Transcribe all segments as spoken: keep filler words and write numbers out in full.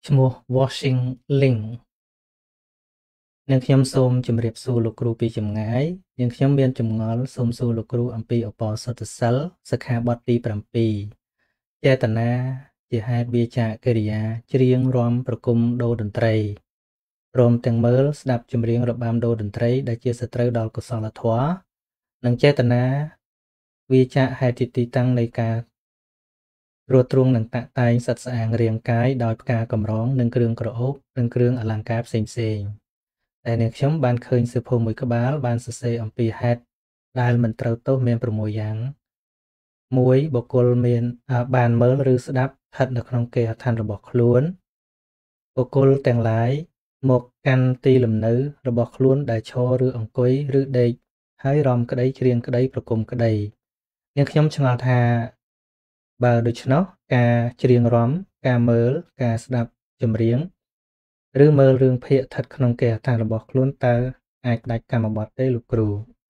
ឈ្មោះ Washing Link នាងខ្ញុំសូមជម្រាបសួរលោកគ្រូពីចម្ងាយនាងខ្ញុំមានចម្ងល់សូមសួរលោកគ្រូអំពីឧបោសថសិលសិក្ខាបទទី7ចេតនាជាហេតុវាចាកិរិយាច្រៀងរាំប្រគំដូរតន្ត្រីព្រមទាំងមើលស្ដាប់ចម្រៀងរបាំដូរតន្ត្រីដែលជាសត្រូវដល់កុសលធម៌និងចេតនាវាចាហេតុទីតាំងនៃការត្រួតត្រងនិងតាក់តែងសត្វស្អាងរាងកាយដោយផ្កាកម្រងនិងគ្រឿងក្រអូបនិងគ្រឿងអលង្ការផ្សេងៗតែនាងខ្ញុំបានឃើញសៀវភៅមួយក្បាលបានសរសេរអំពីហេតុដែលមិនត្រូវទោសមាន6យ៉ាងមួយបុគ្គលមានបានមើលឬស្ដាប់ស្ថិតនៅក្នុងគេហដ្ឋានរបស់ខ្លួនបុគ្គលទាំងឡាយមកកាន់ទីលំនៅរបស់ខ្លួនដែលឈរឬអង្គុយឬដេកហើយរំក្តីច្រៀងក្តីប្រគំក្តីនាងខ្ញុំឆ្ងល់ថាបើដូច្នោះការច្រៀងរាំការមើលការស្ដាប់ចម្រៀងឬមើលរឿងភាគស្ថិតក្នុងគេហដ្ឋានរបស់ខ្លួនតើអាចផ្ដាច់កម្មបត្តិទេលោកគ្រូ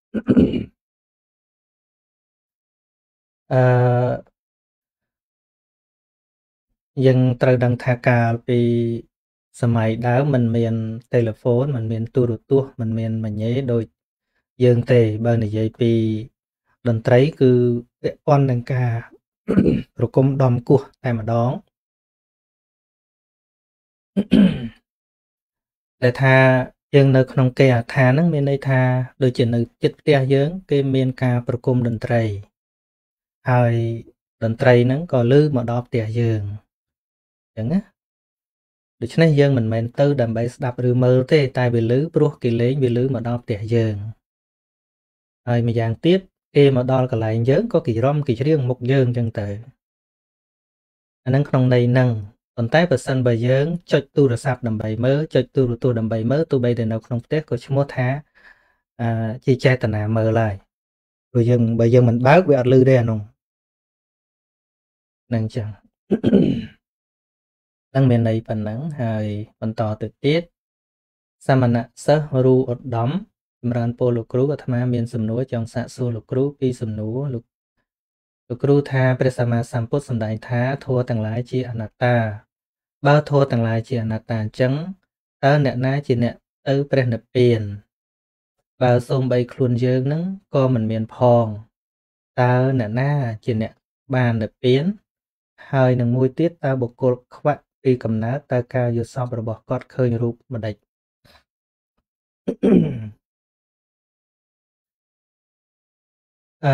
អឺយើងត្រូវដឹងថាកាលពីសម័យដើមมันមានទូរស័ព្ទมันមានទូរទស្សន៍มันមានម៉ាញ៉េដូចយើងទេបើនិយាយពីតន្ត្រីគឺពាក់ព័ន្ធនឹងការប្រគំដំគោះតែម្ដងតែថាយើងនៅក្នុងគេហដ្ឋានហ្នឹងមានន័យថាដូចជានៅជិតផ្ទះយើងគេមានការប្រគំតន្ត្រីហើយតន្ត្រីហ្នឹងក៏ឮមកដល់ផ្ទះយើងអញ្ចឹងណាដូច្នេះយើងមិនមែនទៅដើម្បីស្ដាប់ឬមើលទេតែវាឮព្រោះគេលេងវាឮមកដល់ផ្ទះយើងហើយម្យ៉ាងទៀតគេមកដល់កន្លែងយើងក៏គេរំគេច្រៀងមុខយើងអញ្ចឹងទៅអាហ្នឹងក្នុងន័យហ្នឹងប៉ុន្តែបើសិនបើយើងចុចទូរស័ព្ទដើម្បីមើលចុចទូរទស្សន៍ដើម្បីមើលទោះបីតែនៅក្នុងផ្ទះក៏ឈ្មោះថាអឺជាចេតនាមើលហើយព្រោះយើងបើយើងមិនបើកវាអត់ឮទេអានោះហ្នឹងចឹងហ្នឹងមានន័យប៉ុណ្ណឹងហើយបន្តទៅទៀតសមណៈសិស្សរូឧត្តមចម្រើនពរលោកគ្រូអាត្មាមានសំណួរចង់សាកសួរលោកគ្រូពីសំណួរលោកលោកគ្រូថាព្រះសម្មាសម្ពុទ្ធសម្ដែងថាធម៌ទាំងឡាយជាអនត្តាបើធម៌ទាំងឡាយជាអនត្តាអញ្ចឹងតើអ្នកណាជាអ្នកទៅព្រះនិព្វានបើសូម្បីខ្លួនយើងនឹងក៏មិនមានផងតើអ្នកណាជាអ្នកបាននិព្វានហើយនឹងមួយទៀតតើបុគ្គលខ្វាក់ពីកំណើតតើការយល់សពរបស់គាត់ឃើញរូបម្ដេចអឺ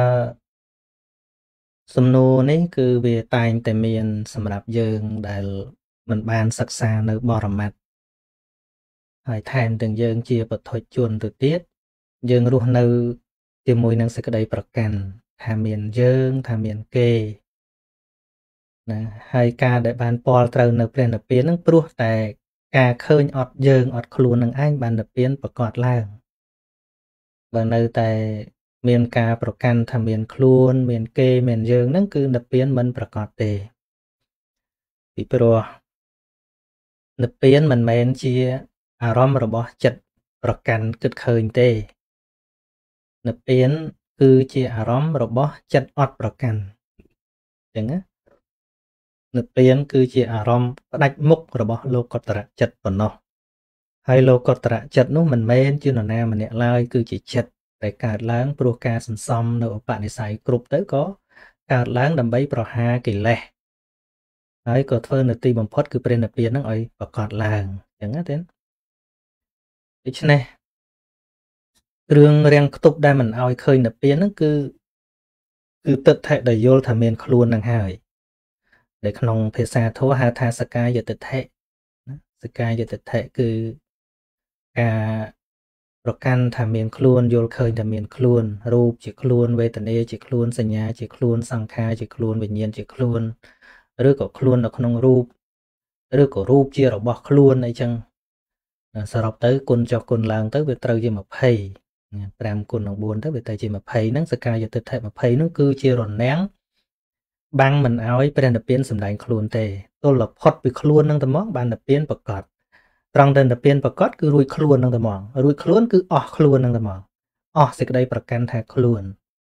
សំណួរនេះគឺវាតែងតែមានសម្រាប់យើងដែលមិនបានសិក្សានៅបរមត្ថហើយថែមទាំងយើងជាពុទ្ធជនទៅទៀតយើងរស់នៅជាមួយនឹងសេចក្តីប្រកាន់ថាមានយើងថាមានគេណាហើយការដែលបានពាល់ត្រូវនៅព្រះនិព្វានហ្នឹងព្រោះតែការឃើញអត់យើងអត់ខ្លួននឹងឯងបាននិព្វានប្រកបឡើងបើនៅតែមានការប្រកាន់ថាមានខ្លួនមានគេមានយើងហ្នឹងគឺនិព្វានមិនប្រកបទេពីព្រោះនិព្វានមិនមែនជាអារម្មណ៍របស់ចិត្តប្រកាន់គិតឃើញទេនិព្វានគឺជាអារម្មណ៍របស់ចិត្តអត់ប្រកាន់អញ្ចឹងណានិព្វានគឺជាអារម្មណ៍ផ្ដាច់មុខរបស់លោកុត្តរចិត្តប៉ុណ្ណោះហើយលោកុត្តរចិត្តនោះមិនមែនជានរណាម្នាក់ឡើយគឺជាចិត្តតែកើតឡើងព្រោះការសន្សំនៅឧបនិស្ស័យគ្រប់ទៅក៏កើតឡើងដើម្បីប្រហារកិលេសហើយក៏ធ្វើនៅទីបំផុតគឺព្រះនិព្វានហ្នឹងឲ្យប្រកបឡើងអញ្ចឹងណាទេដូច្នេះគ្រឿងរាំងខ្ទប់ដែលមិនឲ្យឃើញនិព្វានហ្នឹងគឺគឺទិដ្ឋិដែលយល់ថាមានខ្លួនហ្នឹងហើយដែលក្នុងភាសាធម៌ហៅថាសកាយទិដ្ឋិសកាយទិដ្ឋិគឺការប្រកាន់ថាមានខ្លួនយល់ឃើញថាមានខ្លួនរូបជាខ្លួនវេទនាជាខ្លួនសញ្ញាជាខ្លួនសង្ខារជាខ្លួនវិញ្ញាណជាខ្លួនឬក៏ខ្លួននៅក្នុងរូបឬក៏រូបជារបស់ខ្លួនអីចឹងសរុបទៅគុណចុះគុណឡើងទៅវាត្រូវជាยี่สิบ ប្រាំគុណនឹងបួនទៅវាទៅជាยี่สิบហ្នឹងសកាយទិដ្ឋិยี่สิบហ្នឹងគឺជារនាំងបាំងមិនឲ្យព្រះនិព្វានសម្ដែងខ្លួនទេទល់ផុតពីខ្លួននឹងតែមកបាននិព្វានប្រកបត្រង់តែនិព្វានប្រកបគឺរួចខ្លួននឹងតែមករួចខ្លួនគឺអស់ខ្លួននឹងតែមកអស់សេចក្តីប្រកាន់ថាខ្លួន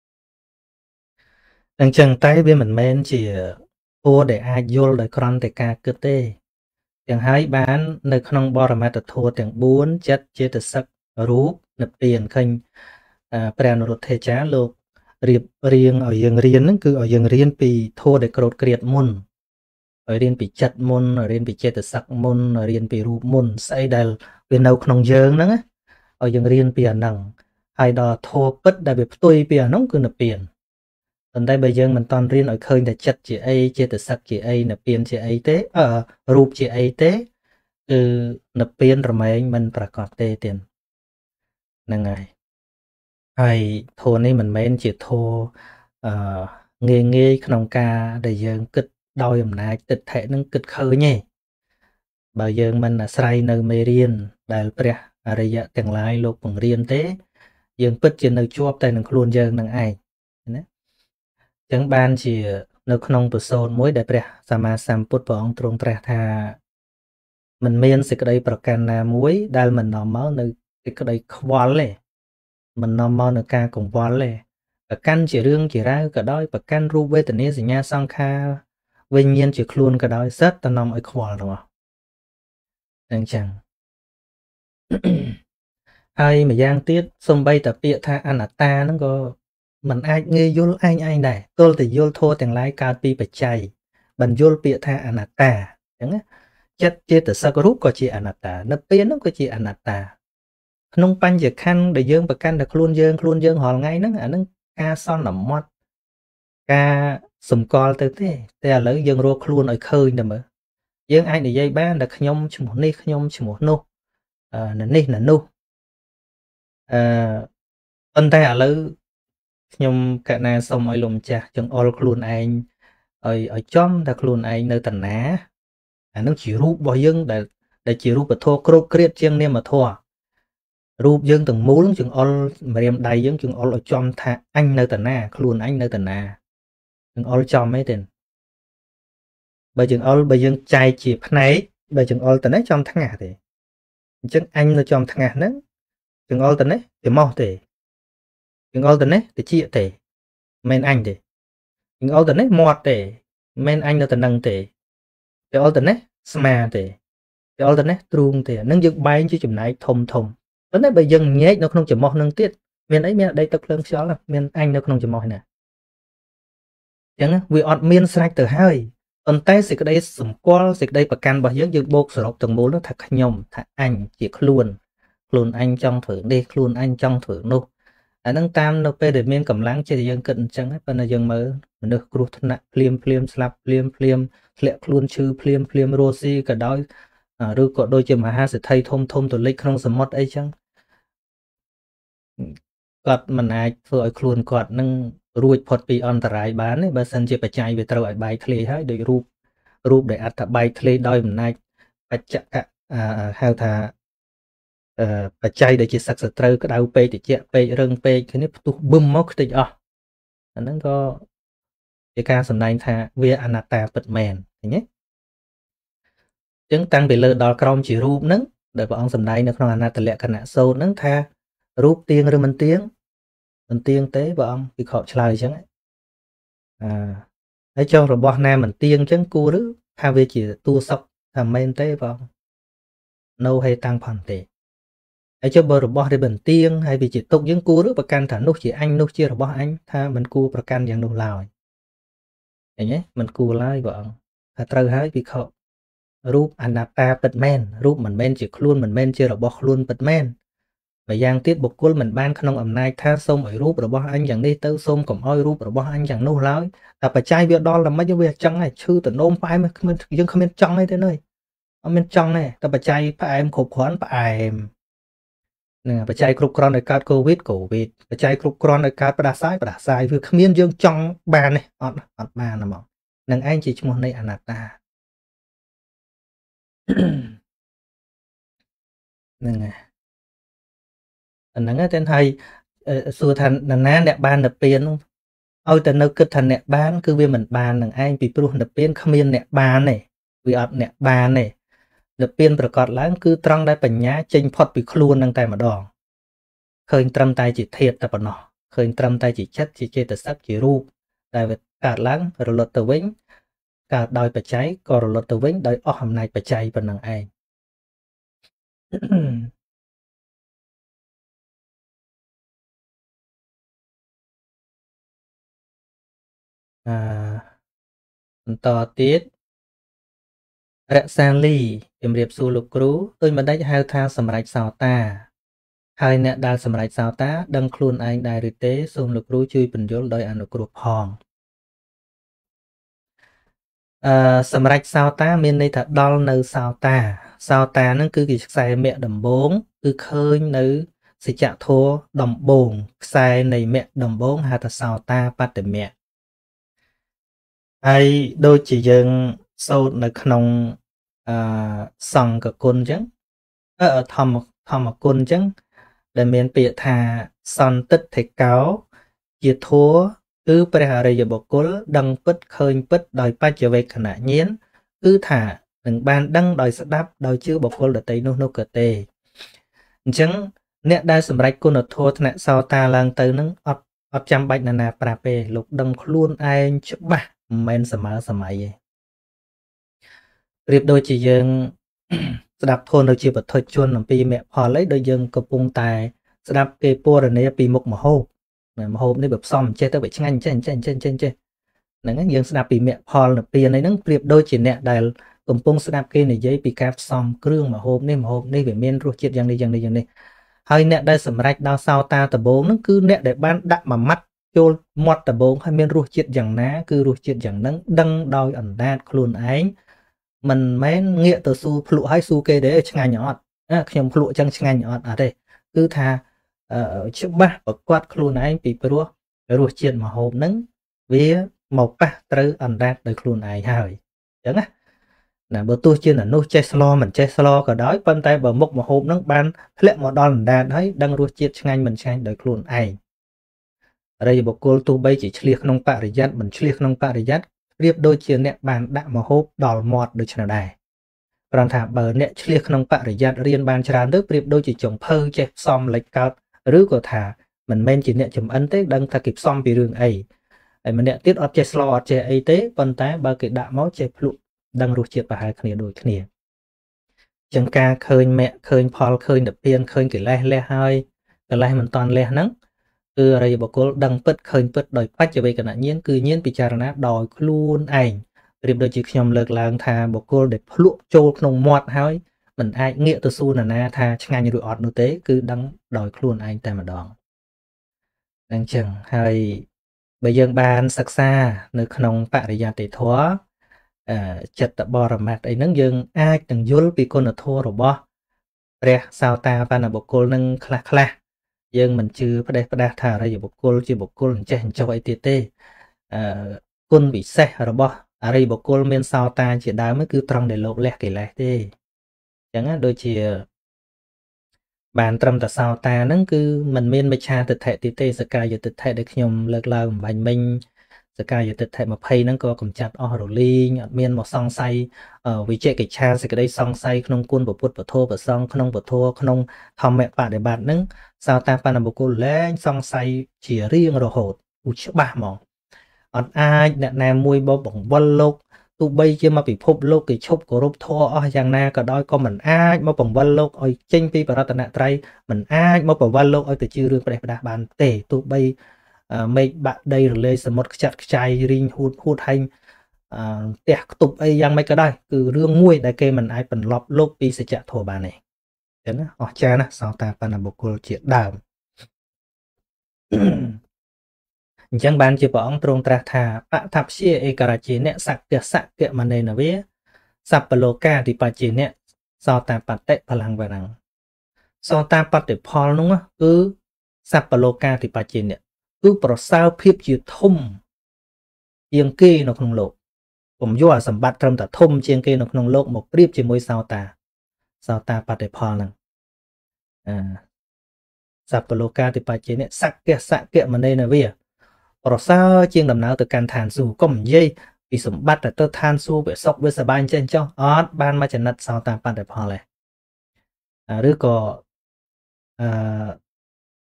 អញ្ចឹងតែវាមិនមែនជាពរដែលអាចយល់ដោយគ្រាន់តែការគិតទេទាំងហើយបាននៅក្នុងបរមត្ថធម៌ទាំងបួនចិត្តចេតសិករូបនិព្វានឃើញព្រះអនុរុទ្ធេចាលោករៀបរៀងឲ្យយើងរៀនហ្នឹងគឺឲ្យយើងរៀនពីធម៌ដែលក្រោតក្រៀតមុនឲ្យរៀនពីចិត្តមុនរៀនពីចេតសិកមុនរៀនពីរូបមុនស្អីដែលវានៅក្នុងយើងហ្នឹងឲ្យយើងរៀនពីអាហ្នឹងហើយដល់ធម៌ពិតដែលវាផ្ទុយពីអាហ្នឹងគឺនិព្វានប៉ុន្តែបើយើងមិនតន់រៀនឲ្យឃើញតែចិត្តជាអីចេតសិកជាអីនិព្វានជាអីទេអឺរូបជាអីទេគឺនិព្វានរមែងមិនប្រកបទេទៀតហ្នឹងហើយហើយធម៌នេះមិនមែនជាធម៌អឺងាយងាយក្នុងការដែលយើងគិតដោយអំណាចទិដ្ឋិនឹងគិតឃើញទេបើយើងមិនអាស្រ័យនៅមេរៀនដែលព្រះអរិយទាំងឡាយលោកបង្រៀនទេយើងពិតជានៅជាប់តែនឹងខ្លួនយើងនឹងឯងណាអញ្ចឹងបានជានៅក្នុងពុទ្ធសូត្រមួយដែលព្រះសម្មាសម្ពុទ្ធព្រះអង្គទ្រង់ត្រាស់ថាមិនមានសេចក្តីប្រកាន់ណាមួយដែលមិននាំមកនៅសេចក្តីខ្វល់ទេមិននាំមកនៅការកង្វល់ទេប្រកាន់ជារឿងជារ៉ាវក៏ដោយប្រកាន់រូបវេទនាសញ្ញាសង្ខារវិញ្ញាណជាខ្លួនក៏ដោយសិតតែនាំឲ្យខ្វល់ទាំងអស់អញ្ចឹងហើយម្យ៉ាងទៀតសំបីតាពាក្យថាអនត្តាហ្នឹងក៏មិនអាចងាយយល់ឯងឯងដែរទល់តែយល់ធម៌ទាំងឡាយកើតពីបច្ច័យបានយល់ពាក្យថាអនត្តាអញ្ចឹងចិត្តចេតសិករូបក៏ជាអនត្តានិព្វានហ្នឹងក៏ជាអនត្តាក្នុងបញ្ញខណ្ឌដែលយើងប្រកាន់តែខ្លួនយើងខ្លួនយើងរាល់ថ្ងៃហ្នឹងអាហ្នឹងការសន្មត់ការសម្គាល់ទៅទេតែឥឡូវយើងរកខ្លួនឲ្យឃើញតែមើលយើងអាចនិយាយបានតែខ្ញុំឈ្មោះនេះខ្ញុំឈ្មោះនោះអឺនេះណានោះអឺប៉ុន្តែឥឡូវខ្ញុំកណាសូមឲ្យលោកម្ចាស់ចង្អុលខ្លួនឯងឲ្យឲ្យចំតែខ្លួនឯងនៅតាណាអានឹងជារូបរបស់យើងដែលដែលជារូបធម៌គ្របគ្រៀតជាងនាមធម៌រូបយើងទាំងមូលចង្អុលម្រាមដៃយើងចង្អុលឲ្យចំថាអញនៅតាណាខ្លួនអញនៅតាណាចង្អុលចំអីទេបើចង្អុលបើយើងចែកជាផ្នែកបើចង្អុលតានេះចំថ្ងាសទេអញ្ចឹងអញនៅចំថ្ងាសហ្នឹងចង្អុលតានេះច្រមុះទេចង្អុលតានេះតិចទេមិនអញទេចង្អុលតានេះមាត់ទេមិនអញនៅតានឹងទេចង្អុលតានេះស្មាទេចង្អុលតានេះទ្រូងទេហ្នឹងយើងបែងជាចំណែកធំធំប៉ុន្តែបើយើងញែកនៅក្នុងច្រមុះនឹងទៀតមានអីមានអតីតទឹកភ្លើងខ្យល់មានអញនៅក្នុងច្រមុះណាអញ្ចឹងវាអត់មានស្រេចទៅហើយប៉ុន្តែសេចក្តីសម្គាល់សេចក្តីប្រកាន់របស់យើងយើងបូកសរុបទាំងមូលនោះថាខ្ញុំថាអញជាខ្លួនខ្លួនអញចង់ធ្វើនេះខ្លួនអញចង់ធ្វើនោះអាហ្នឹងតាមនៅពេលដែលមានកម្លាំងចិត្តយើងគិតអញ្ចឹងប៉ុន្តែយើងមើលមនុស្សគ្រោះថ្នាក់ភ្លាមភ្លាមស្លាប់ភ្លាមភ្លាមធ្លាក់ខ្លួនឈឺភ្លាមភ្លាមរស់ស៊ីក៏ដោយឬក៏ដូចជាមហាសេដ្ឋីធំធំទលិចក្នុងសមុទ្រអីចឹងគាត់មិនអាចធ្វើឲ្យខ្លួនគាត់នឹងរួចផុតពីអន្តរាយបានទេបើសិនជាបច្ច័យវាត្រូវឲ្យបែកធ្លាយហើយដោយរូបរូបដែលអត្តបែកធ្លាយដោយអំណាចបច្ចៈហៅថាអឺបច្ច័យដែលជាសឹកសត្រូវក្តៅពេកតិចពេករឹងពេកគ្នាផ្ទុះបឹមមកខ្ទេចអស់អាហ្នឹងក៏ជាការសម្ដែងថាវាអនត្តាពិតមែនឃើញទេអញ្ចឹងតាំងពីលើដល់ក្រោមជារូបហ្នឹងដែលព្រះអង្គសម្ដែងនៅក្នុងអនត្តលក្ខណៈសូត្រហ្នឹងថារូបទៀងឬមិនទៀងមិនទៀងទេព្រះអង្គវិខឆ្លើយអញ្ចឹងអឺហើយចុះរបស់ណាមិនទៀងអញ្ចឹងគួរឬថាវាជាតួសុខថាមែនទេព្រះអង្គ no ហេតាំងផនទេហើយចុះបើរបស់ដែលមិនទៀងហើយវាជាទុកយើងគួរឬប្រកាន់ថានោះជាអញនោះជារបស់អញថាមិនគួរប្រកាន់យ៉ាងនោះឡើយឃើញទេមិនគួរឡើយព្រះអង្គថាត្រូវហើយវិខរូបអនត្តាពិតមែនរូបមិនមែនជាខ្លួនមិនមែនជារបស់ខ្លួនពិតមែនម្យ៉ាងទៀតបុគ្គលមិនបានក្នុងអំណាចថាសូមឲ្យរូបរបស់អញយ៉ាងនេះទៅសូមកុំឲ្យរូបរបស់អញយ៉ាងនោះឡើយតែបច្ច័យវាដល់តែមិនវាអញ្ចឹងហើយឈឺតនោមផ្អែមគ្មានយើងគ្មានចង់អីទេនេះអត់មានចង់ទេតែបច្ច័យផ្អែមគ្រប់គ្រាន់ផ្អែមនឹងបច្ច័យគ្រប់គ្រាន់ឲ្យកើតកូវីដកូវីដបច្ច័យគ្រប់គ្រាន់ឲ្យកើតផ្ដាសាយផ្ដាសាយវាគ្មានយើងចង់បានទេអត់អត់បានហ្មងនឹងឯងជាឈ្មោះនៃអនត្តាហ្នឹងហើយអាហ្នឹងតែហើយសួរថាណាណាអ្នកបាននិព្វាននោះឲ្យតែនៅគិតថាអ្នកបានគឺវាមិនបាននឹងឯងពីព្រោះនិព្វានគ្មានអ្នកបានទេវាអត់អ្នកបានទេនិព្វានប្រកាសឡើងគឺត្រង់ដែលបញ្ញាចេញផុតពីខ្លួននឹងតែម្ដងឃើញត្រឹមតែជាធាតុតែប៉ុណ្ណោះឃើញត្រឹមតែជាចិត្តជាចេតសិកជារូបតែវាកើតឡើងរលត់ទៅវិញកើតដោយបច្ច័យក៏រលត់ទៅវិញដោយអស់អំណាចបច្ច័យប៉ុណ្ណឹងឯង អឺបន្តទៀតរក្សាលីជំរាបសួរលោកគ្រូដូចមិនដេចហៅថាសម្រេចសោតាហើយអ្នកដែលសម្រេចសោតាដឹងខ្លួនឯងដែរឬទេសូមលោកគ្រូជួយពន្យល់ដោយអនុគ្រោះផងអឺសម្រេចសោតាមានន័យថាដល់នៅសោតាសោតាហ្នឹងគឺជាខ្សែមគ្គដំបូងគឺឃើញនៅសច្ចធម៌ដំបូងខ្សែនៃមគ្គដំបូងហៅថាសោតាបត្តមគ្គហើយដូចជាយើងសូត្រនៅក្នុងអឺសង្ឃគុណអញ្ចឹងអឺធម្មធម្មគុណអញ្ចឹងដែលមានពាក្យថាសន្តិទ្ធិកោជាធัวគឺព្រះអរិយបុគ្គលដឹងពិតឃើញពិតដោយបច្ចវេខណៈញាណគឺថានឹងបានដឹងដោយស្ដាប់ដោយជឿបុគ្គលដតីនោះនោះក៏ទេអញ្ចឹងអ្នកដែលសម្រេចគុណធម៌ថ្នាក់សោតាឡើងទៅនឹងអត់អត់ចាំបាច់ណាណាប្រាប់ទេលោកដឹងខ្លួនឯងច្បាស់មិនមែនសម័យសម័យទេប្រៀបដូចជាយើងស្ដាប់ធម៌នៅជាបទជនអំពីមគ្គផលអីដូចយើងកំពុងតែស្ដាប់គេពរនាពីមុខមហូបមហូបនេះបើផ្សំអញ្ចេះទៅវាឆ្ងាញ់អញ្ចេះអញ្ចេះអញ្ចេះអញ្ចេះអញ្ចេះហ្នឹងយើងស្ដាប់ពីមគ្គផលនៅពីនេះហ្នឹងប្រៀបដូចជាអ្នកដែលកំពុងស្ដាប់គេនិយាយពីការផ្សំគ្រឿងមហូបនេះមហូបនេះវាមានរសជាតិយ៉ាងនេះយ៉ាងនេះយ៉ាងនេះហើយអ្នកដែលសម្រេចដល់សោតាដំបូងហ្នឹងគឺអ្នកដែលបានដាក់មួយម៉ាត់ចូលមាត់ដំបូងហើយមានរសជាតិយ៉ាងណាគឺរសជាតិយ៉ាងហ្នឹងដឹងដោយអណ្ដាតខ្លួនឯងមិនមែនងាកទៅស៊ូភ្លក់ហើយស៊ូគេទេឆ្ងាញ់អត់ខ្ញុំភ្លក់ចឹងឆ្ងាញ់អត់អត់ទេគឺថាច្បាស់ប្រកបខ្លួនឯងពីព្រោះរសជាតិម្ហូបហ្នឹងវាមកប៉ះត្រូវអណ្ដាតដោយខ្លួនឯងហើយអញ្ចឹងណាណាបើទោះជាមនុស្សចេះស្លមិនចេះស្លក៏ដោយប៉ុន្តែបើមុខម្ហូបហ្នឹងបានធ្លាក់មកដល់អណ្ដាតហើយដឹងរសជាតិឆ្ងាញ់មិនឆ្ងាញ់ដោយខ្លួនឯងអរិយបុគ្គលទោះបីជាឆ្លៀសក្នុងបរិយ័តមិនឆ្លៀសក្នុងបរិយ័តប្រៀបដូចជាអ្នកបានដាក់ម្ហូបដល់មាត់ដូចនេះដែរព្រោះថាបើអ្នកឆ្លៀសក្នុងបរិយ័តរៀនបានច្រើនទៅប្រៀបដូចជាចុងភៅចេះផ្សំលេចកោតឬក៏ថាមិនមែនជាអ្នកចំអិនទេដឹងថាគេផ្សំពីរឿងអីហើយម្នាក់ទៀតអត់ចេះស្លអត់ចេះអីទេប៉ុន្តែបើគេដាក់មកចេះភ្លក់ដឹងរសជាតិប្រហែលគ្នាដូចគ្នាចឹងការឃើញមគ្គឃើញផលឃើញនិព្វានឃើញកិលេសលះហើយកិលេសមិនតាន់លះហ្នឹងគឺអរិយបុគ្គលដឹងពិតឃើញពិតដោយបច្ចវេកណញាណគឺញាណពិចារណាដោយខ្លួនឯងប្រៀបដូចជាខ្ញុំលើកឡើងថាបុគ្គលដែលភ្លក់ចូលក្នុងមាត់ហើយមិនអាចងាកទៅសួរនរណាថាឆ្ងាញ់ឬអត់នោះទេគឺដឹងដោយខ្លួនឯងតែម្ដងអញ្ចឹងហើយបើយើងបានសិក្សានៅក្នុងបរិយត្តិធម៌អឺចិត្តបរមត្ថអីហ្នឹងយើងអាចនឹងយល់ពីគុណធម៌របស់ព្រះសោតាបណ្ណបុគ្គលនឹងខ្លះខ្លះយើងមិនជឿផ្ដេសផ្ដាស់ថាអរិយបុគ្គលជាបុគ្គលអញ្ចេះអញ្ចោះអីទៀតទេអឺគុណពិសេសរបស់អរិយបុគ្គលមានសោតាជាដើមគឺត្រង់ដែលលោកលះកិលេសទេអញ្ចឹងណាដូចជាបានត្រឹមតែសោតាហ្នឹងគឺมันមានមិច្ឆាទិដ្ឋិទីទេសកាយទិដ្ឋិដែលខ្ញុំលើកឡើងបំបញ្ញមិញសកាយទិដ្ឋិยี่สิบហ្នឹងក៏កំចាត់អស់រលីងអត់មានមកសង្ស័យវិជកិច្ឆាសេចក្តីសង្ស័យក្នុងគុណពុទ្ធពធប្រសងក្នុងពធក្នុងធម្មបដិបត្តិហ្នឹងសោតាបណ្ណបុគ្គលលែងសង្ស័យជារៀងរហូតឧច្បាស់ហ្មងអត់អាចអ្នកណាមួយបបបង្វិលលោកទោះបីជាមកពិភពលោកគេឈប់គោរពធម៌អស់យ៉ាងណាក៏ដោយក៏មិនអាចមកបង្វិលលោកឲ្យចេញពីបរតនត្រ័យមិនអាចមកបង្វិលលោកឲ្យទៅជឿរឿងផ្ដេសផ្ដាស់បានទេទោះបីមេឃបាក់ដីរលាយសមុទ្រខ្ចាត់ខ្ចាយរីងហួតហួតហើយផ្ទះខ្ទប់អីយ៉ាងម៉េចក៏ដោយគឺរឿងមួយដែលគេមិនអាចបន្លប់លោកពីសច្ចធម៌បានទេចឹងណាអស្ចារ្យណាសោតាបណ្ណបុគ្គលជាដើមអញ្ចឹងបានជាព្រះអង្គទ្រង់ត្រាស់ថាបតព្យាឯករជាអ្នកសក្យសក្យមនេនវាសัพពលោកាធិបជាអ្នកសោតាបតិបលាំងវរੰសោតាបតិផលនោះគឺសัพពលោកាធិបជាអ្នកគឺប្រសើរភាពជាធំជាងគេនៅក្នុងលោកผมយកអាសម្បត្តិត្រឹមតែធំជាងគេនៅក្នុងលោកមកប្រៀបជាមួយសោតាសោតាបតិផលហ្នឹងអឺសัพពលោកាធិបជាអ្នកសក្យសក្យមនេនវាប្រសើរជាងដំណើរទៅកាន់ឋានសួគ៌កុំនិយាយពីសម្បត្តិទៅឋានសួគ៌វាសុខវាសប្បាយចេះចុះអត់បានមកចំណិតសោតាបតិផលទេឬក៏អឺ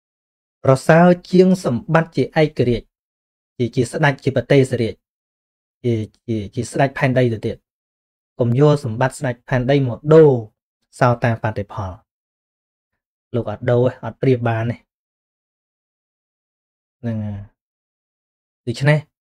ប្រសើរជាងសម្បត្តិជាឯករាជ្យជាជាស្ដេចជាប្រទេសរាជ chỉ chỉ chỉ sạch pan đây được tiệt cùng vô sầm bắt sạch pan đây một đô sao ta phạt để phò lục ở đâu ấy ở bìa bàn này nè thì chứ này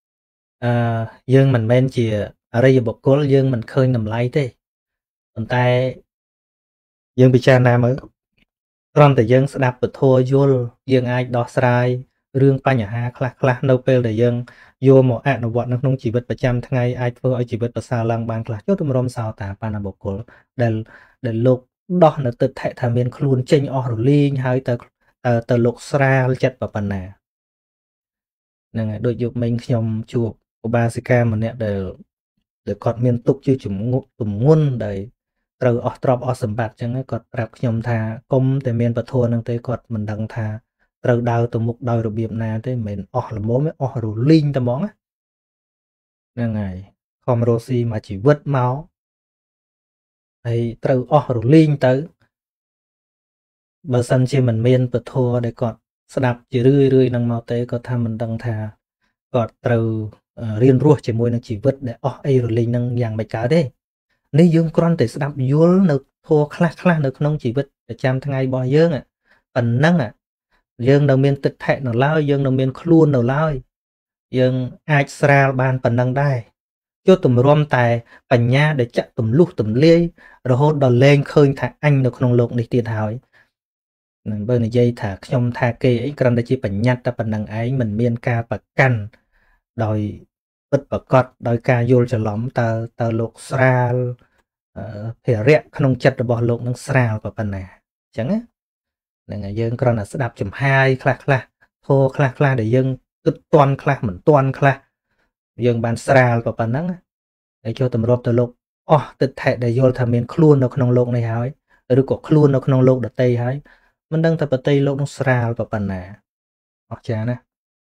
à, dương mình men chỉ ở đây bọc cố dương mình khơi nằm lấy thế còn tay dương bị cha nam mới cònแต่យើងស្ដាប់ពធយល់យើងអាចដោះស្រាយរឿងបញ្ហាខ្លះខ្លះនៅពេលដែលយើងយកមកអនុវត្តនៅក្នុងជីវិតប្រចាំថ្ងៃអាចធ្វើឲ្យជីវិតប្រសើរឡើងបានខ្លះចូលទម្រាំសោតាបណ្ណបុគ្គលដែលដែលលោកដោះនៅទឹកថេថាមានខ្លួនចេញអស់រលីងហើយទៅទៅលោកស្រាលចិត្តប៉ុណ្ណាហ្នឹងហើយដូចយកមិញខ្ញុំជួបឧបាសិកាម្នាក់ដែលដែលគាត់មានទុកជាជំងឺទំងន់ដែលត្រូវអស់ទ្រព្យអស់សម្បត្តិអញ្ចឹងគាត់ប្រាប់ខ្ញុំថាកុំតែមានពធនឹងទេគាត់មិនដឹងថាត្រូវដើរទៅមុខដោយរបៀបណាទេមិនមែនអស់ល្មមទេអស់រលីងតែហ្មងហ្នឹងហើយខំរស់ស៊ីមួយជីវិតមកហើយត្រូវអស់រលីងទៅបើសិនជាមិនមានពធដែលគាត់ស្ដាប់ជារឿយរឿយនឹងមកទេគាត់ថាមិនដឹងថាគាត់ត្រូវរៀនរស់ជាមួយនឹងជីវិតដែលអស់អីរលីងនឹងយ៉ាងម៉េចកើតទេនេះយើងគ្រាន់តែស្ដាប់យល់នៅធម៌ខ្លះខ្លះនៅក្នុងជីវិតប្រចាំថ្ងៃរបស់យើងប៉ុណ្ណឹងយើងនៅមានទឹកថែនៅឡើយយើងនៅមានខ្លួននៅឡើយយើងអាចស្រាលបានប៉ុណ្ណឹងដែរជួទម្រាំតែបញ្ញាដែលចាក់ទម្លុះទម្លាយរហូតដល់លែងឃើញថាអញនៅក្នុងโลกនេះទៀតហើយនឹងបើនិយាយថាខ្ញុំថាគេអីគ្រាន់តែជាបញ្ញត្តិតែប៉ុណ្ណឹងឯងមិនមានការប្រកាន់ដោយពិតប្រកបដោយការយល់ច្រឡំតើតើលោកស្រាលភារៈក្នុងចិត្តរបស់លោកនឹងស្រាលប៉ុណ្ណាអញ្ចឹងណាហ្នឹងហើយយើងគ្រាន់តែស្ដាប់ចំហាយខ្លះខ្លះធោខ្លះខ្លះដែលយើងគិតតន់ខ្លះមិនតន់ខ្លះយើងបានស្រាលប៉ុណ្ណឹងហើយចូលតម្រាប់ទៅលោកអស់ទឹកថែដែលយល់ថាមានខ្លួននៅក្នុងโลกនេះហើយឬក៏ខ្លួននៅក្នុងโลกដតីហើយមិនដឹងថាប្រតិលោកនឹងស្រាលប៉ុណ្ណាអស្ចារ្យណា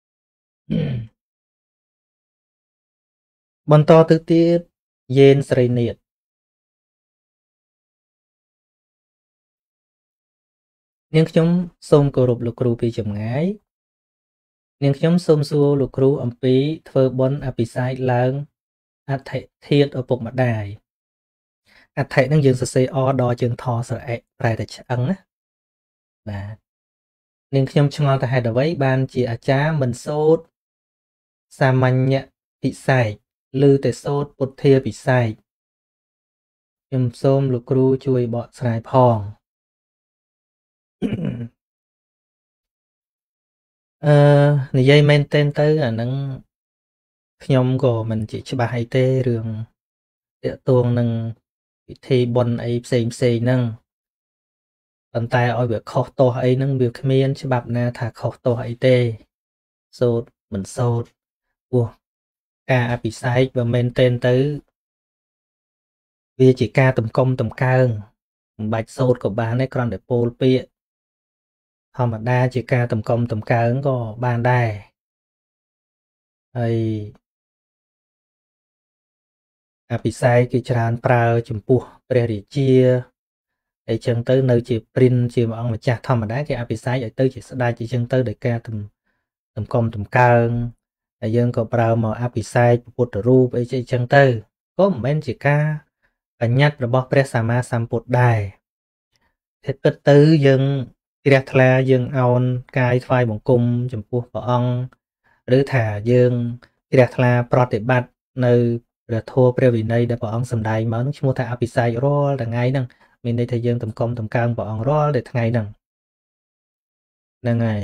បន្តទៅទៀតយេនស្រីនាថនាងខ្ញុំសូមគោរពលោកគ្រូពីចម្ងាយនាងខ្ញុំសូមសួរលោកគ្រូអំពីធ្វើបុណ្យអភិសេកឡើងអដ្ឋិធាតុឪពុកម្ដាយអដ្ឋិហ្នឹងយើងសរសេរអដល់ជើងថស្រអិប្រែតែឆ្អឹងណាបាទនាងខ្ញុំឆ្ងល់ថាហេតុអ្វីបានជាអាចារ្យមិនសូត្រសាមញ្ញពិសេសឬតែសូត្រពុទ្ធាពិសេសខ្ញុំសូមលោកគ្រូជួយបកស្រាយផងអឺនិយាយមែនទែនទៅអាហ្នឹងខ្ញុំក៏មិនជាច្បាស់អីទេរឿងតាក់ទងនឹងពិធីបុណ្យអីផ្សេងផ្សេងហ្នឹងប៉ុន្តែឲ្យវាខុសទោសអីហ្នឹងវាគ្មានច្បាប់ណាថាខុសទោសអីទេសូត្រមិនសូត្រពោះការអភិសេកបើមែនទែនទៅវាជាការតម្កុំតម្កើងមិនបាច់សូត្រក៏បានដែរគ្រាន់តែពោលពាក្យធម្មតាជាការតម្កុំតម្កើងក៏បានដែរហើយអភិសេកគេច្រើនប្រើចំពោះព្រះរាជាអីចឹងទៅនៅជាព្រិនជាអង្គម្ចាស់ធម្មតាគេអភិសេកឲ្យទៅជាស្ដេចអីចឹងទៅដោយការតម្កុំតម្កើងហើយយើងក៏ប្រើមកអភិសេកពុទ្ធរូបអីចឹងទៅក៏មិនមែនជាការបញ្ញត្តិរបស់ព្រះសម្មាសម្ពុទ្ធដែរតែពិតទៅយើងជ្រះថ្លាយើងអោនកាយថ្វាយបង្គំចំពោះព្រះអង្គឬថាយើងជ្រះថ្លាប្រតិបត្តិនៅព្រះធម៌ព្រះវិន័យដែលព្រះអង្គសម្ដែងមកនឹងឈ្មោះថាអភិសេករាល់ថ្ងៃហ្នឹងមានន័យថាយើងតម្កុំតម្កើងព្រះអង្គរាល់តែថ្ងៃហ្នឹងហ្នឹងហើយ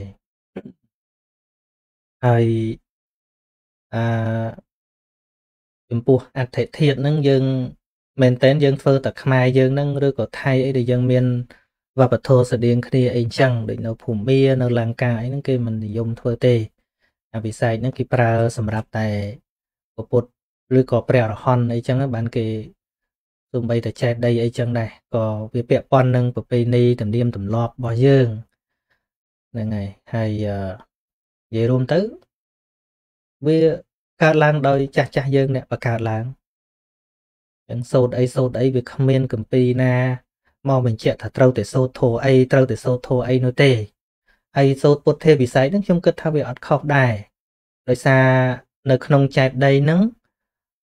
ហើយអឺចំពោះអដ្ឋិធាតុហ្នឹងយើងមែនតើយើងធ្វើតែខ្មែរយើងហ្នឹងឬក៏ថៃអីដែលយើងមានវប្បធម៌ស្តៀងគ្នាអីចឹងដូចនៅភូមានៅលង្កាអីហ្នឹងគេមិននិយមធ្វើទេអភិសេកហ្នឹងគេប្រើសម្រាប់តែពុទ្ធឬក៏ព្រះអរហន្តអីចឹងបានគេទោះបីតែចេះដីអីចឹងដែរក៏វាពាក់ព័ន្ធនឹងប្រពៃណីទំនៀមទម្លាប់របស់យើងហ្នឹងហើយហើយនិយាយរួមទៅវាកើតឡើងដោយចាស់ចាស់យើងអ្នកបង្កើតឡើងចឹងសូត្រអីសូត្រអីវាគ្មានគម្ពីរណាមកបញ្ជាក់ថាត្រូវតែសូត្រធម៌អីត្រូវតែសូត្រធម៌អីនោះទេហើយសូត្រពុទ្ធាពិសេសហ្នឹងខ្ញុំគិតថាវាអត់ខុសដែរដោយសារនៅក្នុងចេតិយហ្នឹង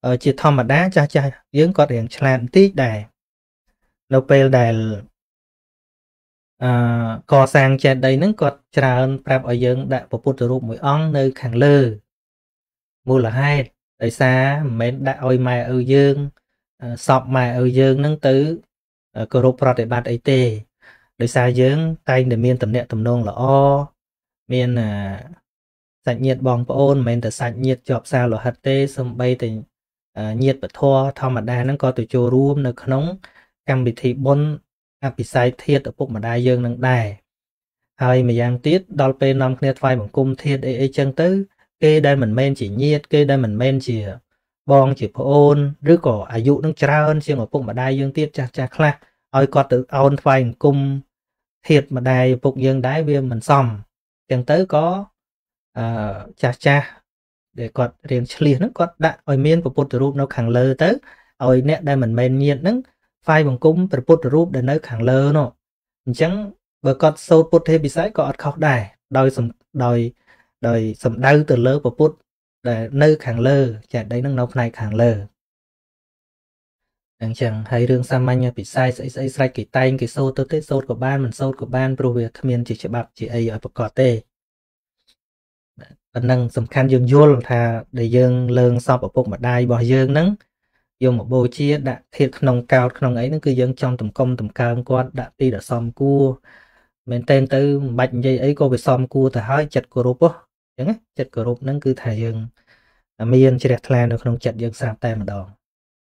ជាធម្មតាចាស់ចាស់យើងគាត់រៀងឆ្លាតបន្តិចដែរនៅពេលដែលអឺកសាងចេតិយហ្នឹងគាត់ច្រើនប្រាប់ឲ្យយើងដាក់ព្រះពុទ្ធរូបមួយអង្គនៅខាងលើមូលហេតុដោយសារមិនមែនដាក់ឲ្យម៉ែឪយើងសពម៉ែឪយើងហ្នឹងទៅគោរពប្រតិបត្តិអីទេដោយសារយើងតែងតែមានទំនាក់ទំនងល្អមានសាច់ញាតិបងប្អូនមិនមែនតែសាច់ញាតិជាប់សារលោហិតទេសូម្បីតែញាតិពធធម្មតាហ្នឹងក៏ទៅចូលរួមនៅក្នុងកម្មវិធីបុណ្យអភិសេកធាតុឪពុកម្ដាយយើងនឹងដែរហើយម្យ៉ាងទៀតដល់ពេលនាំគ្នាថ្វាយបង្គំធាតុអីអីចឹងទៅគេដែលមិនមែនជាញាតិគេដែលមិនមែនជាបងជាប្អូនឬក៏អាយុនឹងច្រើនជាងឪពុកម្ដាយយើងទៀតចាស់ចាស់ខ្លះឲ្យគាត់ទៅអោនថ្វាយបង្គំធាតុម្ដាយឪពុកយើងដែរវាមិនសមចឹងទៅក៏អឺចាស់ចាស់ដែលគាត់រៀងឆ្លៀសហ្នឹងគាត់ដាក់ឲ្យមានព្រះពុទ្ធរូបនៅខាងលើទៅឲ្យអ្នកដែលមិនមែនញាតិហ្នឹងថ្វាយបង្គំព្រះពុទ្ធរូបដែលនៅខាងលើនោះអញ្ចឹងបើគាត់សូត្រពុទ្ធេពិសេសក៏អត់ខុសដែរដោយដោយដោយសំដៅទៅលើព្រះពុទ្ធដែលនៅខាងលើចេតិយហ្នឹងនៅផ្នែកខាងលើអញ្ចឹងហើយរឿងសាមញ្ញពិសេសស្អីស្អីស្រេចគេតែងគេសូត្រទៅទេសូត្រក៏បានមិនសូត្រក៏បានព្រោះវាគ្មានជាច្បាប់ជាអីឲ្យប្រកបទេប៉ុណ្ណឹងសំខាន់យើងយល់ថាដែលយើងលើងសពឪពុកម្ដាយរបស់យើងហ្នឹងយកមកបូជាដាក់ធាតុក្នុងកោដ្ឋក្នុងអីហ្នឹងគឺយើងចង់តម្កុំតម្កើងគាត់ដាក់ទីដ៏សមគួរមែនតែនទៅមិនបាច់និយាយអីក៏វាសមគួរទៅហើយចិត្តគោរពហ៎អញ្ចឹងចិត្តគោរពហ្នឹងគឺថាយើងមានជ្រះថ្លានៅក្នុងចិត្តយើងស្រាប់តែម្ដង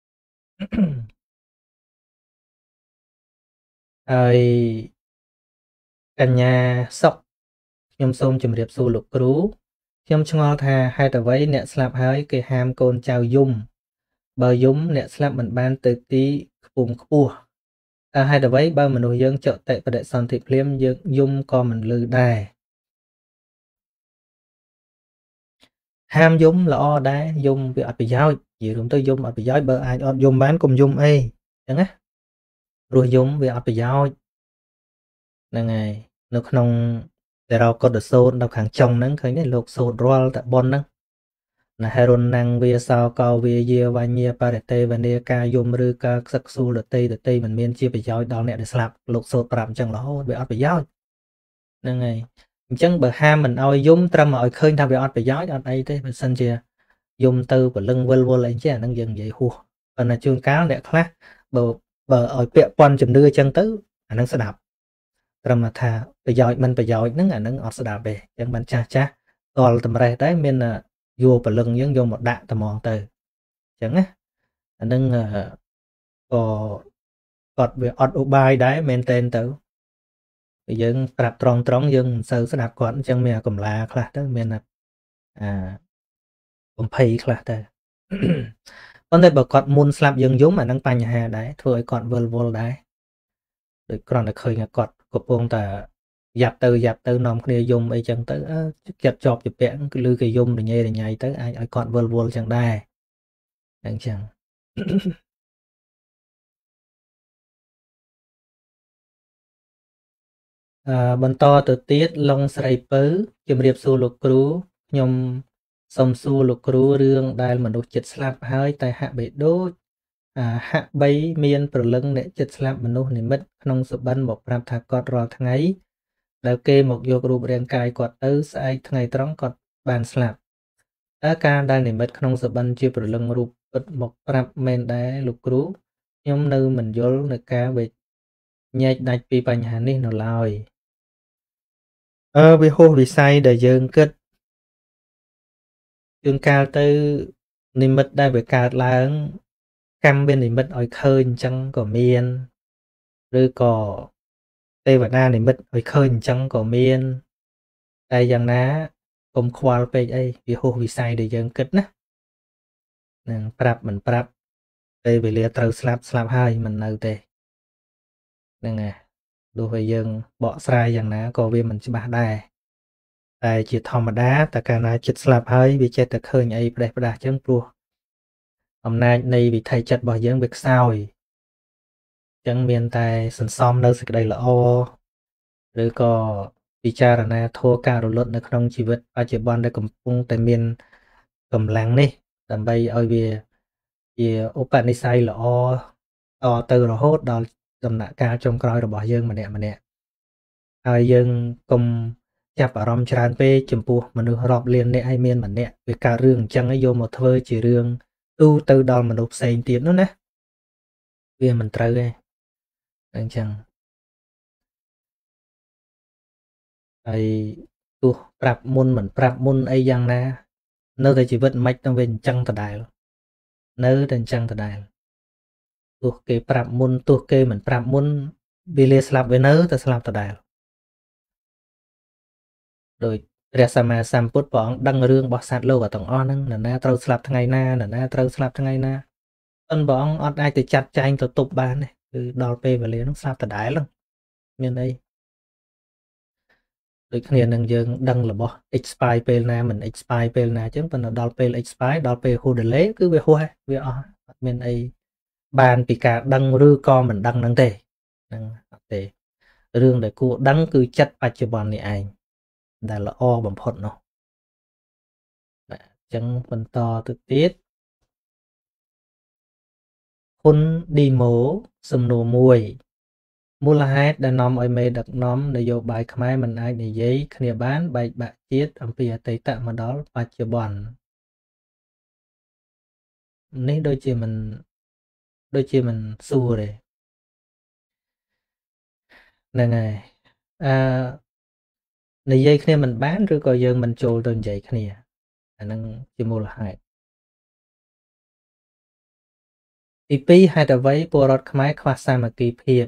ហើយកញ្ញាសុកខ្ញុំសូមជម្រាបសួរលោកគ្រូខ្ញុំឆ្ងល់ថាហេតុអ្វីអ្នកស្លាប់ហើយគេហាមកូនចៅយំបើយំអ្នកស្លាប់មិនបានទៅទីខ្ពង់ខ្ពស់តែហេតុអ្វីបើមនុស្សយើងចកតិបដិសន្ធិភ្លាមយើងយំក៏មិនលឺដែរហាមយំល្អដែរយំវាអត់ប្រយោជន៍និយាយរួមទៅយំអត់ប្រយោជន៍បើអាចអត់យំបានកុំយំអីអញ្ចឹងណាព្រោះយំវាអត់ប្រយោជន៍ហ្នឹងហើយនៅក្នុងតែរកុដសូត្រនៅខាងចុងហ្នឹងឃើញទេលោកសូត្ររាល់តែប៉ុនហ្នឹងណាហេរុនណាំងវាសោកោវាយាវញ្ញាបរិតេវនីការយំឬការខ្សឹកស៊ូលដតីដតីមិនមានជាប្រយោជន៍ដល់អ្នកដែលស្លាប់លោកសូត្រប្រាប់អញ្ចឹងរហូតវាអត់ប្រយោជន៍ហ្នឹងហើយអញ្ចឹងបើហាមមិនឲ្យយំត្រឹមឲ្យឃើញថាវាអត់ប្រយោជន៍អត់អីទេបើសិនជាយំទៅព្រលឹងវិលវល់អីចេះអាហ្នឹងយើងនិយាយហួសប៉ុន្តែជួនកាលអ្នកខ្លះបើបើឲ្យពាក់ព័ន្ធជំនឿអញ្ចឹងទៅអាហ្នឹងស្ដាប់ត្រឹមថាប្រយោជន៍មិនប្រយោជន៍ហ្នឹងអាហ្នឹងអត់ស្ដាប់ទេអញ្ចឹងបានចាស់ចាស់តល់តម្រេះតែមានយកព្រលឹងយើងយកមកដាក់ត្មងទៅអញ្ចឹងណាអាហ្នឹងក៏គាត់វាអត់ឧបាយដែរមែនតែនទៅយើងប្រាប់ត្រង់ត្រង់យើងមិនសូវស្ដាប់គាត់អញ្ចឹងមានអាកំឡាខ្លះទៅមានអាបំភ័យខ្លះទៅប៉ុន្តែបើគាត់មុនស្លាប់យើងយំអាហ្នឹងបញ្ហាដែរធ្វើឲ្យគាត់វិលវល់ដែរដូចគ្រាន់តែឃើញគាត់កំពុងតែយ៉ាប់ទៅយ៉ាប់ទៅនាំគ្នាយំអីចឹងទៅចិត្តជាប់ជាពាក់គឺលឺគេយំរញ៉េរញ៉ៃទៅអាចឲ្យគាត់វិលវល់ចឹងដែរអញ្ចឹងអឺបន្តទៅទៀតឡុងស្រីពៅជំរាបសួរលោកគ្រូខ្ញុំសូមសួរលោកគ្រូរឿងដែលមនុស្សចិត្តស្លាប់ហើយតែហាក់បីដូចហាក់បីមានព្រលឹងអ្នកចិត្តស្លាប់មនុស្សនិមិត្តក្នុងសុបិនមកប្រាប់ថាគាត់រាល់ថ្ងៃដែលគេមកយករូបរាងកាយគាត់ទៅស្អែកថ្ងៃត្រង់គាត់បានស្លាប់តើការដែលនិមិត្តក្នុងសុបិនជាព្រលឹងរូបពិតមកប្រាប់មែនដែរលោកគ្រូខ្ញុំនៅមិនយល់នៅការវិញែកដាច់ពីបញ្ហានេះនៅឡើយអឺវាហួសវិស័យដែលយើងគិតជួនកាលទៅនិមិត្តដែលវាកើតឡើងកម្មមាននិមិត្តឲ្យឃើញអញ្ចឹងក៏មានឬក៏ទេវតានិមិត្តឲ្យឃើញអញ្ចឹងក៏មានតែយ៉ាងណាកុំខ្វល់ពេកអីវាហួសវិស័យដែលយើងគិតណានឹងប្រាប់មិនប្រាប់ពេលវេលាត្រូវស្លាប់ស្លាប់ហើយមិននៅទេហ្នឹងហើយទោះបីយើងបកស្រាយយ៉ាងណាក៏វាមិនច្បាស់ដែរតែជាធម្មតាតែកាលណាចិត្តស្លាប់ហើយវាចេះតែឃើញអីផ្ដេសផ្ដាស់អញ្ចឹងព្រោះអំណាចនៃវិថីចិត្តរបស់យើងវាខ្សោយអញ្ចឹងមានតែសន្សំនៅសេចក្តីល្អឬក៏ពិចារណាធម៌ការរលត់នៅក្នុងជីវិតបច្ចុប្បន្នដែលកំពុងតែមានកម្លាំងនេះដើម្បីឲ្យវាជាឧបនិស្ស័យល្អតទៅរហូតដល់ដំណាក់កាលចុងក្រោយរបស់យើងម្នាក់ម្នាក់ហើយយើងកុំចាប់អារម្មណ៍ច្រើនពេកចំពោះមនុស្សរាប់លានអ្នកហើយមានម្នាក់វាកើតរឿងអញ្ចឹងហើយយកមកធ្វើជារឿងទូទៅដល់មនុស្សផ្សេងទៀតនោះណាវាមិនត្រូវទេអញ្ចឹងហើយទោះប្រាប់មុនមិនប្រាប់មុនអីយ៉ាងណានៅតែជីវិតមិនទៅវាអញ្ចឹងដដែលនៅតែអញ្ចឹងដដែលទោះគេប្រាប់មុនទោះគេមិនប្រាប់មុនវាលាស្លាប់វានៅតែស្លាប់ដដែលដោយព្រះសម្មាសម្ពុទ្ធព្រះអង្គដឹងរឿងរបស់សត្វលោកទាំងអស់ហ្នឹងនរណាត្រូវស្លាប់ថ្ងៃណានរណាត្រូវស្លាប់ថ្ងៃណាប៉ុន្តែព្រះអង្គអត់អាចទៅចាត់ចែងទៅទប់បានទេគឺដល់ពេលវេលាហ្នឹងស្លាប់ដដែលហ្នឹងមានអីដូចគ្នានឹងយើងដឹងរបស់ expire ពេលណាមិន expire ពេលណាអញ្ចឹងប៉ុន្តែដល់ពេល expire ដល់ពេលហួស delay គឺវាហួសហើយវាអស់អត់មានអីបានពីការដឹងឬក៏មិនដឹងហ្នឹងទេហ្នឹងអត់ទេរឿងដែលគួរដឹងគឺចិត្តបច្ចុប្បន្ននេះឯងដែលល្អបំផុតនោះបាទអញ្ចឹងបន្តទៅទៀតហ៊ុនឌីម៉ូសំណួរមួយមូលហេតុដែលនាំឲ្យមេដឹកនាំនយោបាយខ្មែរមិនអាចនិយាយគ្នាបានបែកបាក់ជាតិអំពីអតីតមកដល់បច្ចុប្បន្ននេះដូចជាមិនដូចជាមិនសួរទេហ្នឹងហើយអឺនិយាយគ្នាមិនបានឬក៏យើងមិនចូលទៅនិយាយគ្នាអាហ្នឹងជាមូលហេតុទីពីរហេតុអ្វីពលរដ្ឋខ្មែរខ្វះសាមគ្គីភាព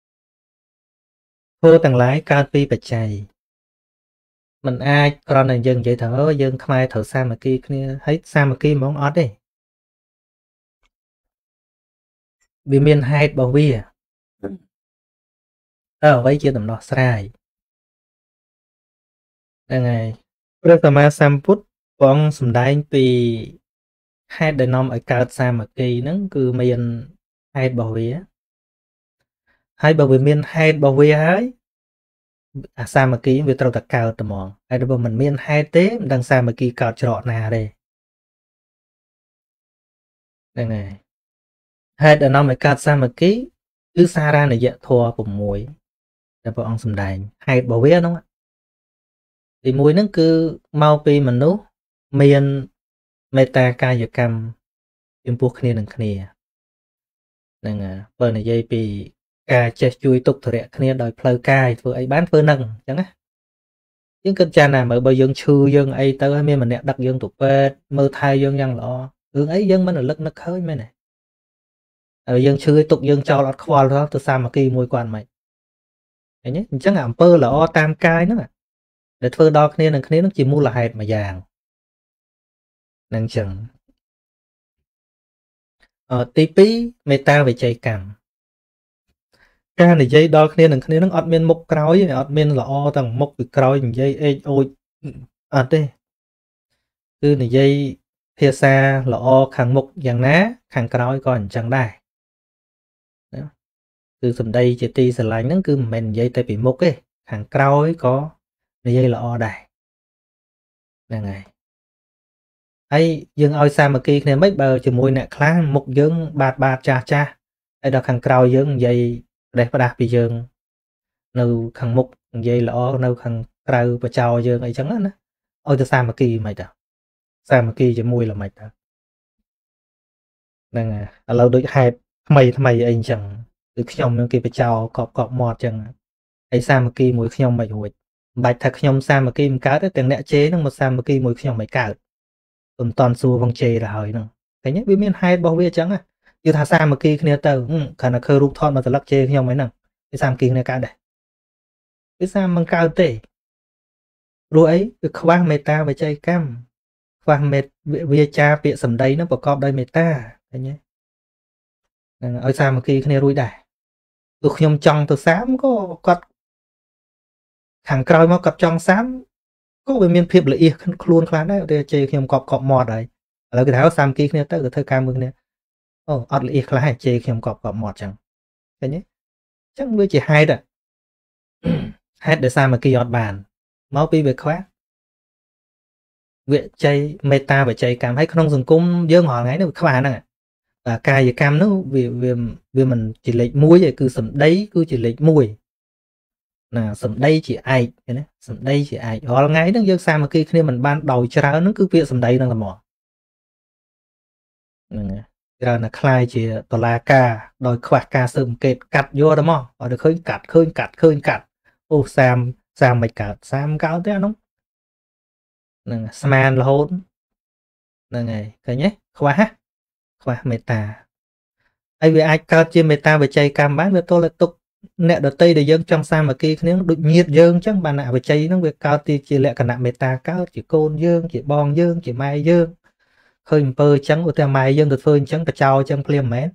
ធម៌ទាំងឡាយកើតពីបច្ច័យมันអាចគ្រាន់តែយើងនិយាយថាអូយើងខ្មែរត្រូវសាមគ្គីគ្នាហើយសាមគ្គីហ្មងអត់ទេវាមានហេតុរបស់វាតើអ្វីជាដំណោះស្រាយហ្នឹងហើយព្រះសម្មាសម្ពុទ្ធព្រះអង្គសម្ដែងពីហេតុដែលនាំឲ្យកើតសាមគ្គីហ្នឹងគឺមានហេតុរបស់វាហើយបើវាមានហេតុរបស់វាហើយអាសាមគ្គីវាត្រូវតែកើតតែហ្មងហើយបើមិនមានហេតុទេមិនដឹងសាមគ្គីកើតច្រកណាទេហ្នឹងហើយហេតុដែលនាំឲ្យកើតសាមគ្គីគឺសារណយធម៌៦ដែលព្រះអង្គសម្ដែងហេតុរបស់វាហ្នឹងទីមួយហ្នឹងគឺមកពីមនុស្សមានមេត្តាកាយកម្មចំពោះគ្នានឹងគ្នាហ្នឹងបើនិយាយពីការចេះជួយទុក្ខធរៈគ្នាដោយផ្លូវកាយធ្វើអីបានធ្វើនឹងអញ្ចឹងណាយើងគិតចាណាមើលបើយើងឈឺយើងអីទៅហើយមានម្នាក់ដឹកយើងទៅពេទ្យមើលថែយើងយ៉ាងល្អរឿងអីយើងមិនរលឹកនឹកឃើញមែនទេហើយយើងឈឺឲ្យទុកយើងចោលអត់ខ្វល់ទៅសាមគ្គីមួយគាត់មិនឃើញទេអញ្ចឹងអំពើល្អតាមកាយហ្នឹងដែលធ្វើដល់គ្នានឹងគ្នានឹងជាមូលហេតុមួយយ៉ាងហ្នឹងអញ្ចឹងអឺទីពីរមេត្តាវិជ័យកម្មការនិយាយដល់គ្នានឹងគ្នានឹងអត់មានមុខក្រោយទេអត់មានល្អទាំងមុខពីក្រោយនិយាយអេចអូចអត់ទេគឺនិយាយភាសាល្អខាងមុខយ៉ាងណាខាងក្រោយក៏អញ្ចឹងដែរណាគឺសម្ដីជាទីស្រឡាញ់ហ្នឹងគឺមិនមែននិយាយតែពីមុខទេខាងក្រោយក៏និយាយល្អដែរហ្នឹងហើយហើយយើងឲ្យសាមគ្គីគ្នាមិនបើជាមួយអ្នកខ្លះមុខយើងបាតបាតចាស់ចាស់ហើយដល់ខាងក្រោយយើងនិយាយផ្ដេសផ្ដាស់ពីយើងនៅខាងមុខនិយាយល្អនៅខាងក្រៅបចោយើងអីចឹងណាឲ្យទៅសាមគ្គីមិនទៅសាមគ្គីជាមួយល្មិចទៅហ្នឹងហើយឥឡូវដូចហេតុថ្មីថ្មីអីអញ្ចឹងគឺខ្ញុំនឹងគេបចោកប់កប់មាត់ចឹងហើយសាមគ្គីមួយខ្ញុំមិនរួចមិនបាច់ថាខ្ញុំសាមគ្គីមិនកើតទេទាំងអ្នកជេរហ្នឹងមកសាមគ្គីមួយខ្ញុំមិនកើតមិនតន់សួរវងជេរទៅហើយហ្នឹងឃើញទេវាមានហេតុរបស់វាអញ្ចឹងណាគឺថាសាមគ្គីគ្នាទៅគ្រាន់តែឃើញរូបថតមកស្លឹកជេរខ្ញុំហ្នឹងវាសាមគ្គីគ្នាកើតដែរវាសាមមិនកើតទេព្រោះអីវាខ្វះមេត្តាវិជ័យកម្មខ្វះមេត្តាវាចាពាក្យសម្ដីហ្នឹងប្រកបដោយមេត្តាឃើញទេហ្នឹងឲ្យសាមគ្គីគ្នារួចដែរទោះខ្ញុំចង់ទៅសាមក៏គាត់ខាងក្រោយមកគាត់ចង់សាមក៏វាមានភាពល្អៀសខ្លួនខ្លះដែរតែជេរខ្ញុំកប់កប់មាត់ហើយឥឡូវគេថាសាមគ្គីគ្នាទៅក៏ធ្វើការមួយគ្នាអូអត់ល្អៀសខ្លះជេរខ្ញុំកប់កប់មាត់ចឹងឃើញទេអញ្ចឹងវាជាហេតុហេតុដែលសាមគ្គីអត់បានមកពីវាខ្វះវិជ័យមេត្តាវិជ័យកម្មហើយក្នុងសង្គមយើងរាល់ថ្ងៃនេះវាខ្វះហ្នឹង và cài về cam nó vì vì vì mình chỉ lệch muối vậy cứ sầm đấy cứ chỉ lệch muối là sầm đây chỉ ai thế này sầm đây chỉ ai họ ngay nó dương sao mà khi khi mình ban đầu chả nó cứ việc sầm đây đang là mỏ ra là khai chỉ tòa la ca đòi khoác ca sầm kẹt cắt vô đó mỏ họ được khơi cắt khơi cắt khơi cắt ô sam sam mày cắt sam cao thế nó nè sam là hôn nè ngày cái nhé khóa khóa meta ai vì ai cao trên meta về chạy cam bán với tôi là tục nè đợt tây để dân trong sao mà kia nếu được nhiệt dương chắc bà nạ về chạy nó việc cao thì chỉ lệ cả nạ meta cao chỉ côn dương chỉ bong dương chỉ mai dương khơi pơ trắng của ta mai dương được phơi trắng cả trao trắng phim mến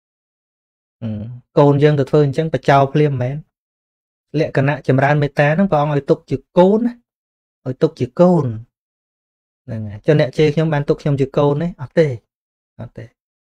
côn dương được phơi trắng cả trao phim mến lệ cả nạ chầm ran meta nó còn ở tục chỉ côn ở tục chỉ côn cho nè chơi nhóm ban tục nhóm chỉ côn đấy ở tê ở tê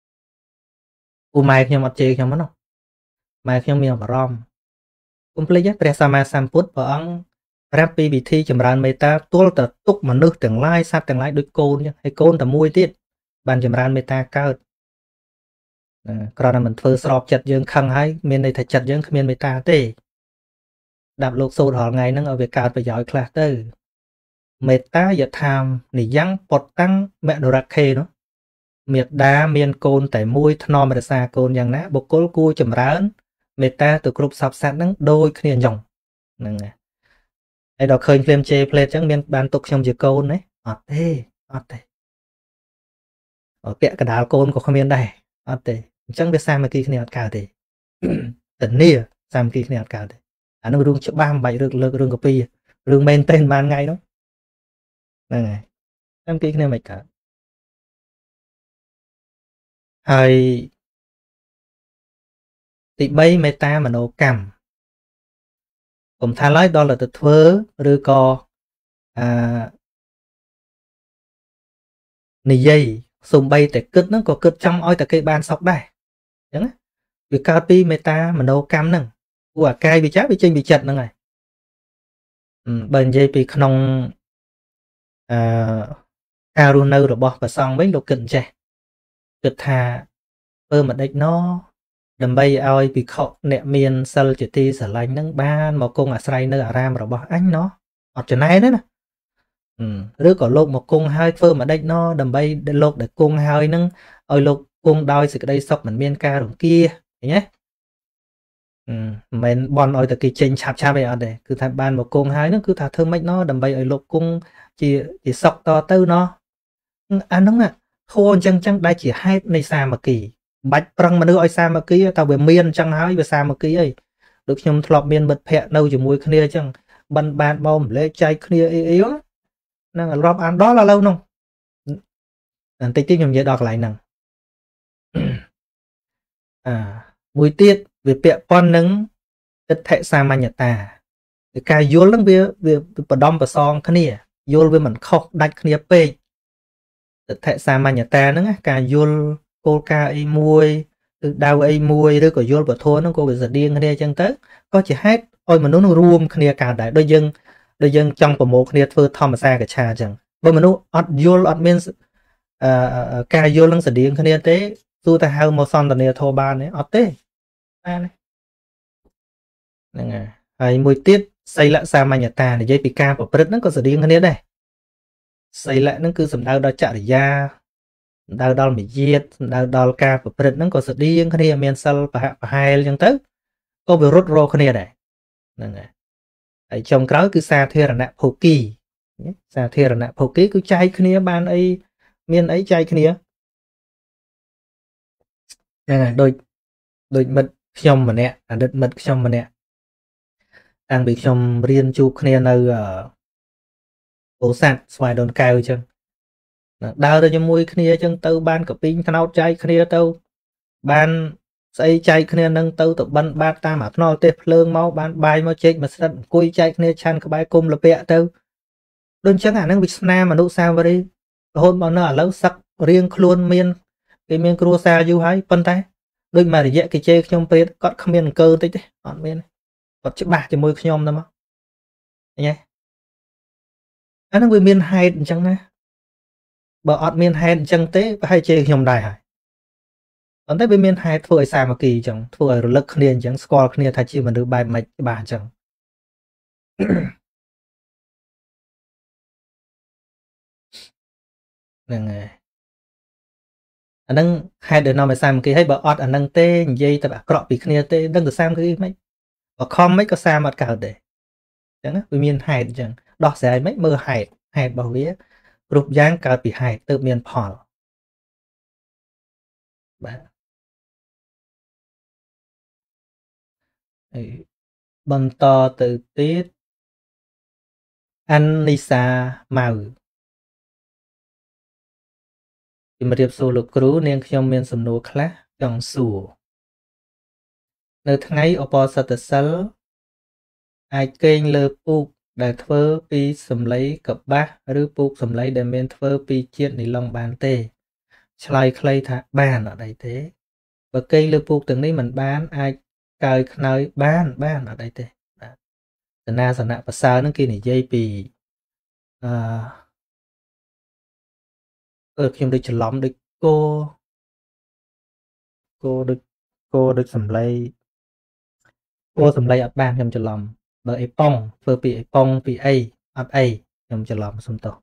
u mai nhóm ở chơi nhóm nó mai nhóm miệng rom complete ព្រះសម្មាសម្ពុទ្ធព្រះអង្គប្រាប់ពីវិធីចម្រើនមេត្តាទល់តែទុកមនុស្សទាំងឡាយសត្វទាំងឡាយដូចកូនចឹងហើយកូនតែមួយទៀតបានចម្រើនមេត្តាកើតគ្រាន់តែមិនធ្វើស្របចិត្តយើងខឹងហើយមានន័យថាចិត្តយើងគ្មានមេត្តាទេដាក់លោកសូត្ររាល់ថ្ងៃហ្នឹងឲ្យវាកើតប្រយោជន៍ខ្លះទៅមេត្តាយថាមនិយ៉ាងពតតាំងមនរខេនោះមេត្តាមានកូនតែមួយថ្នមរក្សាកូនយ៉ាងណាបុគ្គលគួរចម្រើនមេត្តាទៅគ្រប់សពសត្វហ្នឹងដូចគ្នាអញ្ចឹងហ្នឹងហើយដល់ឃើញភ្លាមជេផ្លេតអញ្ចឹងមានបានទុកខ្ញុំជាកូនទេអត់ទេអត់ទេពាក់កណ្ដាលកូនក៏គ្មានដែរអត់ទេអញ្ចឹងវាសាមគ្គីគ្នាអត់កើតទេតនីសាមគ្គីគ្នាអត់កើតទេអានឹងរឿងច្បាស់មិនបាច់លើកលើករឿងកពីរឿងមែនទេបានថ្ងៃនោះហ្នឹងហើយសាមគ្គីគ្នាមិនកើតហើយទីបីមេត្តាមនោកម្មកុំថាឡើយដល់ទៅធ្វើឬក៏អានិយាយសំបីតែគិតហ្នឹងក៏គិតចង់ឲ្យតែគេបានសុខដែរអញ្ចឹងវាកើតពីមេត្តាមនោកម្មហ្នឹងព្រោះអាកាយវិចារវាចេញពីចិត្តហ្នឹងហើយបើនិយាយពីក្នុងអឺការរស់នៅរបស់ព្រះសង្ឃវិញលោកគិតអញ្ចេះគិតថាធ្វើមិនដេចណដើម្បីឲ្យភិក្ខុអ្នកមានសិលជាទីស្រឡាញ់ហ្នឹងបានមកគង់អាស្រ័យនៅអារាមរបស់អញណោះអត់ចំណែនទេណាឬក៏លោកមកគង់ហើយធ្វើមិនដេចណដើម្បីលោកដែលគង់ហើយហ្នឹងឲ្យលោកគង់ដោយសេចក្តីសុខមិនមានការរង្គៀឃើញទេមិនមែនបន់ឲ្យតែគេចេញឆាប់ឆាប់អីអត់ទេគឺថាបានមកគង់ហើយហ្នឹងគឺថាធ្វើម៉េចណដើម្បីឲ្យលោកគង់ជាជាសុខតទៅណអាហ្នឹងធัวអញ្ចឹងចឹងដែលជាហេតុនៃសាមគ្គីបាច់ប្រឹងមនុស្សឲ្យសាមគ្គីតែវាមានអញ្ចឹងហើយវាសាមគ្គីអីដូចខ្ញុំធ្លាប់មានមិត្តភ័ក្ដិនៅជាមួយគ្នាអញ្ចឹងបិណ្ឌបាតបោម្លេចចែកគ្នាអីអីហ្នឹងរាប់អានដល់ឥឡូវនោះបន្តិចទៀតខ្ញុំនិយាយដល់កន្លែងហ្នឹងអាមួយទៀតវាពាក់ព័ន្ធនឹងទិដ្ឋិសាមញ្ញតាគឺការយល់ហ្នឹងវាវាបដំប្រសងគ្នាយល់វាមិនខុសដាច់គ្នាពេកទិដ្ឋិសាមញ្ញតាហ្នឹងការយល់គោលការណ៍អីមួយឬដៅអីមួយឬក៏យល់ពធហ្នឹងក៏វាស្តៀងគ្នាអញ្ចឹងទៅក៏ជាហេតុឲ្យមនុស្សនឹងរួមគ្នាកើតដែរដូចយើងដូចយើងចង់ប្រមូលគ្នាធ្វើធម្មសាកច្ឆាអញ្ចឹងបើមនុស្សអត់យល់អត់មានអឺការយល់នឹងស្តៀងគ្នាទេទោះតែហៅមកសន្ទនាធម៌បានទេអត់ទេបានហ្នឹងហើយហើយមួយទៀតសីលសាមញ្ញតានិយាយពីការប្រព្រឹត្តហ្នឹងក៏ស្តៀងគ្នាដែរសីលហ្នឹងគឺសំដៅដល់ចរិយាសំដៅដល់មាយាទសំដៅដល់ការប្រព្រឹត្តហ្នឹងក៏ស្តៀងគ្នាមានសិលប្រហាក់ប្រហែលអញ្ចឹងទៅក៏វារត់រកគ្នាដែរហ្នឹងហើយហើយចុងក្រោយគឺសាធារណភោគីសាធារណភោគីគឺចែកគ្នាបានអីមានអីចែកគ្នាហ្នឹងហើយដូចដូចមិត្តខ្ញុំម្នាក់អតីតមិត្តខ្ញុំម្នាក់តាំងពីខ្ញុំរៀនជួបគ្នានៅពោធិ៍សាត់ស្វាយដូនកែវអញ្ចឹងដើរទៅជាមួយគ្នាអញ្ចឹងទៅបានកពីងថ្នោតចែកគ្នាទៅបានស្អីចែកគ្នានឹងទៅទៅបិណ្ឌបាតតាមអាថ្នល់ទេសភ្លើងមកបានបាយមកជែកមួយស្រិតអង្គុយចែកគ្នាឆាន់ក្បែរគុំលពាក់ទៅដូចអញ្ចឹងអានឹងវាស្នាមមនុស្សសាវរីរហូតមកនៅឥឡូវសឹករៀងខ្លួនមានគេមានគ្រួសារយូរហើយប៉ុន្តែដូចមួយរយៈគេជេរខ្ញុំព្រាតគាត់គ្មានអង្គើតិចទេអត់មានគាត់ច្បាស់ជាមួយខ្ញុំទៅមកឃើញទេអានឹងវាមានហេតុអញ្ចឹងណាបើអត់មានហេតុអញ្ចឹងទេប្រហែលជេរខ្ញុំដែរហើយប៉ុន្តែវាមានហេតុធ្វើឲ្យសាមគ្គីអញ្ចឹងធ្វើឲ្យរលឹកគ្នាអញ្ចឹងស្គាល់គ្នាថាជាមនុស្សបែបម៉េចច្បាស់អញ្ចឹងហ្នឹងហើយអាហ្នឹងហេតុដែលនាំឲ្យសាមគ្គីហើយបើអត់អាហ្នឹងទេនិយាយតែអាក្រក់ពីគ្នាទេដឹងទៅសាមគ្គីមិនបើខំមិនក៏សាមអត់កើតដែរអញ្ចឹងវាមានហេតុអញ្ចឹងដោះស្រាយមិនមើលហេតុហេតុរបស់វាគ្រប់យ៉ាងកើតពីហេតុទើបមានផលបាទហើយបន្តទៅទៀតអាននីសាម៉ៅជំរាបសួរលោកគ្រូនាងខ្ញុំមានសំណួរខ្លះចង់សួរនៅថ្ងៃឧបោសថសិលអាចគេងលើពូកដែលធ្វើពីសំឡីកបាសឬពូកសំឡីដែលមានធ្វើពីជាតិនីឡុងបានទេឆ្លើយខ្លីថាបានអត់អីទេបើគេងលើពូកទាំងនេះមិនបានអាចកើយខ្នើយបានបានអត់អីទេបាទសនាសនៈប្រសើរហ្នឹងគេនិយាយពីអឺអឺខ្ញុំដូចច្រឡំដូចគោគោដូចគោដូចសំឡីគោសំឡីអត់បានខ្ញុំច្រឡំបើអេប៉ុងធ្វើពីអេប៉ុងពីអីអត់អីខ្ញុំច្រឡំសុំទោស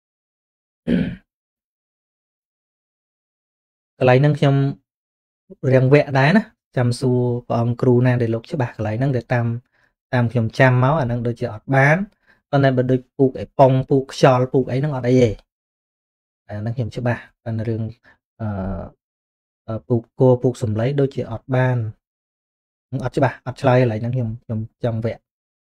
កន្លែងហ្នឹងខ្ញុំរៀងវគ្គដែរណាចាំសួរព្រះអង្គគ្រូណាដែលលោកច្បាស់កន្លែងហ្នឹងដែលតាមតាមខ្ញុំចាំមកអាហ្នឹងដូចជាអត់បានប៉ុន្តែបើដូចពូកអេប៉ុងពូកខ្យល់ពូកអីហ្នឹងអត់អីទេអាហ្នឹងខ្ញុំច្បាស់ប៉ុន្តែរឿងអឺពូកគោពូកសំឡីដូចជាអត់បានអត់ច្បាស់អត់ឆ្លើយកន្លែងហ្នឹងខ្ញុំខ្ញុំចង់វគ្គ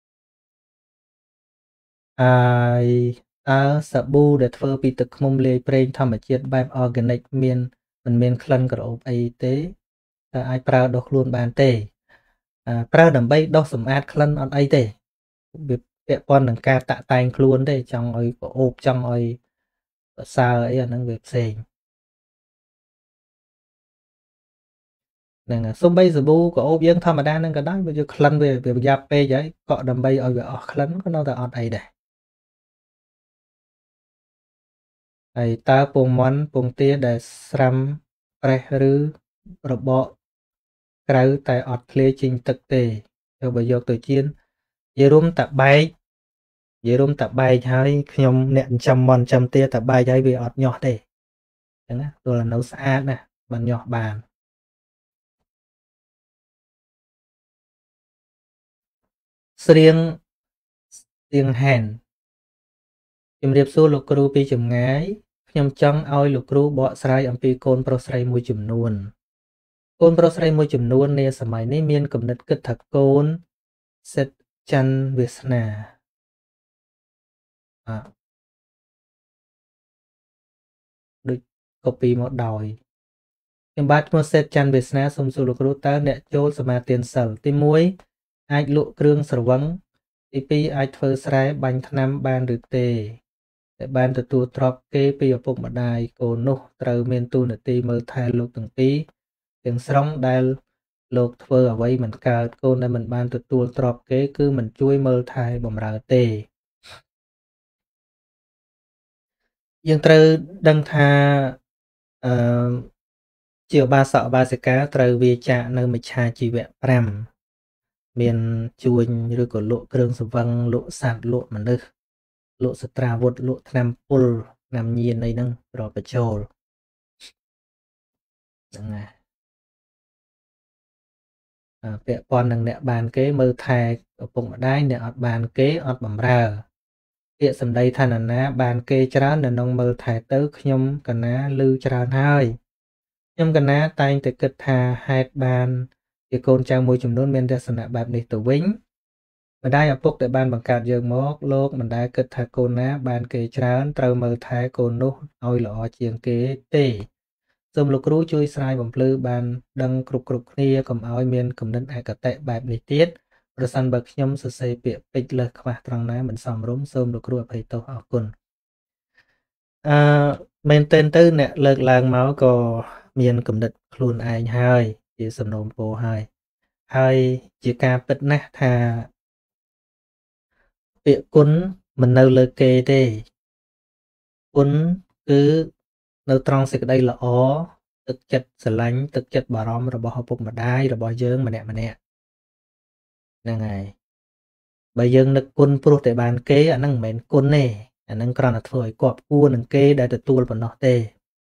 ហើយតើសាប៊ូដែលធ្វើពីទឹកឃ្មុំលាយប្រេងធម្មជាតិបែប organic មានមិនមានក្លិនក្រអូបអីទេតើអាចប្រើដុសខ្លួនបានទេប្រើដើម្បីដុសសម្អាតក្លិនអត់អីទេវាពាក់ព័ន្ធនឹងការតាក់តែងខ្លួនទេចង់ឲ្យក្រអូបចង់ឲ្យប្រសើរអីអាហ្នឹងវាផ្សេងហ្នឹងហើយសំបីសាប៊ូក្រអូបយើងធម្មតាហ្នឹងក៏ដោយបើយកក្លិនវាវាប្រយ៉ាប់ពេកហើយកក់ដើម្បីឲ្យវាអស់ក្លិនក៏នៅតែអត់អីដែរហើយតើពងមាន់ពងទាដែលស្រាំប្រេះឬរបកក្រៅតែអត់ឃ្លាចេញទឹកទេយកបើយកទៅចៀននិយាយរួមតាបែកនិយាយរួមតាបែកហើយខ្ញុំអ្នកចិញ្ចឹមមាន់ចិញ្ចឹមទាតាបែកហើយវាអត់ញាស់ទេអញ្ចឹងណាទោះតែនៅស្អាតណាបានញាស់បានស្រៀងស្រៀងហែនជំរាបសួរលោកគ្រូពីចម្ងាយខ្ញុំចង់ឲ្យលោកគ្រូបកស្រាយអំពីកូនប្រុសស្រីមួយចំនួនកូនប្រុសស្រីមួយចំនួននាសម័យនេះមានគំនិតគិតថាកូនសិទ្ធច័ន្ទវាសនាអដូច copy មកដោយខ្ញុំបាទឈ្មោះសេតច័ន្ទវាសនាសូមសួរលោកគ្រូតើអ្នកចូលសមាទានសិលទីមួយអាចលក់គ្រឿងស្រវឹងទីពីរអាចធ្វើស្រែបាញ់ថ្នាំបានឬទេតែបានទទួលទ្រព្យគេពីឪពុកម្ដាយកូននោះត្រូវមានទូនាទីមើលថែលោកទាំងពីរទាំងស្រុងដែលលោកធ្វើអ្វីមិនកើតកូនដែលមិនបានទទួលទ្រព្យគេគឺមិនជួយមើលថែបម្រើទេយើងត្រូវដឹងថាអឺជាឧបាសកឧបាសិកាត្រូវវាចាកនៅមិច្ឆាជីវៈប្រាំមានជួញឬក៏លក់គ្រឿងសង្វឹងលក់សត្វលក់មនុស្សលក់សត្រាវុធលក់ថ្នាំពុលថ្នាំញៀនអីហ្នឹងរាប់បញ្ចូលហ្នឹងហើយពាក់ព័ន្ធនឹងអ្នកបានគេមើលថែឪពុកម្ដាយអ្នកអត់បានគេអត់បម្រើពាក្យសម្ដីថានរណាបានគេច្រើននៅក្នុងមើលថែទៅខ្ញុំកណាឮច្រើនហើយខ្ញុំកណាតែងតែគិតថាហេតុបានជាកូនចៅមួយចំនួនមានទស្សនៈបែបនេះទៅវិញម្ដាយឪពុកដែលបានបង្កើតយើងមកលោកមិនដែលគិតថាកូនណាបានគេច្រើនត្រូវមើលថែកូននោះឲ្យល្អជាងគេទេសូមលោកគ្រូជួយស្រាយបំភ្លឺបានដឹងគ្រប់គ្រប់គ្នាកុំឲ្យមានគំនិតអកតេបែបនេះទៀតប្រសិនបើខ្ញុំសរសេរពាក្យពេចន៍លើសខ្វះត្រង់ណាមិនសមរម្យសូមលោកគ្រូអភ័យទោសអរគុណអឺមែនទែនទៅអ្នកលើកឡើងមកក៏មានគំនិតខ្លួនឯងហើយជាសំណូមពរហើយហើយជាការពិតណាស់ថាពាក្យគុណមិននៅលើគេទេគុណគឺនៅត្រង់សេចក្តីល្អទឹកចិត្តស្រឡាញ់ទឹកចិត្តបារម្ភរបស់ឪពុកម្ដាយរបស់យើងម្នាក់ម្នាក់ហ្នឹងហើយបើយើងនឹកគុណព្រោះតែបានគេអាហ្នឹងមិនមែនគុណទេអាហ្នឹងគ្រាន់តែធ្វើឲ្យគប់គួរនឹងគេដែលទទួលប៉ុណ្ណោះទេ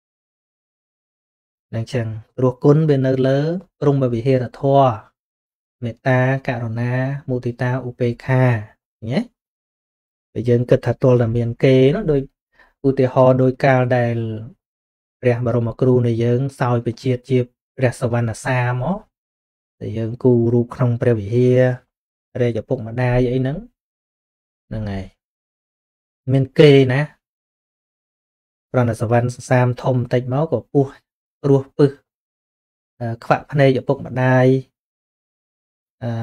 ហ្នឹងចឹងព្រោះគុណវានៅលើព្រំវិហារធម៌មេត្តាករុណាមុទិតាឧបេក្ខាញ៉េបើយើងគិតថាទល់តែមានគេនោះដូចឧទាហរណ៍ដោយកាលដែលព្រះបរមគ្រូនៃយើងសោយពជាតិជាព្រះសវណ្ណសាមកតែយើងគូរូបក្នុងព្រះវិហាររាជឪពុកម្ដាយអីហ្នឹងហ្នឹងហើយមានគេណាប្រណសវណ្ណសាមធំតិចមកក៏ពោះរស់ពឹសខ្វាក់ភ្នែកឪពុកម្ដាយអឺ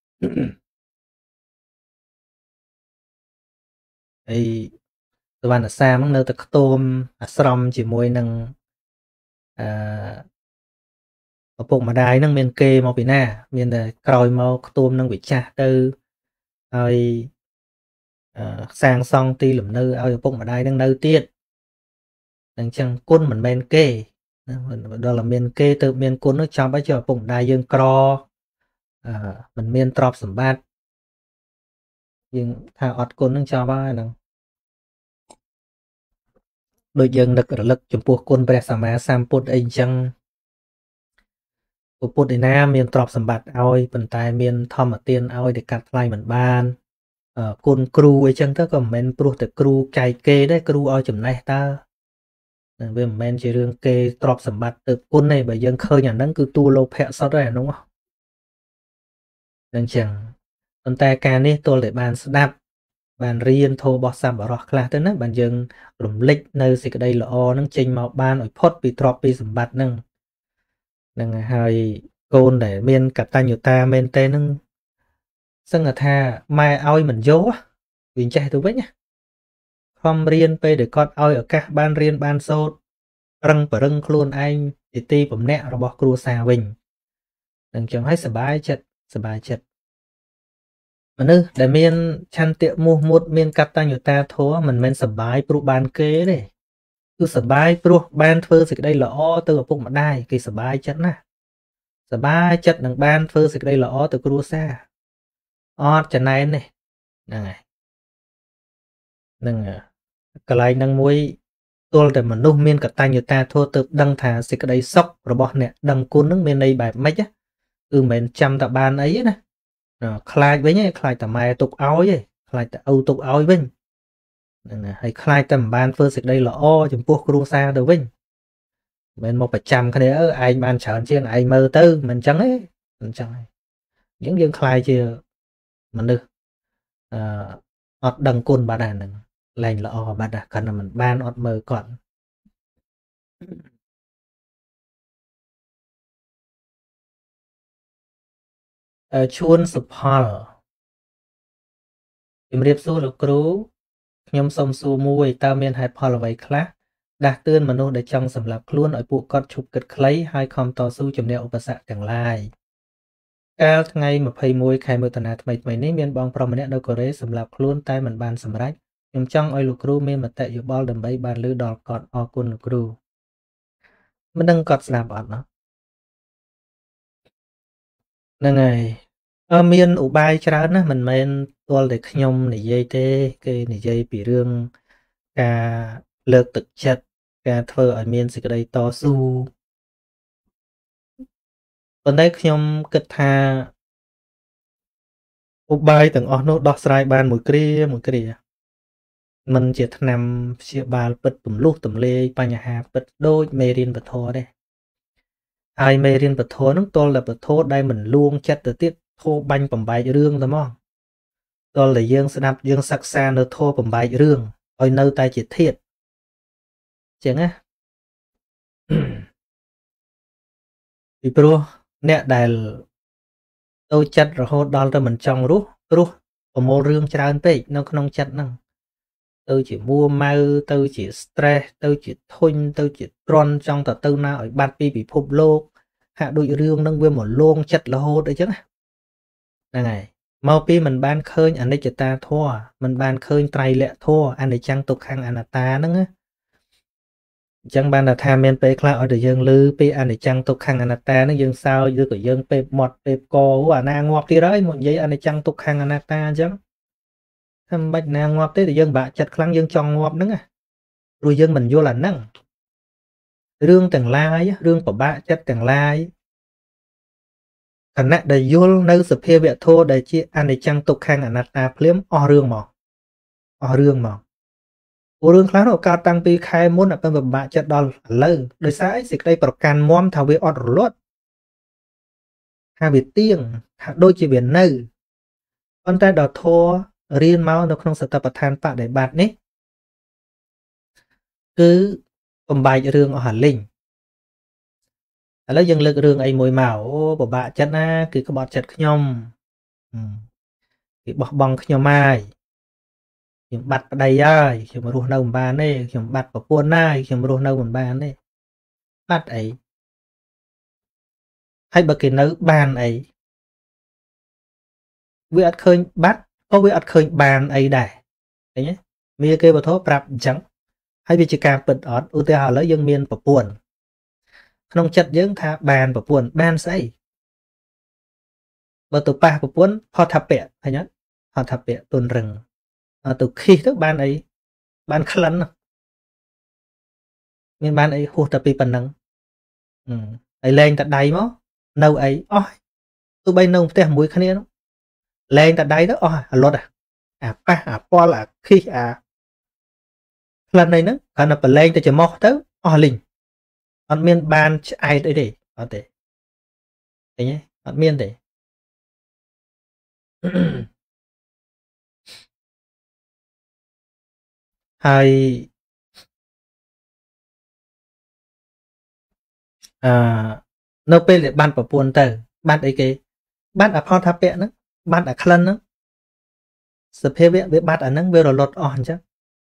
អីសវណ្ណសាមហ្នឹងនៅតែខ្ទមអាស្រមជាមួយនឹងអឺឪពុកម្ដាយហ្នឹងមានគេមកពីណាមានតែក្រោយមកខ្ទមនឹងវិចាស់ទៅហើយសាងសង់ទីលំនៅឲ្យឪពុកម្ដាយនឹងនៅទៀតអញ្ចឹងគុណមិនមែនគេដល់តែមានគេទៅមានគុណនោះចាំឲ្យជាឪពុកម្ដាយយើងក្រអឺមិនមានទ្រព្យសម្បត្តិយើងថាអត់គុណនឹងចាំហើយហ្នឹងដូចយើងនឹករលឹកចំពោះគុណព្រះសម្មាសម្ពុទ្ធអីអញ្ចឹងពុទ្ធឯណាមានទ្រព្យសម្បត្តិឲ្យប៉ុន្តែមានធម្មទានឲ្យតែកាត់ថ្លៃមិនបានគុណគ្រូអីចឹងទៅក៏មិនមែនព្រោះតែគ្រូចែកគេដែរគ្រូឲ្យចំណេះតើវាមិនមែនជារឿងគេទ្រព្យសម្បត្តិទៅគុណទេបើយើងឃើញអាហ្នឹងគឺតួលោភៈសុទ្ធហើយអានោះអញ្ចឹងប៉ុន្តែការនេះទល់តែបានស្ដាប់បានរៀនធម៌របស់សម្បរោះខ្លះទៅណាបានយើងរំលឹកនៅសេចក្តីល្អហ្នឹងចេញមកបានឲ្យផុតពីទ្រព្យពីសម្បត្តិហ្នឹងហ្នឹងហើយកូនដែលមានកតញ្ញូតាមែនទេហ្នឹងសឹងថាម៉ែឲ្យមិនយកវាចេះទៅវិញខំរៀនពេលដែលគាត់ឲ្យឱកាសបានរៀនបានសូត្ររឹងប្រឹងខ្លួនឯងជាទីពំនាក់របស់គ្រួសារវិញនឹងចឹងឲ្យសบายចិត្តសบายចិត្តមនុស្សដែលមានឆន្ទៈមោះមុតមានកតញ្ញូតាធម៌មិនមែនសบายព្រោះបានគេទេគឺសบายព្រោះបានធ្វើសេចក្តីល្អទៅឪពុកម្ដាយគេសบายចិត្តណាស់សบายចិត្តនឹងបានធ្វើសេចក្តីល្អទៅគ្រួសារអត់ចំណែនទេហ្នឹងហើយហ្នឹងកន្លែងហ្នឹងមួយទល់តែមនុស្សមានកតញ្ញូតាធម៌ទៅដឹងថាសេចក្តីសុខរបស់អ្នកដឹងគុណហ្នឹងមានន័យបែបម៉េចគឺមិនមែនចាំតែបានអីណាខ្លាចវិញឯងខ្លាចតែម៉ែទុកឲ្យឯងខ្លាចតែឪទុកឲ្យវិញហ្នឹងហើយខ្លាចតែមិនបានធ្វើសេចក្តីល្អចំពោះគ្រួសារទៅវិញមិនមែនមកប្រចាំគ្នាអើឯងបានច្រើនជាងឯងមើលទៅមិនអញ្ចឹងទេមិនអញ្ចឹងទេអញ្ចឹងយើងខ្លាចជាមនុស្សអឺអត់ដឹងគុណបាត់ហ្នឹងលែងល្អបាត់គ្រាន់តែមិនបានអត់មើលគាត់អឺឈួនសុផលជំរាបសួរលោកគ្រូខ្ញុំសូមសួរមួយតើមានហេតុផលអ្វីខ្លះដាស់តឿនមនុស្សដែលចង់សម្លាប់ខ្លួនឲ្យពួកគាត់ឈប់គិតខ្លីហើយខំតស៊ូជំនះឧបសគ្គទាំងឡាយកាលថ្ងៃម្ភៃមួយខែមិថុនាថ្មីថ្មីនេះមានបងប្រុសម្នាក់នៅកូរ៉េសម្លាប់ខ្លួនតែមិនបានសម្រេចខ្ញុំចង់ឲ្យលោកគ្រូមានមតិយោបល់ដើម្បីបានលើដល់គាត់អរគុណលោកគ្រូមិនដឹងគាត់ស្ដាប់អត់ណាហ្នឹងហើយអឺមានឧបាយច្រើនណាស់មិនមែនទាល់តែខ្ញុំនិយាយទេគេនិយាយពីរឿងការលើកទឹកចិត្តការធ្វើឲ្យមានសេចក្តីតស៊ូប៉ុន្តែខ្ញុំគិតថាឧបាយទាំងអស់នោះដោះស្រាយបានមួយគ្រាមួយគ្រាมันជាថ្នាំព្យាបាលពិតទម្លុះទម្លាយបញ្ហាពិតដូចមេរៀនពធទេហើយមេរៀនពធហ្នឹងទល់តែពធដែលមិនលួងចិត្តទៅទៀតធោបាញ់បំបែករឿងតែមកទល់តែយើងស្ដាប់យើងសិក្សានៅធោបំបែករឿងឲ្យនៅតែជាធាតុចឹងណាពីព្រោះអ្នកដែលទៅចិត្តរហូតដល់ទៅមិនចង់រស់រស់ប្រមូលរឿងច្រើនពេកនៅក្នុងចិត្តហ្នឹងទៅជាមួម៉ៅទៅជា stress ទៅជាធុញទៅជាទ្រាន់ចង់ទៅទៅណាឲ្យបាត់ពីពិភពលោកហាក់ដូចរឿងហ្នឹងវាមកលងចិត្តរហូតអីចឹងហ្នឹងហើយមកពីមិនបានឃើញអនិច្ចតាធម៌មិនបានឃើញត្រៃលក្ខធម៌អនិច្ចំទុក្ខំអនត្តាហ្នឹង chẳng ban là tham men pe khla ở để dương lư pe anh để chăng tục khang anata nó dương sao dương của dương pe mọt pe co à na ngọt đi đấy một giấy anh để chăng tục khang anata chẳng thầm bạch na ngọt thế thì dương bạ chặt khăng dương tròn ngọt nữa à rồi dương mình vô là năng rương tầng lai rương của bạ chất tầng lai khả năng để vô nơi sự phê vẹt thô để chi anh để chăng tục khang anata phím o rương mỏ o rương mỏ ô rương khá nó cao tăng pi khai muốn là bên bạ chất đòn lơ đời xã dịch đây bảo can mom thảo về ọt lót hai biệt tiếng đôi chỉ biển nơi con ta đỏ thô riêng máu nó không sẽ tập than tạ để bạt nế cứ cầm bài rương ở hẳn linh lấy dân lực rương ấy mùi màu ô bảo bạ chất á cứ có bọt chất nhom thì bọt bong nhom mai nhưng bạt vào đây ai nhưng mà ruột đâu mà này nhưng bạt vào buôn này nhưng mà ruột đâu mà bàn này bạt ấy hay bậc kỳ nữ bàn ấy vì ắt khơi bát có vì ắt khơi bàn ấy đài đấy nhé mía kê vào thố prap trắng hay vì chỉ càng bật ọt ưu tiên họ lấy dân miên và buồn không chặt dưỡng tha bàn và buồn bàn say và tụ ba và buồn họ thập bẹ hay nhá họ thập bẹ tuần rừng từ khi thức ban ấy ban khá lắm nên ban ấy hụt tập bị phần nắng ấy lên tại đây mà nâu ấy ôi tôi bay nông té mũi khá nó lên tại đây đó ôi lót à à ba à po là khi à lần này nữa khả năng lên tại chỉ mò tới ôi linh ăn miên ban ai đấy để có thể thế nhé ăn miên để hay à nâu pe để ban vào buồn tờ ban ấy cái ban ở pho tháp bẹ nữa ban ở khăn nữa sự phê vẽ với ban ở nắng về rồi lọt on chứ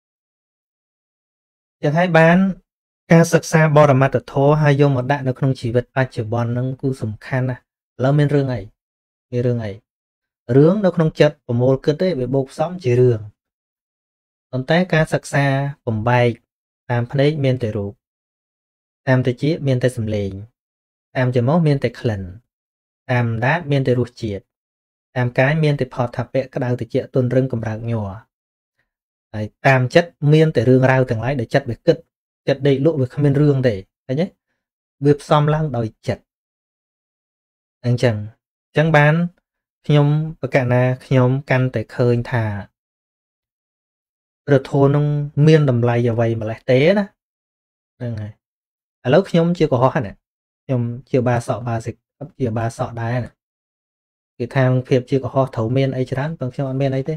chẳng hay ban ca sắc xa bò ra mặt ở thô hay vô một đại nó không chỉ vật ba chữ bòn nâng cú sủng khan à lỡ men rương ấy cái rương ấy rương nó không chật của một cơ tế bị bột sóng chỉ rương còn té ca sắc xa cùng bay tam phê miên tề rụt tam tề chiết miên tề sầm lệnh tam chữ máu miên tề khẩn tam đá miên tề ruột chiết tam cái miên tề phọt thập bẹ cái đầu tề chiết tuần rương cầm rạc nhòa tam chất miên tề rương rau từng lái để chất về cất chất đầy lụa về miên rương để thấy nhé việc xóm lăng đòi chặt anh chẳng chẳng bán nhom và cả na nhom căn tề khơi thà rồi thô nông miên đầm lầy vào vậy mà lại té đó này à lúc nhóm chưa có khó này nhóm chưa ba sọ ba dịch chưa ba sọ đá này cái thang phép chưa có khó thấu miên ấy chán bằng cho miên ấy thế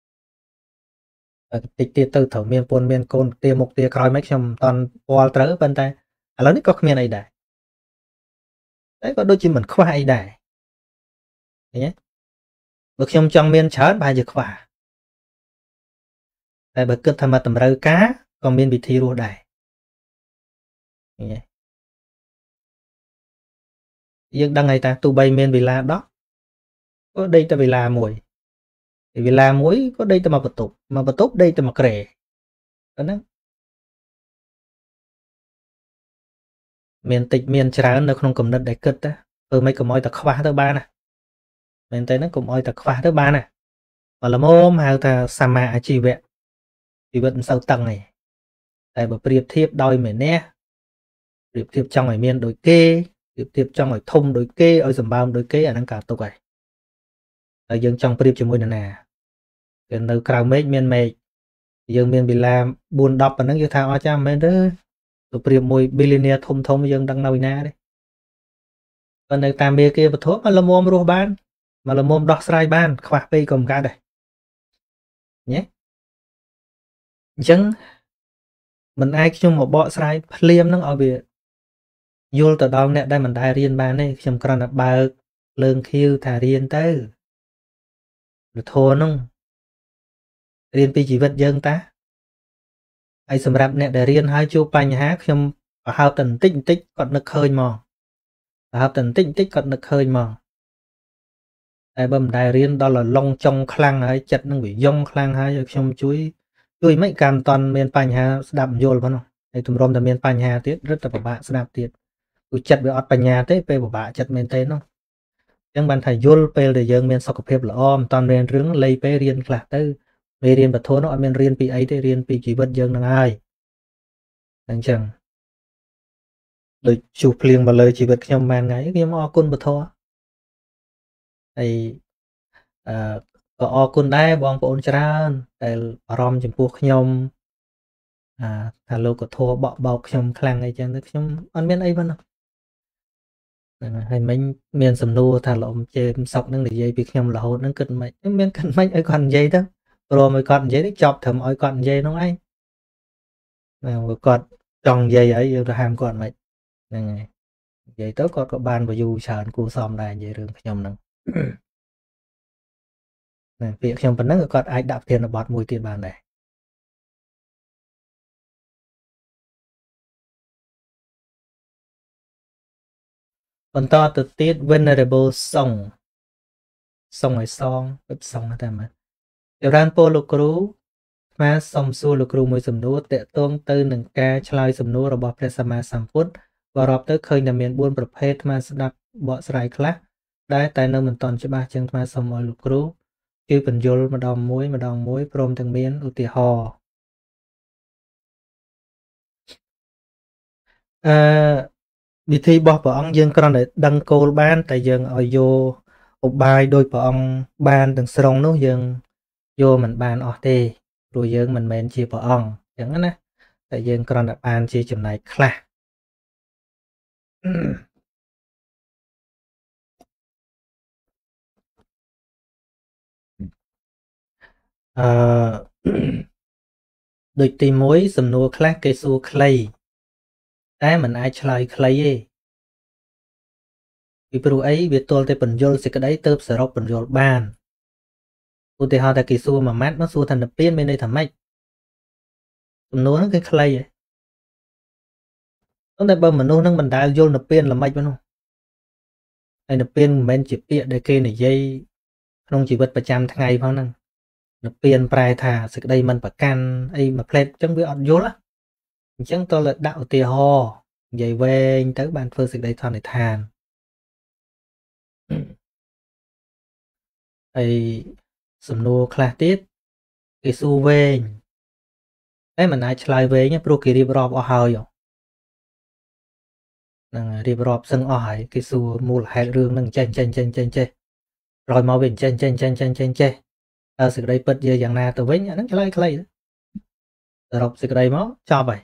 tịch tiệt từ thấu miên pôn miên côn tiệt một tiệt coi mấy trong toàn bò trớ bên tay à lớn có miên ấy đại đấy có đôi khi mình khoa ấy đại nhé bậc trong trong miên chán bài giờ khoa tại bậc cực tham mà tầm rau cá còn miên bị thi đua đại nhưng đăng ngày ta tu bay miên vì là đó có đây ta vì là mùi vì là muối có đây ta mà vật tục mà vật tốt đây ta mà kể đó miền tịch miền trà nó không cầm đất để cất á ừ mấy cầm oi ta khóa thứ ba nè miền tây nó cũng oi ta khóa thứ ba nè mà là mồm hào ta sama chỉ vẹn chỉ vẫn sau tầng này tại bởi priệp thiệp đôi mày nè priệp thiệp trong ngoài miền đối kê priệp thiệp trong ngoài thông đối kê ở dầm bao đối kê ở năng cả tục này ở dân trong priệp cho môi nè cái nơi cao mấy miền mày dân miền bị làm buồn đọc và nó như thao cha mấy đứa tụi priệp môi billionaire thông thông dân đang nồi na đấy còn nơi tam bia kia vật thuốc mà là mồm rùa ban mà là mồm đọc sai ban khoa pi cùng cả đây nhé chẳng mình ai chung một bộ sai liêm nó ở việc vô từ đó nè đây mình đại riêng ban này trong con là ba lương khiêu thả riêng tới rồi thua nó riêng pi chỉ vật dân ta ai sầm rạp nè để riêng hai chú bánh hát trong hao tần tích tích còn nực hơi mò hao tần tích tích còn nực hơi mò ai bầm đại riêng đó là long trong khăn hay chặt nó bị dông khăn hay trong chuối chuối mấy cam toàn miền bánh ha đậm vô mà nó ហើយទម្រាំតែមានបញ្ហាទៀតរឹតតែពិបាកស្ដាប់ទៀតគឺចិត្តវាអត់បញ្ញាទេពេលពិបាកចិត្តមែនទេនោះអញ្ចឹងបានថាយល់ពេលដែលយើងមានសុខភាពល្អមិនតាន់រៀនរឿងលៃពេលរៀនខ្លះទៅមេរៀនពធនោះអត់មានរៀនពីអីទេរៀនពីជីវិតយើងនឹងហើយអញ្ចឹងដូចជួបភ្លៀងមកលើជីវិតខ្ញុំបានថ្ងៃខ្ញុំអរគុណពធហើយអឺក៏អរគុណដែរបងប្អូនច្រើនដែលអារម្មណ៍ចំពោះខ្ញុំអាថាលោកធម៌បក់បោកខ្ញុំខ្លាំងអីចឹងទៅខ្ញុំអត់មានអីប៉ុណ្ណោះហ្នឹងហើយមិញមានសំណួរថាលោកអ៊ំជេមសុកនឹងនិយាយពីខ្ញុំរហូតហ្នឹងគិតមិនមានគិតមិនឲ្យគាត់និយាយទៅព្រមឲ្យគាត់និយាយទៅចប់ត្រឹមឲ្យគាត់និយាយនោះឯងណាគាត់ចង់និយាយហើយយើងទៅហាមគាត់មិនហ្នឹងហើយនិយាយទៅគាត់ក៏បាន view ច្រើនគួរសមដែរនិយាយរឿងខ្ញុំហ្នឹងណាពាក្យខ្ញុំប៉ុណ្ណឹងក៏គាត់អាចដាក់ប្រធានបទមួយទៀតបានដែរបន្តទៅទៀត Venerable Song សុងឲ្យសងពិតសុងតែមើលចរានពលលោកគ្រូស្មាសុំសួរលោកគ្រូមួយសំណួរតកតងទៅនឹងការឆ្លើយសំណួររបស់ព្រះសម្មាសម្ពុទ្ធក៏រាប់ទៅឃើញតែមានបួនប្រភេទស្មាស្ដាប់បកស្រាយខ្លះដែលតែនៅមិនទាន់ច្បាស់ជាងស្មាសុំឲ្យលោកគ្រូគឺបញ្យលម្ដងមួយម្ដងមួយព្រមទាំងមានឧទាហរណ៍អឺវិធីរបស់ព្រះអង្គយើងគ្រាន់តែដឹងគោលបានតែយើងឲ្យយកឧបាយដោយព្រះអង្គបានទាំងស្រុងនោះយើងយកមិនបានអស់ទេព្រោះយើងមិនមែនជាព្រះអង្គអញ្ចឹងណាតែយើងគ្រាន់តែបានជាចំណែកខ្លះអឺដូចទីមួយសំណួរខ្លះគេសួរខ្លីតែមិនអាចឆ្លើយខ្លីទេពីព្រោះអីវាទល់តែបញ្យលសេចក្តីទៅសរុបបញ្យលបានឧទាហរណ៍តែគេសួរមួយម៉ាត់មកសួរថានិព្វានមានន័យថាម៉េចសំណួរហ្នឹងគឺខ្លីទេតែបើមនុស្សនឹងមិនដែលយល់និព្វានល្មិចមកនោះហើយនិព្វានមិនមែនជាពាក្យដែលគេនិយាយក្នុងជីវិតប្រចាំថ្ងៃផងហ្នឹងនិព្វានប្រែថាសេចក្តីមិនប្រកាន់អីមួយផ្លេតអញ្ចឹងវាអត់យល់អញ្ចឹងតើដាក់ឧទាហរណ៍និយាយវែងទៅបានធ្វើសេចក្តីសន្និដ្ឋានហើយសំណួរខ្លះទៀតគេសួរវែងតែមិនអាចឆ្លើយវែងព្រោះគេរៀបរាប់អស់ហើយហ្នឹងរៀបរាប់សឹងអស់ហើយគេសួរមូលហេតុរឿងហ្នឹងចេះចេះចេះចេះចេះក្រោយមកវិញចេះចេះចេះចេះចេះចេះតើសេចក្តីពិតជាយ៉ាងណាទៅវិញអាហ្នឹងឆ្លើយខ្លីសរុបសេចក្តីមកចប់ហើយ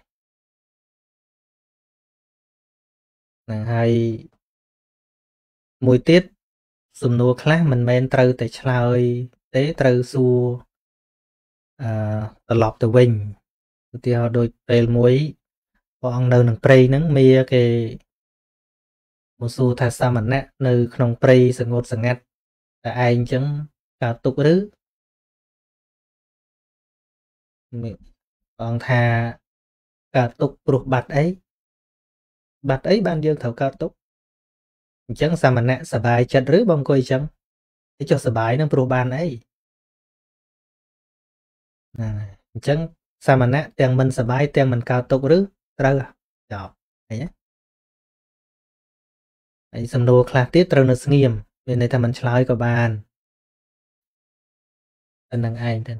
ហ្នឹងហើយមួយទៀតសំណួរខ្លះមិនមែនត្រូវតែឆ្លើយទេត្រូវសួរអឺត្រឡប់ទៅវិញឧទាហរណ៍ដូចពេលមួយព្រះអង្គនៅនឹងព្រៃហ្នឹងមីគេមកសួរថាសាមណៈនៅក្នុងព្រៃសងត់សងាត់តែឯងអញ្ចឹងកើតទុកឬព្រះអង្គថាកើតទុកព្រោះបាត់អីបាត់អីបានយើងត្រូវកើតទុកអញ្ចឹងសាមណៈសบายចិត្តឬបងអង្គុយអញ្ចឹងឯចុះសบายនឹងព្រោះបានអីណាអញ្ចឹងសាមណៈទាំងមិនសบายទាំងមិនកើតទុកឬត្រូវចប់ឃើញទេហើយសំណួរខ្លះទៀតត្រូវនៅស្ងៀមមានន័យថាមិនឆ្លើយក៏បានតែនឹងឯងទៅ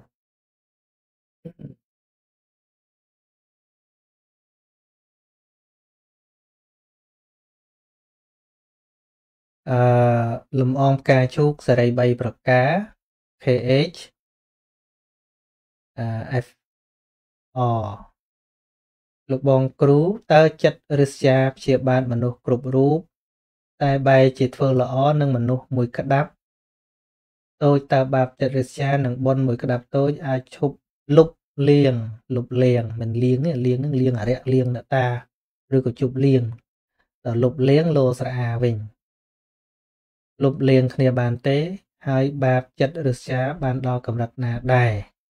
អឺលំអងផ្កាឈូកសេរីបីប្រការ ខេ អេច អឺ អេហ្វ អ លោកបងគ្រូតើចិត្តរិស្យាព្យាបាទមនុស្សគ្រប់រូបតែបែរជាធ្វើល្អនឹងមនុស្សមួយក្តាប់តូចតើបាបចិត្តរិស្យានឹងបុណ្យមួយក្តាប់តូចអាចឈប់លុបលៀងលុបលៀងមិនលៀងទេលៀងនឹងលៀងអរិយលៀងអ្នកតាឬក៏ជប់លៀងតើលុបលៀងលោស្រអាវិញលុបលៀងគ្នាបានទេហើយបាបចិត្តរិស្យាបានដល់កម្រិតណាដែរ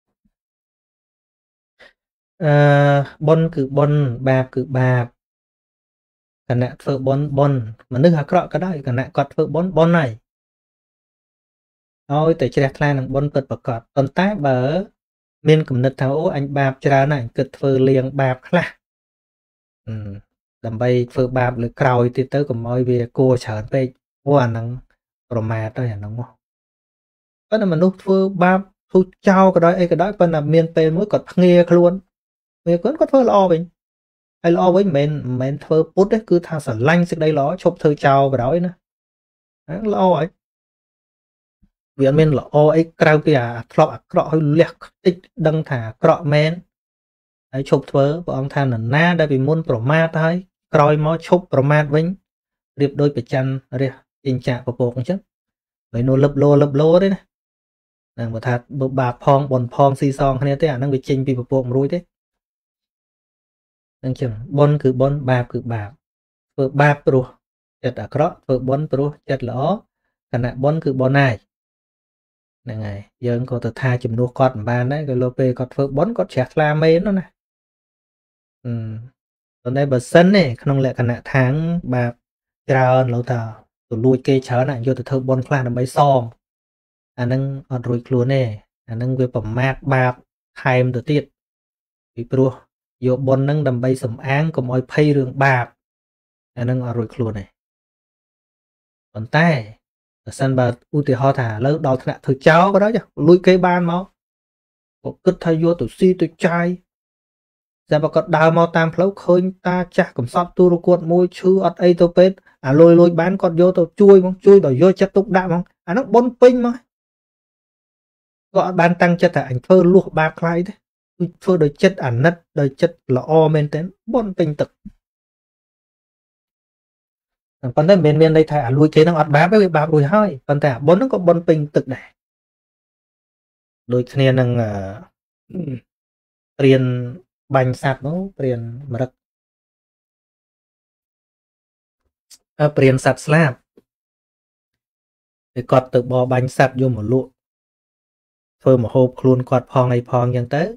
អឺបុណ្យគឺបុណ្យបាបគឺបាបគណៈធ្វើបុណ្យបុណ្យមនុស្សអាក្រក់ក៏ដោយគណៈគាត់ធ្វើបុណ្យបុណ្យហើយឲ្យតែជ្រះថ្លានឹងបុណ្យពិតប្រាកដប៉ុន្តែបើមានគំនិតថាអូអញបាបច្រើនណាស់អញគិតធ្វើលៀងបាបខ្លះ đầm bay phơ bạp lưỡi cào thì tới cũng mọi về cô chở về qua năng rồi mà tới nó không có là mình lúc phơ bạp thu trao cái đó ấy cái đó bên là miền tây mới còn nghe luôn nghe vẫn có phơ lo bình hay lo với mình mình phơ bút đấy cứ thang sẵn lanh sức đây nó chụp thư trao và đó nữa lo ấy vì mình là o ấy cào kìa cọ cọ hơi liệt tích đăng thả cọ men ấy chụp thơ của ông than là na đã bị môn pro ma thôi coi mó chụp pro ma vĩnh điệp đôi bị chăn đây tình trạng của bộ cũng chứ mấy nô lấp lô lấp lô đấy này nàng mà thật bà phong bồn phong xì xong hay thế à năng bị trình bị bộ rồi thế năng chừng bon cứ bon bạp cứ bạp vợ bạp pro chật à cọ vợ bon pro chật lõ khả năng bon cứ bon này này ngày giờ có từ tha chùm nô cọt bàn đấy cái lô pê cọt vợ bon cọt chẹt la mê nó này ừ còn đây bờ sân này không lẽ khả năng tháng bạp ra lâu thờ tụi lui kê chớ này vô từ thơ bon clan nó bay xong anh nâng ở rồi luôn nè anh nâng về phẩm mát bạc hai từ tiết bị pro vô bon nâng đầm bay sầm áng cùng oi pay rừng bạc anh nâng ở rồi luôn này còn tay ở sân bà u thì họ thả lớn đào thạ thử cháu cái đó chứ lui cây ban máu một cứ thay vô tụi si tụi trai ra bà có đào mau tam phấu khơi ta chả cầm sọt tu rồi cuộn môi chứ ọt ấy tôi pết à lôi lôi bán con vô tụi chui mong chui đòi vô chất túc đạm không à nó bon pin mà gọi ban tăng chất là ảnh phơ luộc bạc lại đấy phơ đời chất ảnh nất đời chất là o men tên bon pin tực còn đây miền miền đây thả lui kế nó ọt bá với bạc rồi hơi còn thả bốn nó có bon pin tực này đôi khi năng tiền bánh sạch nó tiền mà được tiền sạch slab thì cọt từ bò bánh sạch vô một lụa phơi một hộp luôn cọt phong này phongยังtới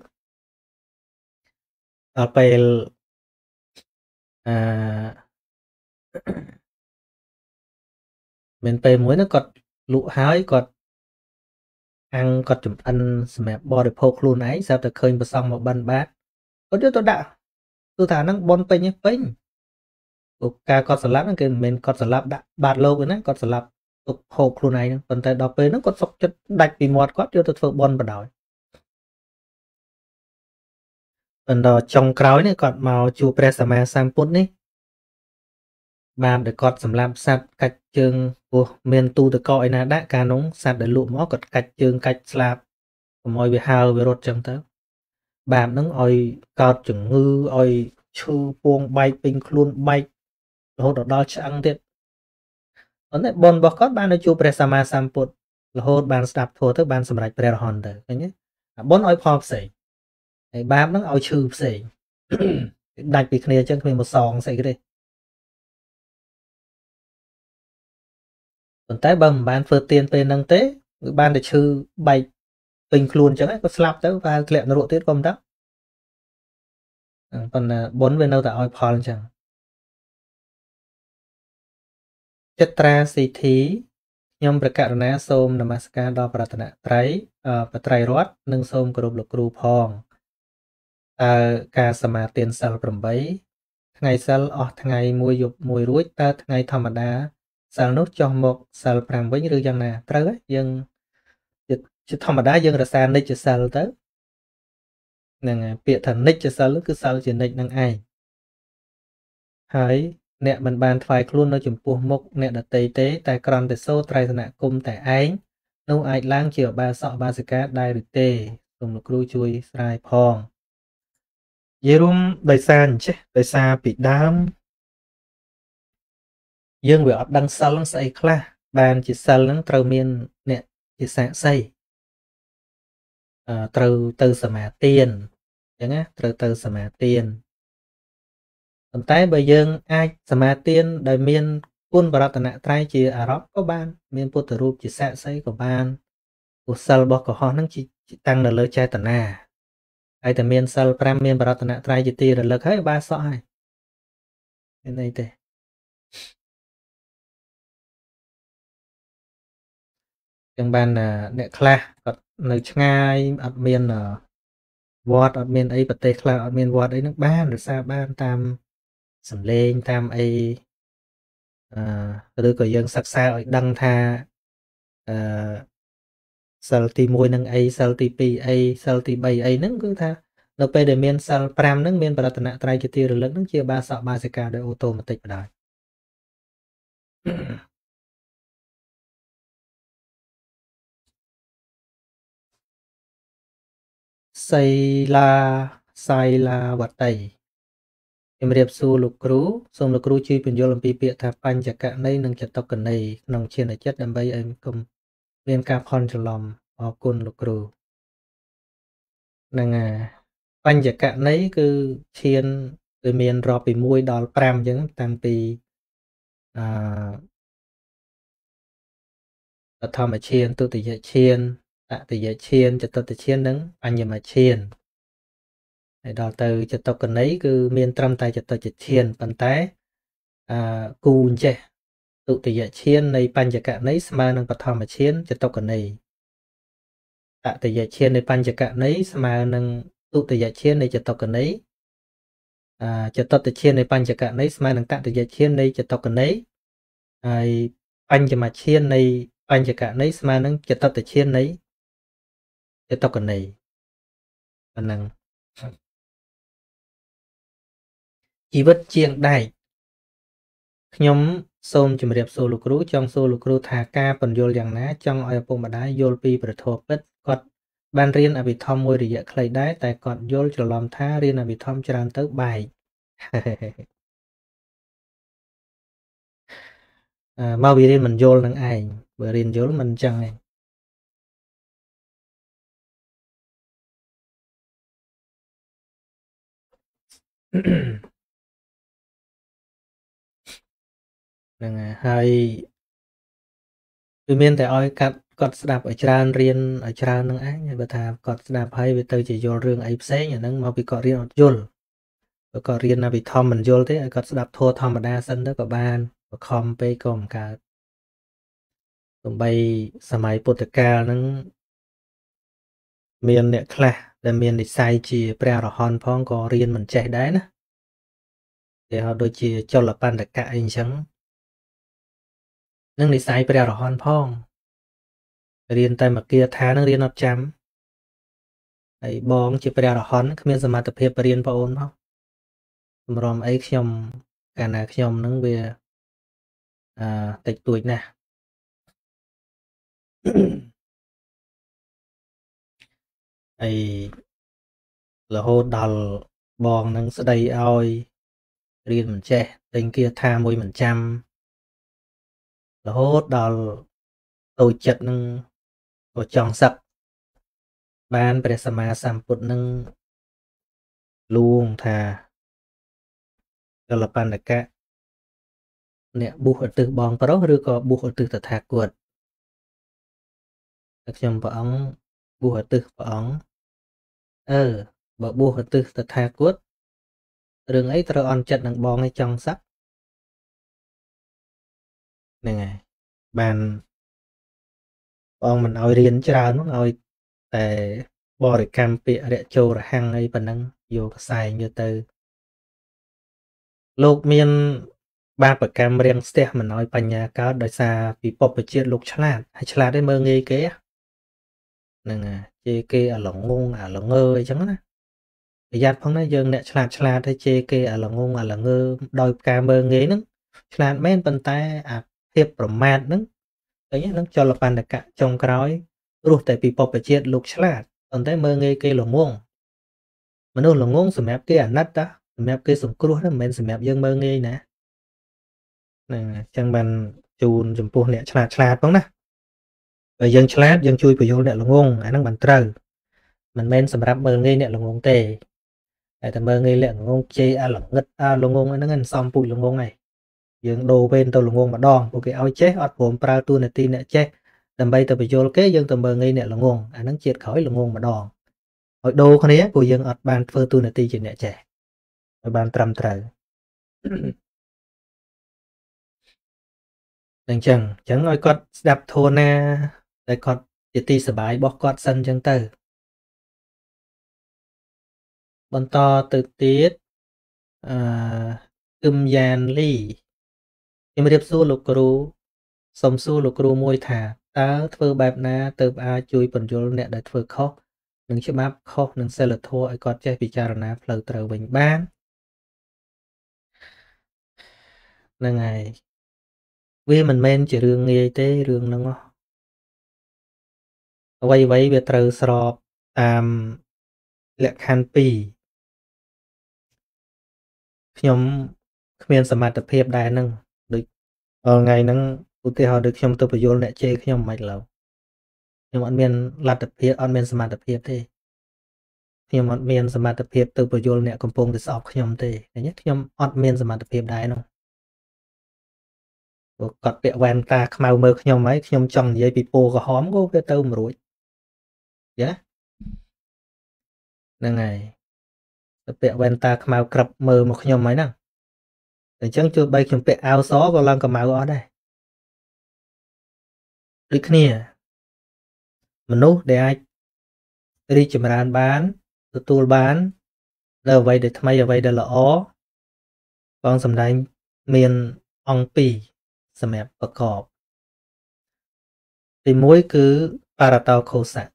ở bên à bên bên muối nó cọt lụa hái cọt ăn cọt chụp ăn mẹ bò được phô luôn ấy sao từ khơi mà xong một bánh bát có đứa tôi đã tôi thả năng bon pin nhé pin ca cọt sờ lát nó kêu mình cọt sờ lát đã bạt lâu cái này cọt sờ lát tục hộp luôn này còn tại đọc nó còn sọc chất đạch bị mọt quá chưa tôi phơi bon vào đói phần đó trong cõi này còn màu chu presama samput này bàn để cọt sầm làm sạch cách trường của miền tu từ coi là đã cả nóng sạch để lụm nó cọt cách trường cách slap mọi việc hào về rốt chẳng tới bàn nó oi cọt chừng ngư oi chư buông bay pin luôn bay hốt đó chẳng tiết ở đây bon bọc cọt ban để chu presama samput là hốt bàn stop thua tới bàn sầm rạch pre hòn tới cái nhé bon oi pop sỉ ba nó oi chư sỉ đạch bị kia chân mình một sòng sỉ cái đi còn tái bầm ban phơ tiền về năng tế ban để chư bay bình luôn chẳng có slap tới và lẹm nó độ tiết công đó còn bốn bên đâu tại oi phòn chẳng chất tra xì thí nhomประกาศណាសូមនមស្ការដល់ប្រតនត្រ័យបត្រៃរតនិងសូមគោរពលោកគ្រូផងតើការសមាទានសិលeightថ្ងៃសិលអស់ថ្ងៃមួយយប់មួយរួចតើថ្ងៃធម្មតាសិលនោះចុះមកសិលfiveវិញឬយ៉ាងណាត្រូវហើយយើងជាធម្មតាយើងរក្សានិច្ចសិលទៅហ្នឹងពាក្យថានិច្ចសិលគឺសិលជានិច្ចនឹងឯងហើយអ្នកមិនបានថ្វាយខ្លួននៅចំពោះមុខអ្នកដតីទេតែក្រំតែសូត្រត្រៃសនគមតែឯងនោះអាចឡើងជាបាសកបាសិកាដែរឬទេសូមលោកគ្រូជួយស្រាយផងនិយាយរួមដោយសារអញ្ចេះដោយសារពីដើមយើងវាអត់ដឹងសិលនឹងស្អីខ្លះបានជាសិលនឹងត្រូវមានអ្នកជាសាក្សីអឺត្រូវទៅសមាទានអញ្ចឹងណាត្រូវទៅសមាទានប៉ុន្តែបើយើងអាចសមាទានដោយមានគុណបរតនត្រ័យជាអារម្មណ៍ក៏បានមានពុទ្ធរូបជាសាក្សីក៏បានកុសលរបស់កុហកហ្នឹងជាតាំងនៅលើចេតនាហើយតែមានសិលfiveមានបរតនត្រ័យជាទីរលឹកហើយបានសក់ហើយមានអីទេចឹងបានអ្នកខ្លះគាត់នៅឆ្ងាយអត់មានវត្តអត់មានអីប្រទេសខ្លះអត់មានវត្តអីហ្នឹងបានរក្សាបានតាម sầm lên tam ấy à, rồi có dân sắc sao ấy đăng tha à, sal ti môi nâng ấy sal ti pi ấy sal ti bay ấy nâng cứ tha nó pe để miền sal pram nâng miền paratana trai cho tiêu lực nâng chia ba sọ ba sẽ cả đôi ô tô một tịch vào đời xây la xây la vật tẩy em điệp su lục cú xong lục cú chui bình vô làm pi bịa thà pan chả cả này nâng chặt tóc cần này nòng chiên ở chất đầm bay em cùng liên ca con cho lòng ở côn lục cú nâng à pan chả cả này cứ chiên từ miền rò bị mui đòn pram chứ tăng pi à thò mà chiên tôi tự dạy chiên tạ tự dạy chiên cho tôi tự chiên nâng anh nhà mà chiên đó từ cho tộc cần ấy cứ miền trăm tay cho tôi chỉ chiên bàn tay à cù chè tụ tự dạy chiên này pan chả cả nấy mà nâng bật thò mà chiên cho tộc cần này tạ tự dạy chiên này pan chả cả nấy mà nâng tụ tự dạy chiên này cho tộc cần ấy à cho tộc tự chiên này pan chả cả nấy mà nâng tạ tự dạy chiên này cho tộc cần ấy ai pan chả mà chiên này pan chả cả nấy mà nâng cho tộc tự chiên này cho tộc cần này nângជីវិតជាងដែកខ្ញុំសូមជម្រាបសួរលោកគ្រូចង់សួរលោកគ្រូថាការបញ្យល់យ៉ាងណាចង់ឲ្យឪពុកម្ដាយយល់ពីប្រធមពិតគាត់បានរៀនអភិធម្មមួយរយៈខ្លីដែរតែគាត់យល់ច្រឡំថារៀនអភិធម្មច្រើនទៅបែកមកវារៀនមិនយល់នឹងឯងបើរៀនយល់មិនអញ្ចឹងឯងហ្នឹងហើយវាមានតែឲ្យកាត់គាត់ស្ដាប់ឲ្យច្រើនរៀនឲ្យច្រើននឹងឯងបើថាគាត់ស្ដាប់ហើយវាទៅជាយល់រឿងអីផ្សេងអាហ្នឹងមកពីគាត់រៀនអត់យល់បើគាត់រៀនអភិធម្មមិនយល់ទេឲ្យគាត់ស្ដាប់ធម៌ធម្មតាសិនទៅក៏បានបខំពេកក៏មិនកើតទំបីសម័យពុទ្ធកាលហ្នឹងមានអ្នកខ្លះដែលមាននិស្ស័យជាព្រះអរហន្តផងក៏រៀនមិនចេះដែរណាគេហៅដូចជាចលបណ្ឌកៈអីអញ្ចឹងនឹងនិស្ស័យព្រះអរហន្តផងរៀនតែមកគាថានឹងរៀនអត់ចាំហើយបងជាព្រះអរហន្តគ្មានសមត្ថភាពរៀនបងអូនមកសម្រាប់អីខ្ញុំកាលណាខ្ញុំនឹងវាអឺតិចតួចណាស់ហើយរហូតដល់បងនឹងស្ដីឲ្យរៀនមិនចេះតែគាថាមួយមិនចាំរហូតដល់តូចចិត្តនឹងក៏ចង់សឹកបានព្រះសម្មាសម្ពុទ្ធនឹងលួងថាចលបណ្ឌកៈអ្នកបុះឧទ្ទិសបងប្រុសឬក៏បុះឧទ្ទិសតថាគតតែខ្ញុំព្រះអង្គបុះឧទ្ទិសព្រះអង្គអឺបើបុះឧទ្ទិសតថាគតរឿងអីត្រូវអន់ចិត្តនឹងបងឲ្យចង់សឹកហ្នឹងហើយបានបងមិនឲ្យរៀនច្រើនហ្នឹងឲ្យតែបរិកម្មពាក្យរៈចូលរហង្គអីប៉ុណ្ណឹងយកខ្សែងយកទៅលោកមានបាបកម្មរៀងស្ទះមិនឲ្យបញ្ញាកើតដោយសារពិភពជាតិលោកឆ្លាតហើយឆ្លាតឯងមើងងាយគេហ្នឹងជេរគេអាល្ងងអាល្ងើអីចឹងណាប្រយ័ត្នផងណាយើងអ្នកឆ្លាតឆ្លាតហើយជេរគេអាល្ងងអាល្ងើដោយការមើងងាយហ្នឹងឆ្លាតមែនប៉ុន្តែអាភាពប្រមាថហ្នឹងឃើញហ្នឹងចលបណ្ឌកៈចុងក្រោយរស់តែពិភពជាតិលោកឆ្លាតប៉ុន្តែមើងងាយគេល្ងងមនុស្សល្ងងសម្រាប់គេអាណិតតាសម្រាប់គេសង្គ្រោះហ្នឹងមិនមែនសម្រាប់យើងមើងងាយណាហ្នឹងអញ្ចឹងបានជូនចំពោះអ្នកឆ្លាតឆ្លាតផងណាបើយើងឆ្លាតយើងជួយបញ្យល់អ្នកល្ងងអាហ្នឹងបានត្រូវមិនមែនសម្រាប់មើងងាយអ្នកល្ងងទេតែតែមើងងាយអ្នកល្ងងជេរអាល្ងឹតអាល្ងងហ្នឹងមិនសមពូជល្ងងឯងយើងដូរពេលទៅល្ងងម្ដងពួកគេឲ្យចេះអត់ព្រមប្រើតួនាទីអ្នកចេះដើម្បីទៅបញ្យល់គេយើងទៅមើងងាយអ្នកល្ងងអាហ្នឹងជាតិក្រោយល្ងងម្ដងឲ្យដូរគ្នាព្រោះយើងអត់បានធ្វើតួនាទីជាអ្នកចេះឲ្យបានត្រឹមត្រូវអញ្ចឹងអញ្ចឹងឲ្យគាត់ស្ដាប់ធម៌ណាតែគាត់ជាទីសប្បាយរបស់គាត់សិនអញ្ចឹងទៅបន្តទៅទៀតអឺគឹមយ៉ានលីខ្ញុំរៀបសួរលោកគ្រូសូមសួរលោកគ្រូមួយថាតើធ្វើបែបណាទៅអាចជួយពន្យល់អ្នកដែលធ្វើខុសនឹងច្បាប់ខុសនឹងសិលធម៌ឲ្យគាត់ចេះពិចារណាផ្លូវត្រូវវិញបានហ្នឹងហើយវាមិនមែនជារឿងងាយទេរឿងហ្នឹងអ្វីអ្វីវាត្រូវស្របតាមលក្ខខណ្ឌពីរខ្ញុំគ្មានសមត្ថភាពដែរហ្នឹងដូចថ្ងៃហ្នឹងឧទាហរណ៍ដូចខ្ញុំទៅបញ្យល់អ្នកជេរខ្ញុំមិនឡើយខ្ញុំអត់មានលទ្ធភាពអត់មានសមត្ថភាពទេខ្ញុំអត់មានសមត្ថភាពទៅបញ្យល់អ្នកកំពុងតែស្អប់ខ្ញុំទេឃើញទេខ្ញុំអត់មានសមត្ថភាពដែរនោះព្រោះគាត់ពាក់វ៉ែនតាខ្មៅមើលខ្ញុំហើយខ្ញុំចង់និយាយពីពូក្រហមក៏វាទៅមិនរួចយ៉ាហ្នឹងហើយទៅពាក់វ៉ែនតាខ្មៅក្រឹបមើលមកខ្ញុំហើយហ្នឹងអញ្ចឹងជួយបីខ្ញុំពាក់អាវសក៏ឡើងកម្ៅអស់ដែរដូចគ្នាមនុស្សដែលអាចរីកចម្រើនបានទទួលបាននៅអ្វីដែលថ្មីអ្វីដែលល្អបងសំដែងមានអង្គពីរសម្រាប់ប្រកបទីមួយគឺបារតោខោសៈ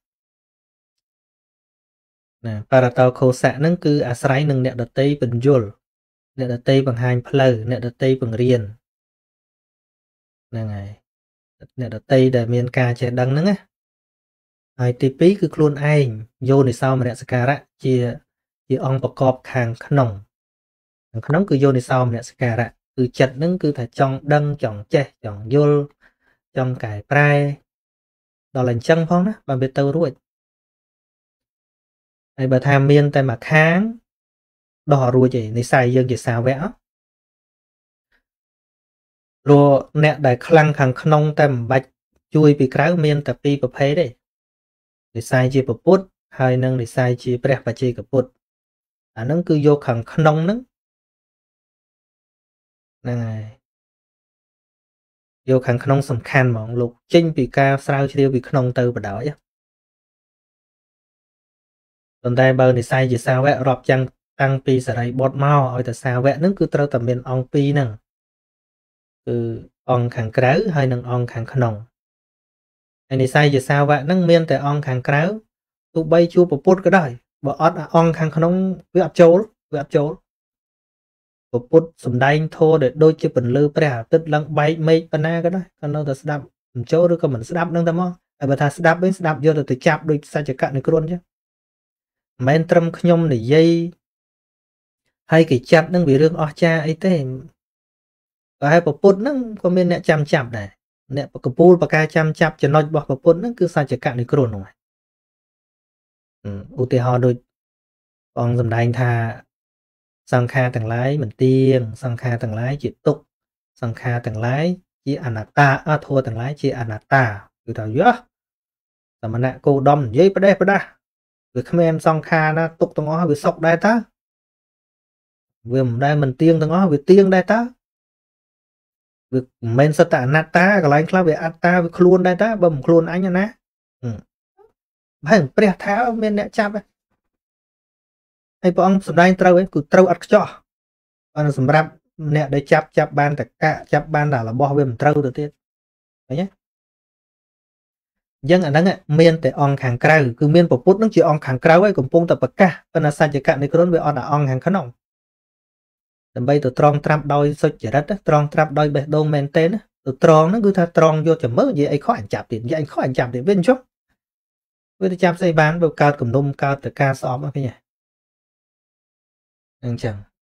ណាបារតោខោសៈហ្នឹងគឺអាស្រ័យនឹងអ្នកដតីបញ្យលអ្នកដតីបង្ហាញផ្លូវអ្នកដតីបង្រៀនហ្នឹងហើយអ្នកដតីដែលមានការចេះដឹងហ្នឹងណាហើយទីពីរគឺខ្លួនឯងយោនិសោមនសិការៈជាជាអង្គប្រកបខាងក្នុងខាងក្នុងគឺយោនិសោមនសិការៈគឺចិត្តហ្នឹងគឺថាចង់ដឹងចង់ចេះចង់យល់ចង់កែប្រែដល់អញ្ចឹងផងណាបើវាទៅរួចហើយបើថាមានតែមួយខាងដោះរួចឯងនិស័យយើងជាសាវកព្រោះអ្នកដែលខ្លាំងខាងក្នុងតែមិនបាច់ជួយពីក្រៅមានតែពីរប្រភេទទេនិស័យជាពុទ្ធហើយនិងនិស័យជាព្រះបច្ចេកពុទ្ធអាហ្នឹងគឺយកខាងក្នុងហ្នឹងហ្នឹងហើយយកខាងក្នុងសំខាន់ហ្មងលោកចេញពីការស្រាវជ្រាវពីក្នុងទៅបដ ாய் ប៉ុន្តែបើនិស័យជាសាវករាប់ចាំងតាំងពីសរិបុត្រមកឲ្យតែសាវកហ្នឹងគឺត្រូវតែមានអង្គពីរហ្នឹងគឺអង្គខាងក្រៅហើយនិងអង្គខាងក្នុងហើយនិស័យជាសាវកហ្នឹងមានតែអង្គខាងក្រៅទោះបីជួបពុទ្ធក៏ដោយបើអត់អង្គខាងក្នុងវាអត់ចូលវាអត់ចូលពុទ្ធសំដែងធម៌ដែលដូចជាពន្លឺព្រះអាទិត្យឡើងបែកមេឃប៉ុណ្ណាក៏ដោយក៏នៅតែស្ដាប់មិនចូលឬក៏មិនស្ដាប់នឹងតែមកហើយបើថាស្ដាប់វិញស្ដាប់យកទៅទៅចាប់ដូចសច្ចកៈនិគ្រុនចឹងមិនមែនត្រឹមខ្ញុំនិយាយហើយគេចាប់នឹងវារឿងអស្ចារ្យអីទេតែហើយពុទ្ធហ្នឹងក៏មានអ្នកចាំចាប់ដែរអ្នកកពូលបកាចាំចាប់ចំណុចរបស់ពុទ្ធហ្នឹងគឺសច្ចកៈនិគ្រុនហ្នឹងឧទាហរណ៍ដូចបងសម្ដែងថាសង្ខារទាំងឡាយមិនទៀងសង្ខារទាំងឡាយជាទុក្ខសង្ខារទាំងឡាយជាអនត្តាអធัวទាំងឡាយជាអនត្តាគឺថាយោសមណៈគោដមនិយាយផ្ដេសផ្ដាស់វាគ្មានសង្ខារណាទុក្ខទាំងអស់វាសុខដែរតើវាមិនដែលមិនទៀងទាំងអស់វាទៀងដែរតើវាមិនមែនសត្វអនត្តាកន្លែងខ្លះវាអត្តាវាខ្លួនដែរតើបើមិនខ្លួនអញណាហើយព្រះថាមានអ្នកចាប់ហើយព្រះអង្គសម្ដែងត្រូវឯងគឺត្រូវអត់ខ្ចោះបើសម្រាប់អ្នកដែលចាប់ចាប់បានតកៈចាប់បានតែរបស់វាមិនត្រូវទៅទៀតឃើញទេអញ្ចឹងអាហ្នឹងមានតែអង្គខាងក្រៅគឺមានពុទ្ធនឹងជាអង្គខាងក្រៅហើយកំពុងតែប្រកាសប៉ុន្តែសច្ចកៈនិគ្រុនវាអត់អង្គខាងក្នុងដើម្បីទៅត្រង់ត្រាប់ដោយសុចរិតត្រង់ត្រាប់ដោយបេះដូងមែនទេណាទៅត្រង់ហ្នឹងគឺថាត្រង់យកចាំមើលនិយាយអីខុសអញចាប់ទៀតនិយាយអញខុសអញចាប់ទៀតវាអញ្ចឹងវាទៅចាប់ស្អីបានវាកើតគំនុំកើតទៅការស្អប់ឃើញទេអញ្ចឹង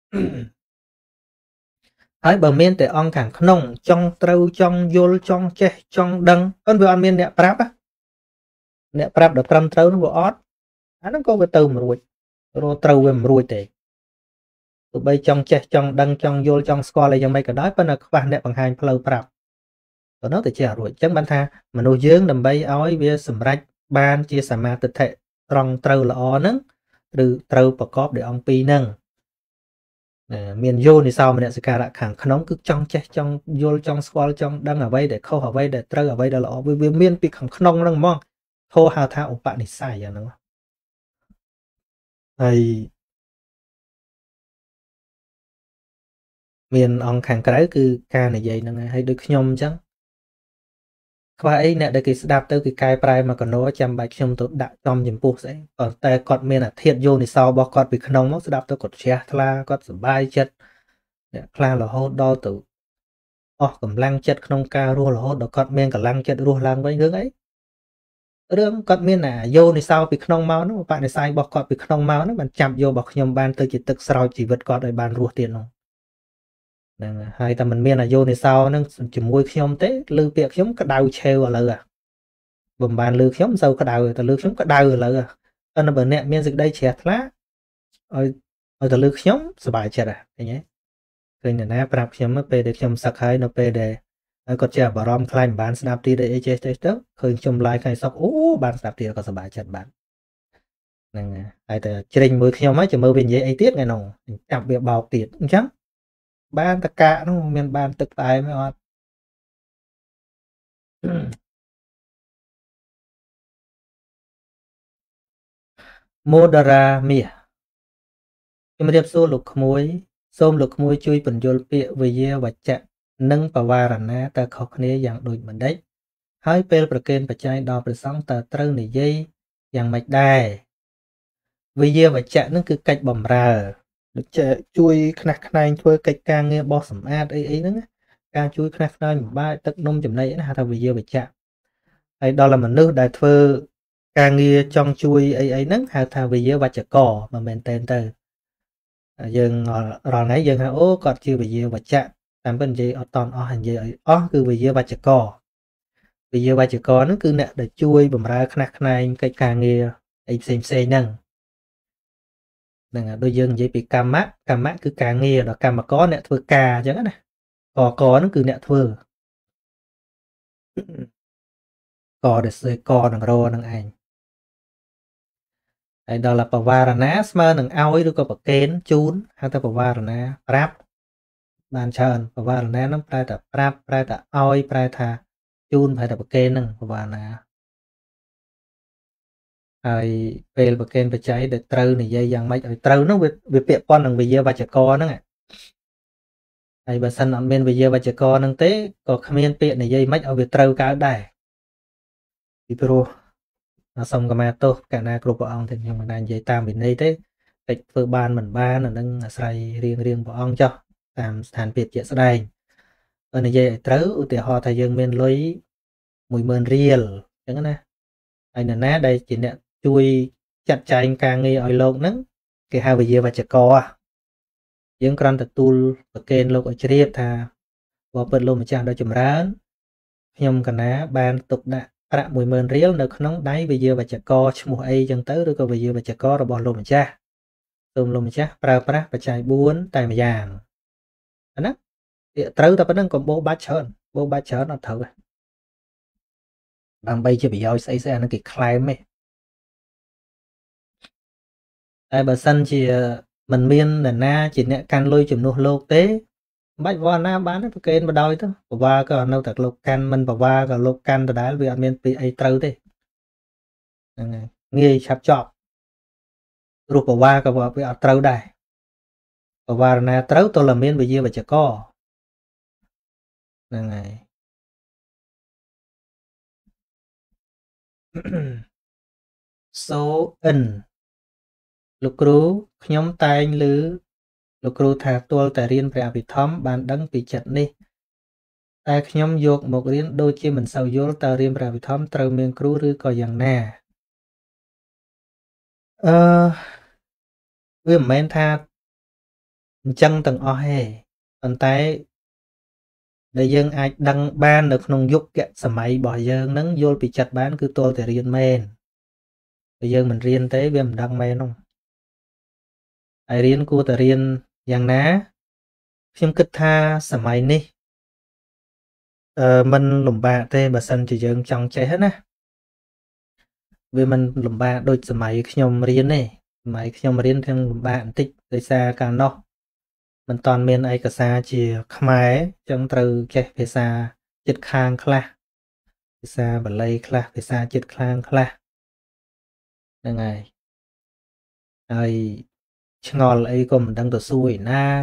ហើយបើមានតែអង្គខាងក្នុងចង់ត្រូវចង់យល់ចង់ចេះចង់ដឹងអត់វាអត់មានអ្នកប្រាប់អ្នកប្រាប់ដល់ត្រឹមត្រូវនោះវាអត់អាហ្នឹងក៏វាទៅមិនរួចរត់ត្រូវវាមិនរួចទេទោះបីចង់ចេះចង់ដឹងចង់យល់ចង់ស្គាល់អីយ៉ាងម៉េចក៏ដោយប៉ុន្តែខ្វះអ្នកបង្ហាញផ្លូវប្រាប់ក៏នៅតែចេះរួចអញ្ចឹងបានថាមនុស្សយើងដើម្បីឲ្យវាសម្រេចបានជាសមាធិត្រង់ត្រូវល្អហ្នឹងឬត្រូវប្រកបដោយអង្គពីរហ្នឹងមានយោនិសោមនសិការៈខាងក្នុងគឺចង់ចេះចង់យល់ចង់ស្គាល់ចង់ដឹងអ្វីដែលខុសអ្វីដែលត្រូវអ្វីដែលល្អវាមានពីខាងក្នុងហ្នឹងហ្មងធោះហៅថាឧបនិស្ស័យអាហ្នឹងហើយ miền ông khang cái cứ ca này vậy nè hay được nhom chăng qua ấy nè để cái đạp tới cái cài prai mà còn nó chăm bài nhom tôi đã trong những buộc sẽ còn tay con miền là thiệt vô thì sau bao con bị nông nó sẽ đạp tới cột che thla con sờ bay chết thla là hốt đo tự ô cầm lăng chết không ca rùa là hốt đó con miền cả lăng chết rùa lăng với hướng ấyรื่องគាត់មានអាយោនិសោពីក្នុងមកនោះបដិស័យរបស់គាត់ពីក្នុងមកនោះបានចាប់យករបស់ខ្ញុំបានទៅជាទឹកស្រោចជីវិតគាត់ឲ្យបានរស់ទៀតនោះហ្នឹងហើយតែមិនមានអាយោនិសោនឹងជាមួយខ្ញុំទេឮពាក្យខ្ញុំក្តៅឆេវឥឡូវបំបានឮខ្ញុំសូវក្តៅតែឮខ្ញុំក្តៅឥឡូវអឺបើអ្នកមានសេចក្តីជ្រះថ្លាឲ្យឲ្យតែឮខ្ញុំសប្បាយចិត្តហ៎ឃើញទេឃើញអ្នកណាប្រាប់ខ្ញុំពេលដែលខ្ញុំសឹកហើយនៅពេលដែលហើយគាត់ជាបារម្ភខ្លាចមិនបានស្ដាប់ទៀតអីចេះចេះទៅឃើញខ្ញុំ live ថ្ងៃសុកអូបានស្ដាប់ទៀតក៏សប្បាយចិត្តបានហ្នឹងហើយតែជ្រិញមួយខ្ញុំហើយចាំមើលវានិយាយអីទៀតថ្ងៃនោះចាប់វាបោកទៀតអញ្ចឹងបានតកានោះមានបានទឹកផ្អែមអត់ម៉ូដារ៉ាមាសជំរាបសួរលោកក្មួយសូមលោកក្មួយជួយបញ្យល់ពាក្យវិយាវចៈនិងបវារណាតើខុសគ្នាយ៉ាងដូចម្ដេចហើយពេលប្រគេនបច្ច័យដល់ព្រះសង្ឃតើត្រូវនិយាយយ៉ាងម៉េចដែរវិយាវចៈនឹងគឺកិច្ចបំរើដូចជួយខ្នះខ្នែងធ្វើកិច្ចការងារបោះសម្អាតអីអីហ្នឹងការជួយខ្នះខ្នែងបំបែកទឹកនំចំណីណាហៅថាវិយាវចៈហើយដល់តែមនុស្សដែលធ្វើការងារចង់ជួយអីអីហ្នឹងហៅថាវិយាវចកមិនមែនតែនទៅយើងរាល់ថ្ងៃយើងហៅអូគាត់ជាវិយាវចៈតាមពិតនិយាយអត់តន់អស់និយាយឲ្យអស់គឺវិយាវចកវិយាវចកហ្នឹងគឺអ្នកដែលជួយបម្រើខ្នះខ្នែងកិច្ចការងារអីផ្សេងផ្សេងហ្នឹងហ្នឹងដូចយើងនិយាយពីកម្មៈកម្មៈគឺការងារដល់កម្មករអ្នកធ្វើការអញ្ចឹងណាកកហ្នឹងគឺអ្នកធ្វើកដែលស្អីកនឹងរនឹងឯងហើយដល់បវារណាស្មើនឹងឲ្យឬក៏ប្រកេនជូនហៅថាបវារណាប្រាប់បានច្រើនបវារណាហ្នឹងប្រែថាប្រាប់ប្រែថាឲ្យប្រែថាជូនប្រែថាប្រកេនហ្នឹងបវារណាហើយពេលប្រកេនបច្ច័យដែលត្រូវនិយាយយ៉ាងម៉េចឲ្យត្រូវហ្នឹងវាពាក់ព័ន្ធនឹងវិយាវចកហ្នឹងហើយបើសិនអត់មានវិយាវចកហ្នឹងទេក៏គ្មានពាក្យនិយាយម៉េចឲ្យវាត្រូវកើតដែរពីព្រោះសូមកម្មាទោសកាលណាគ្រប់ព្រះអង្គទាំងខ្ញុំមិនបាននិយាយតាមវិន័យទេតែធ្វើបានមិនបានអានឹងអាស្រ័យរៀងរៀងព្រះអង្គចុះតាមស្ថានភាពជាក់ស្ដែងនិយាយឲ្យត្រូវឧទាហរណ៍ថាយើងមានលុយ មួយម៉ឺន រៀលអញ្ចឹងណាហើយនរណាដែលជាអ្នកជួយចាត់ចែងការងារឲ្យលោកហ្នឹងគេហៅវិយាវចកយើងគ្រាន់តែទូលប្រកេនលោកឲ្យជ្រាបថាបបិទ្ធលោកម្ចាស់ដ៏ចម្រើនខ្ញុំកណាបានទុកដាក់ប្រាក់ មួយម៉ឺន រៀលនៅក្នុងដៃវិយាវចកឈ្មោះអីចឹងទៅឬក៏វិយាវចករបស់លោកម្ចាស់សូមលោកម្ចាស់ប្រើប្រាស់បច្ច័យបួនតែម្យ៉ាងណាត្រូវតែប៉ុណ្្នឹងកុំបោបាច់ច្រើនបោបាច់ច្រើនអត់ត្រូវទេដើម្បីជាប្រយោជន៍ស្អីស្អីអានឹងគេខ្លែមទេតែបើសិនជាមិនមាននរណាជាអ្នកកាន់លុយជំនួសលោកទេបាច់វល់ណាបានទេប្រកេនបដ ாய் ទៅបវាក៏នៅតែលោកកាន់មិនបវាក៏លោកកាន់ដដែលវាអត់មានពីអីត្រូវទេហ្នឹងហើយងាយឆាប់ចប់ព្រោះបវាក៏វាអត់ត្រូវដែរបវារណាត្រូវតើមានវិយាវចកហ្នឹងហើយសូអិនលោកគ្រូខ្ញុំតែងឮលោកគ្រូថាទាល់តែរៀនព្រះអភិធម្មបានដឹងពីចិត្តនេះតែខ្ញុំយកមករៀនដូចជាមិនសូវយល់តើរៀនព្រះអភិធម្មត្រូវមានគ្រូឬក៏យ៉ាងណាអឺវាមិនមែនថាអញ្ចឹងទាំងអស់ទេប៉ុន្តែដែលយើងអាចដឹងបាននៅក្នុងយុគសម័យរបស់យើងនឹងយល់ពីចិត្តបានគឺទាល់តែរៀនមែនបើយើងមិនរៀនទេវាមិនដឹងមែននោះហើយរៀនគួរតែរៀនយ៉ាងណាខ្ញុំគិតថាសម័យនេះអឺมันលំបាកទេបើសិនជាយើងចង់ចេះណាវាមិនលំបាកដូចសម័យខ្ញុំរៀនទេសម័យខ្ញុំរៀនទាំងលំបាកបន្តិចដោយសារកាលនោះមិនតាន់មានឯកសារជាខ្មែរអញ្ចឹងត្រូវចេះភាសាចិត្តខាងខ្លះភាសាបាលីខ្លះភាសាចិត្តខាងខ្លះហ្នឹងហើយហើយឆ្ងល់អីក៏មិនដឹងទៅសួរឯណា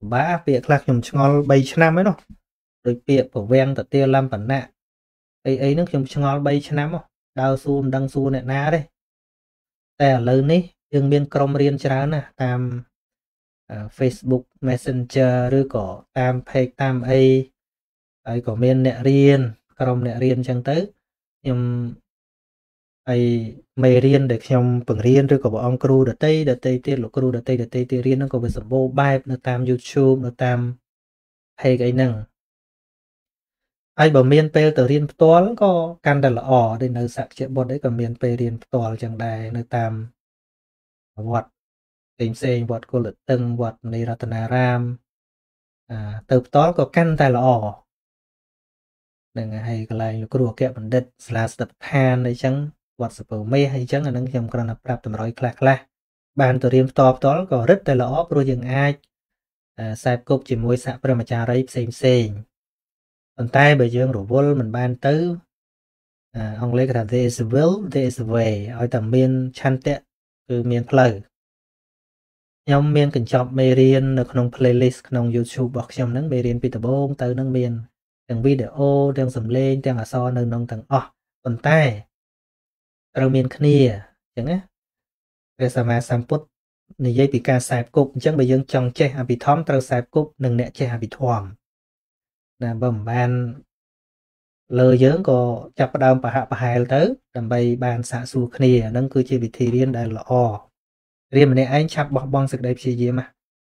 bá việc là nhom ngol bay năm ấy nó rồi việc của ven tật tiêu lâm bản nạ ấy ấy nó nhom ngol bay năm đào xu đăng xu nè ná đâyแต่លើនេះយើងមានក្រុមរៀនច្រើនណាស់តាម Facebook Messenger ឬក៏តាម page តាមអីហើយក៏មានអ្នករៀនក្រុមអ្នករៀនអញ្ចឹងទៅខ្ញុំហើយមេរៀនដែលខ្ញុំបង្រៀនឬក៏បងអង្គគ្រូដតីដតីទៀតលោកគ្រូដតីដតីទៀតរៀនហ្នឹងក៏វាសម្បូរបែបនៅតាម YouTube នៅតាម page អីហ្នឹងហើយបើមានពេលទៅរៀនផ្ទាល់ក៏កាន់តែល្អដូចនៅសក្តិបុត្រអីក៏មានពេលរៀនផ្ទាល់ចឹងដែរនៅតាមវត្តផ្សេងផ្សេងវត្តគុលតឹងវត្តនៃរតនារាមអាទៅផ្ទាល់ក៏កាន់តែល្អនឹងហើយកន្លែងលោកគ្រូអគ្គបណ្ឌិតសាលាស្ដេចឋានអីចឹងវត្តសពើមេអីចឹងអានឹងខ្ញុំគ្រាន់តែប្រាប់តម្រុយខ្លះខ្លះបានទៅរៀនផ្ទាល់ផ្ទាល់ក៏រឹតតែល្អព្រោះយើងអាចខ្សែគប់ជាមួយសហប្រមាចារ្យផ្សេងផ្សេងប៉ុន្តែបើយើងរវល់មិនបានទៅអង់គ្លេសគេថា there is a will there is a way ឲ្យតែមានឆន្ទៈគឺមានផ្លូវខ្ញុំមានកញ្ចប់មេរៀននៅក្នុង playlist ក្នុង YouTube របស់ខ្ញុំហ្នឹងមេរៀនពីដំបូងទៅនឹងមានទាំងវីដេអូទាំងសំឡេងទាំងអក្សរនៅក្នុងទាំងអស់ប៉ុន្តែត្រូវមានគ្នាអញ្ចឹងណាព្រះសម្មាសម្ពុទ្ធនិយាយពីការខ្សែគប់អញ្ចឹងបើយើងចង់ចេះអភិធម្មត្រូវខ្សែគប់នឹងអ្នកចេះអភិធម្មណាបើមិនបានលើយើងក៏ចាប់ផ្ដើមប្រហាក់ប្រហែលទៅដើម្បីបានសាកសួរគ្នាហ្នឹងគឺជាវិធីរៀនដែលល្អរៀនម្នាក់ឯងឆាប់បោះបង់សេចក្តីព្យាយាមណា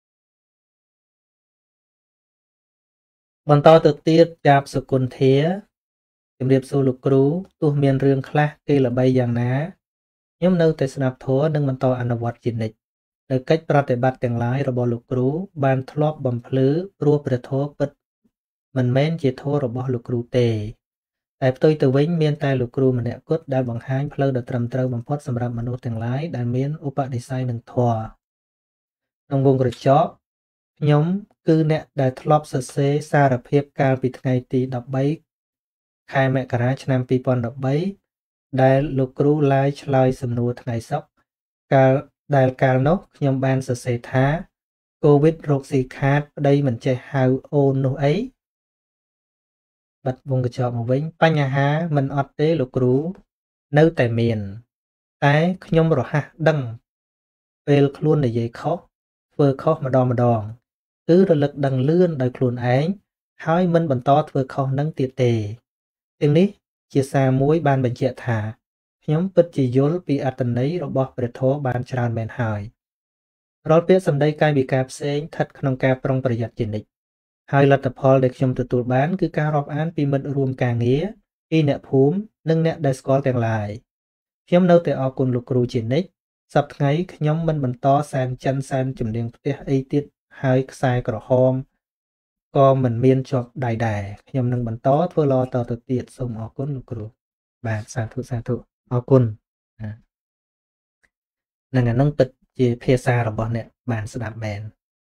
បន្តទៅទៀតចាបសុគន្ធាជំរាបសួរលោកគ្រូទោះមានរឿងខ្លះគេល្បីយ៉ាងណាខ្ញុំនៅតែស្ដាប់ធម៌និងបន្តអនុវត្តជានិច្ចនៅកិច្ចប្រតិបត្តិទាំងឡាយរបស់លោកគ្រូបានធ្លាប់បំភ្លឺព្រោះព្រះធម៌ពិតមិនមែនជាធម៌របស់លោកគ្រូទេតែផ្ទុយទៅវិញមានតែលោកគ្រូម្នាក់គត់ដែលបង្ហាញផ្លូវដ៏ត្រឹមត្រូវបំផុតសម្រាប់មនុស្សទាំងឡាយដែលមានឧបនិស្ស័យនឹងធម៌ក្នុងវងក្រចកខ្ញុំគឺអ្នកដែលធ្លាប់សរសេរសារភាពកាលពីថ្ងៃទីដប់បីខែមករាឆ្នាំពីរពាន់ដប់បីដែលលោកគ្រូឡាយឆ្លើយសំណួរថ្ងៃសុក្រកាលដែលកាលនោះខ្ញុំបានសរសេរថាកូវីដរោគស៊ីខាតប្តីមិនចេះហៅអូននោះអីបាត់វងកញ្ចក់មកវិញបញ្ហាមិនអត់ទេលោកគ្រូនៅតែមានតែខ្ញុំរហ័សដឹងពេលខ្លួននិយាយខុសធ្វើខុសម្ដងម្ដងគឺរលឹកដឹងលឿនដោយខ្លួនឯងហើយមិនបន្តធ្វើខុសនឹងទៀតទេទាំងនេះជាសារមួយបានបញ្ជាក់ថាខ្ញុំពិតជាយល់ពីអត្ថន័យរបស់ព្រះធម៌បានច្រើនមែនហើយរាល់ពាក្យសម្ដីកាយវិការផ្សេងស្ថិតក្នុងការប្រុងប្រយ័ត្នជានិច្ចហើយលទ្ធផលដែលខ្ញុំទទួលបានគឺការរាប់អានពីមិត្តរួមការងារពីអ្នកភូមិនិងអ្នកដែលស្គាល់ទាំងឡាយខ្ញុំនៅតែអរគុណលោកគ្រូជានិច្ចសប្តាហ៍ថ្ងៃខ្ញុំមិនបន្តសែនចិនសែនជំនាញផ្ទះអីទៀតហើយខ្សែក្រហមក៏មិនមានជាប់ដៃដែរខ្ញុំនឹងបន្តធ្វើល្អតទៅទៀតសូមអរគុណលោកគ្រូបាទសាធុសាធុអរគុណនឹងអានឹងពិតជាភាសារបស់អ្នកបានស្ដាប់មែន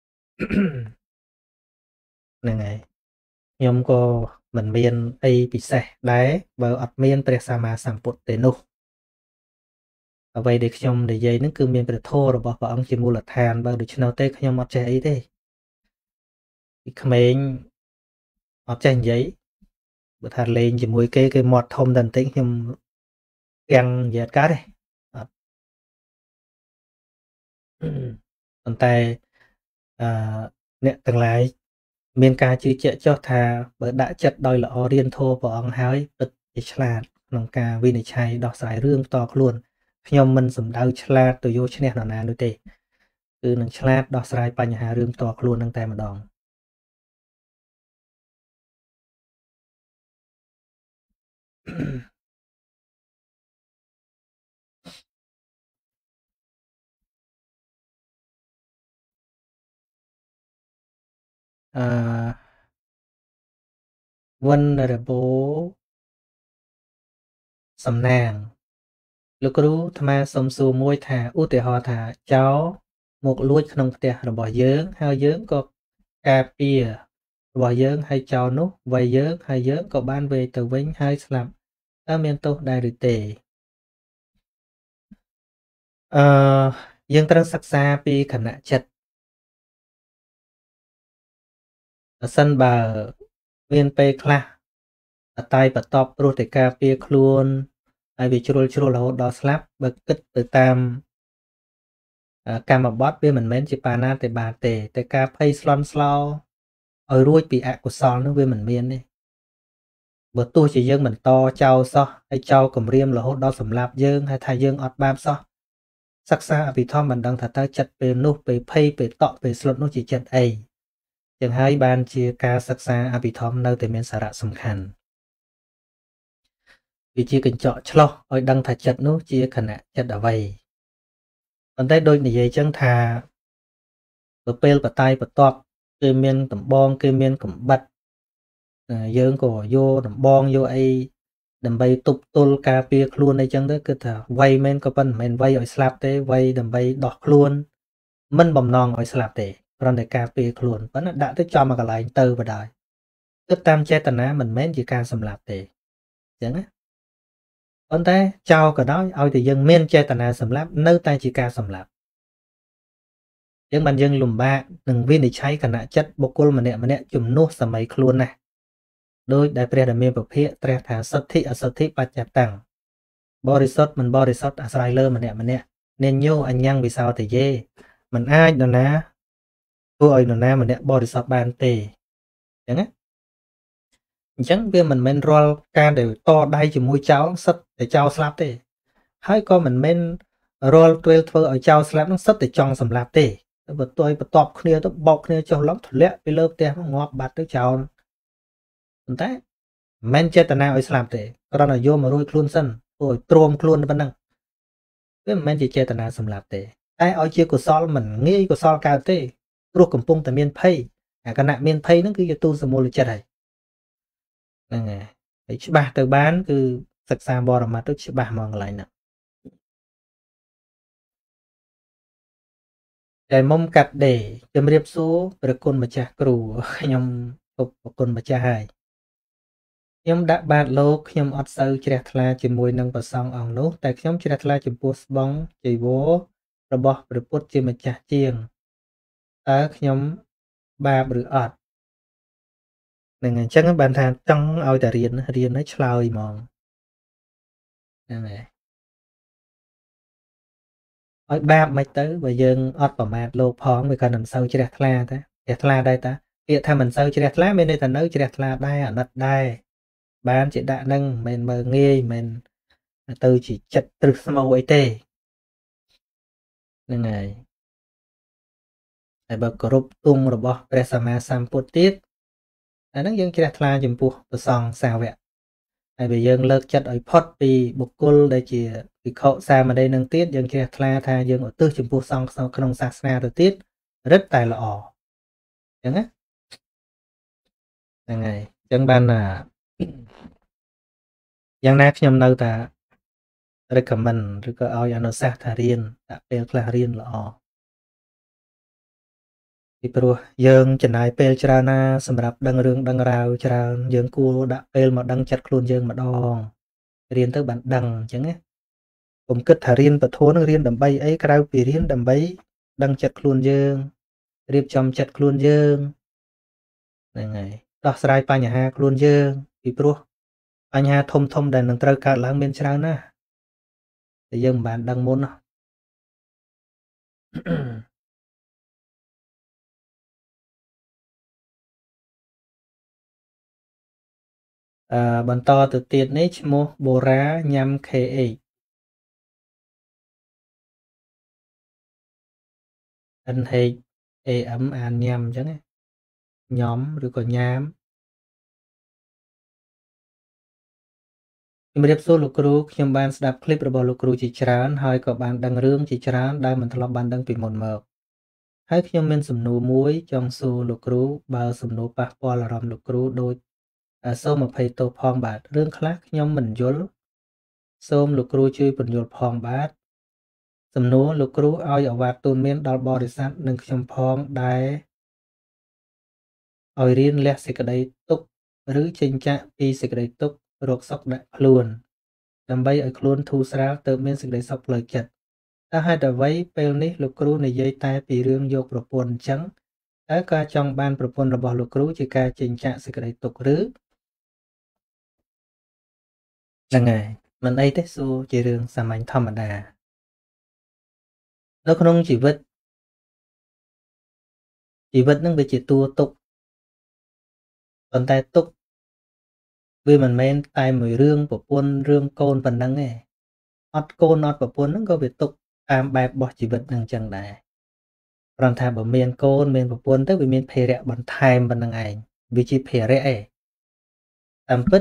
ហ្នឹងហើយខ្ញុំក៏មិនមានអីពិសេសដែរបើអត់មានព្រះសម្មាសម្ពុទ្ធទេនោះអ្វីដែលខ្ញុំនិយាយហ្នឹងគឺមានព្រះធម៌របស់ព្រះអង្គជាមូលដ្ឋានបើដូច្នោះទេខ្ញុំអត់ចេះអីទេពីក្មេងអត់ចេះនិយាយបើថាលេងជាមួយគេគេមាត់ធំតែបន្តិចខ្ញុំទាំងនិយាយកាត់ទេអត់ប៉ុន្តែអឺអ្នកទាំងឡាយមានការជឿជាក់ចុះថាបើដាក់ចិត្តដោយល្អរៀនធម៌ព្រះអង្គហើយពិតជាឆ្លាតក្នុងការវិនិច្ឆ័យដោះស្រាយរឿងផ្ទាល់ខ្លួនខ្ញុំមិនសំដៅឆ្លាតទៅយកឈ្នះនរណានោះទេគឺនឹងឆ្លាតដោះស្រាយបញ្ហារឿងផ្ទាល់ខ្លួននឹងតែម្ដងអឺ Vulnerable សំណាងលោកគ្រូអាត្មាសុំសួរមួយថាឧទាហរណ៍ថាចោរមកលួចក្នុងផ្ទះរបស់យើងហើយយើងក៏ការពាររបស់យើងហើយចោរនោះវាយយើងហើយយើងក៏បានវេទៅវិញហើយស្លាប់តើមានទោសដែរឬទេអឺយើងត្រូវសិក្សាពីគណៈចិត្ត sân bà viên pe khla tay bà top pro để ca pia luôn ai bị chua chua là đó slap bật kích từ tam cam mà bót bên mình men chỉ bà na để bà tề để ca pay slon slow ở ruồi bị ạ của son nó bên mình miên đi bữa tôi chỉ dương mình to trao so hay trao cầm riêng là hốt đó sầm lạp dương hay thay dương ọt bám so sắc xa vì thom mình đang thật tới chặt về nút về pay về tọ về slot nó chỉ chặt ấy chẳng hai ban chia ca sắc xa à vì thom nơi để miền sả rạ sầm khăn vì chia cần chọn cho ở đăng thật chặt nó chia khả năng chặt ở vậy còn đây đôi này dây chân thà ở pel và tay và tọt cây miên tầm bong cây miên cầm bật dương của vô tầm bong vô ấy đầm bay tục tul cà phê luôn đây chân đó cứ thà vay men có phần men vay ở slap thế vay đầm bay đọt luôn mình bầm non ở slap thế còn để cà phê luôn vẫn đã tới cho mà cả lại từ và đời cứ tam che tận á mình mến chỉ ca sầm lạp thế chẳng á còn thế chào cả đó ao thì dân miên che tận á sầm lạp nơi tay chỉ ca sầm lạp dân bàn dân lùm ba đừng viên để cháy cả nạ chất bộ cô mà nè mà nè chùm nuốt sầm mấy luôn này đôi đại pre đầm miên bậc phía tre thả sắt thị ở sắt thị bạch chặt tặng body shot mình body shot à sai lơ mà nè mà nè nên nhô anh nhăng vì sao thì dê mình ai nó ná tôi nó na mà nè body shot bàn tề chẳng á chẳng biết mình men roll can để to đai chỉ mũi cháu sắt để cháu slap tề hai con mình men roll twelve thơ ở cháu slap nó sắt để trong sầm lạp tề bữa tôi bữa tọp kia tôi bọc kia cho lắm thật lẽ bị lơ tè ngọt bạt tới cháu thế men chết nào ở làm thế còn là vô mà rồi luôn sân rồi trôm luôn bên năng cái men chỉ chết nào sầm lạp thế ai ở chia của sol mình nghĩ của sol cao thế rồi cầm pung tại miền pay à cái nạn miền pay nó cứ tu sầm mồ chết này nè đấy ba từ bán cứ sạch xa bò mà tôi chỉ ba mong lại nè để mong cắt để chấm riệp số rồi con mà cha cừu nhom cục con mà cha haiខ្ញុំដាក់បាតលោកខ្ញុំអត់សូវជ្រះថ្លាជាមួយនឹងប្រសងអង្គនោះតែខ្ញុំជ្រះថ្លាចំពោះស្បង់ចីវររបស់ព្រះពុទ្ធជាម្ចាស់ជាងតើខ្ញុំបាបឬអត់នឹងអញ្ចឹងបានថាចង់ឲ្យតែរៀនរៀនឲ្យឆ្លើយហ្មងហ្នឹងហើយឲ្យបាបមិនទៅបើយើងអត់ប្រមាថលោកផងវាក៏មិនសូវជ្រះថ្លាតាជ្រះថ្លាដែរតាពាក្យថាមិនសូវជ្រះថ្លាមានន័យថានៅជ្រះថ្លាដែរអាណិតដែរបានជាដាក់នឹងមិនមើងងាយមិនទៅជាចិត្តទ្រឹស្មោអីទេហ្នឹងហើយហើយបើគោរពទង់របស់ព្រះសម្មាសម្ពុទ្ធទៀតអាហ្នឹងយើងជ្រះថ្លាចំពោះព្រះសង្ឃសាវកហើយបើយើងលើកចិត្តឲ្យផុតពីបុគ្គលដែលជាភិក្ខុសាមណេរនឹងទៀតយើងជ្រះថ្លាថាយើងឧទ្ទិសចំពោះសង្ឃក្នុងសាសនាទៅទៀតរឹតតែល្អអញ្ចឹងណាហ្នឹងហើយអញ្ចឹងបានយ៉ាងណាខ្ញុំនៅតែ recommend ឬក៏ឲ្យអនុសាសន៍ថារៀនដាក់ពេលខ្លះរៀនល្អពីព្រោះយើងចំណាយពេលច្រើនណាសម្រាប់ដឹងរឿងដឹងរ៉ាវច្រើនយើងគួរដាក់ពេលមកដឹងចិត្តខ្លួនយើងម្ដងរៀនទៅបានដឹងអញ្ចឹងណាកុំគិតថារៀនពធនឹងរៀនដើម្បីអីក្រៅពីរៀនដើម្បីដឹងចិត្តខ្លួនយើងរៀបចំចិត្តខ្លួនយើងហ្នឹងហើយដោះស្រាយបញ្ហាខ្លួនយើងពីព្រោះបញ្ហាធំធំដែលនឹងត្រូវកើតឡើងមានច្រើនណាស់តែយើងមិនបានដឹងមុនណាអឺបន្តទៅទៀតនេះឈ្មោះបូរ៉ាញ៉ាំ ខេ អេច N H A M អានញ៉ាំអញ្ចឹងណាញ៉ំឬក៏ញ៉ាមជំរាបសួរលោកគ្រូខ្ញុំបានស្ដាប់คลิปរបស់លោកគ្រូជាច្រើនហើយក៏បានដឹងរឿងជាច្រើនដែលមិនធ្លាប់បានដឹងពីមុនមកហើយខ្ញុំមានសំណួរមួយចង់សួរលោកគ្រូបើសំណួរប៉ះពាល់អារម្មណ៍លោកគ្រូដូចសូមអភ័យទោសផងបាទរឿងខ្លះខ្ញុំមិនយល់សូមលោកគ្រូជួយពន្យល់ផងបាទសំណួរលោកគ្រូឲ្យអាវាតទូនមានដល់បរិស័ទនិងខ្ញុំផងដែរឲ្យរៀនលះសេចក្តីទុក្ខឬចេញចាកពីសេចក្តីទុក្ខរកសុខដាក់ខ្លួនដើម្បីឲ្យខ្លួនធូរស្រាលទៅមានសេចក្តីសុខផ្លូវចិត្តតើហេតុអ្វីពេលនេះលោកគ្រូនិយាយតែពីរឿងយកប្រពន្ធអញ្ចឹង Ở ca trong banប្រពន្ធរបស់លោកគ្រូជាការចេញចាក់សេចក្តីទុកឬហ្នឹងហើយមិនអីទេសួរជារឿងសាមញ្ញធម្មតានៅក្នុងជីវិតជីវិតនឹងវាជាតួទុកប៉ុន្តែទុកវាមិនមែនតែមួយរឿងប្រពន្ធរឿងកូនប៉ុណ្ណឹងទេអត់កូនអត់ប្រពន្ធហ្នឹងក៏វាទុកតាមបែបរបស់ជីវិតនឹងចឹងដែរព្រោះថាបើមានកូនមានប្រពន្ធទៅវាមានភារៈបន្ថែមប៉ុណ្ណឹងឯងវាជាភារៈឯងតាមពិត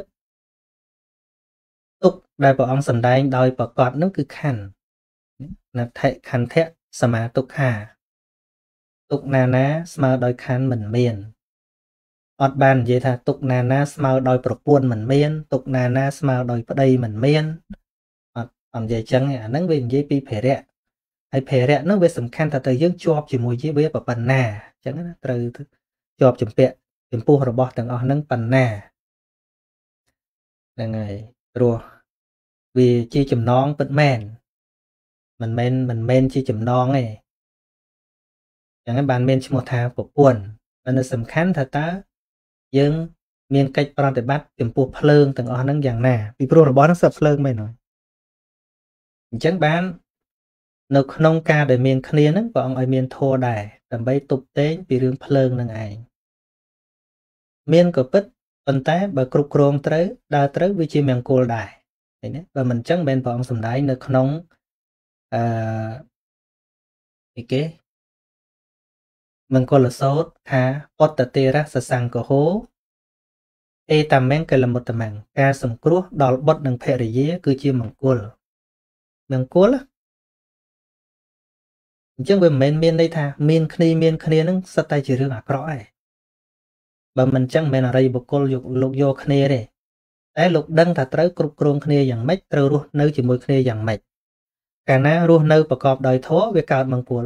ទុកដែលព្រះអង្គសម្ដែងដោយប្រកបនោះគឺខណ្ឌណដ្ឋិខន្ធៈសមាទុក្ខាទុកណាណាស្មើដោយខណ្ឌមិនមានអត់បាននិយាយថាទុកណាណាស្មើដោយប្រពន្ធមិនមានទុកណាណាស្មើដោយប្តីមិនមានអត់អត់និយាយចឹងអាហ្នឹងវានិយាយពីភារៈហើយភារៈហ្នឹងវាសំខាន់ថាតើយើងជាប់ជាមួយវាប៉ុណ្ណាអញ្ចឹងណាត្រូវជាប់ជំពាក់ចំពោះរបស់ទាំងអស់ហ្នឹងប៉ុណ្ណាហ្នឹងហើយព្រោះវាជាចំណងពិតមែនមិនមែនមិនមែនជាចំណងទេអញ្ចឹងហើយបានមានឈ្មោះថាប្រពន្ធតែសំខាន់ថាតើយើងមានកិច្ចប្រតិបត្តិចំពោះភ្លើងទាំងអស់ហ្នឹងយ៉ាងណាពីព្រោះរបស់ហ្នឹងសិតភ្លើងមែនហើយអញ្ចឹងបាននៅក្នុងការដែលមានគ្នាហ្នឹងព្រះអង្គឲ្យមានធម៌ដែរដើម្បីទប់ទែងពីរឿងភ្លើងនឹងឯងមានក៏ពិតប៉ុន្តែបើគ្រប់គ្រងត្រូវដើរត្រូវវាជាមង្គលដែរឃើញទេបើមិនអញ្ចឹងមិនព្រះអង្គសំដែងនៅក្នុងអឺអីគេមង្គលសោតថាបតតេរសសង្កហោអេតាមង្គលមុតមង្គការសង្គ្រោះដល់បុត្រនិងភរិយាគឺជាមង្គលមង្គលអញ្ចឹងវាមិនមែនមានន័យថាមានគ្នាមានគ្នានឹងសិតតែជារឿងអាក្រក់ឯងបើមិនអញ្ចឹងមិនមែនអរិយបុគ្គលយកលោកយកគ្នាទេតែលោកដឹងថាត្រូវគ្រប់គ្រងគ្នាយ៉ាងម៉េចត្រូវរស់នៅជាមួយគ្នាយ៉ាងម៉េចកាលណារស់នៅប្រកបដោយធម៌វាកើតមង្គល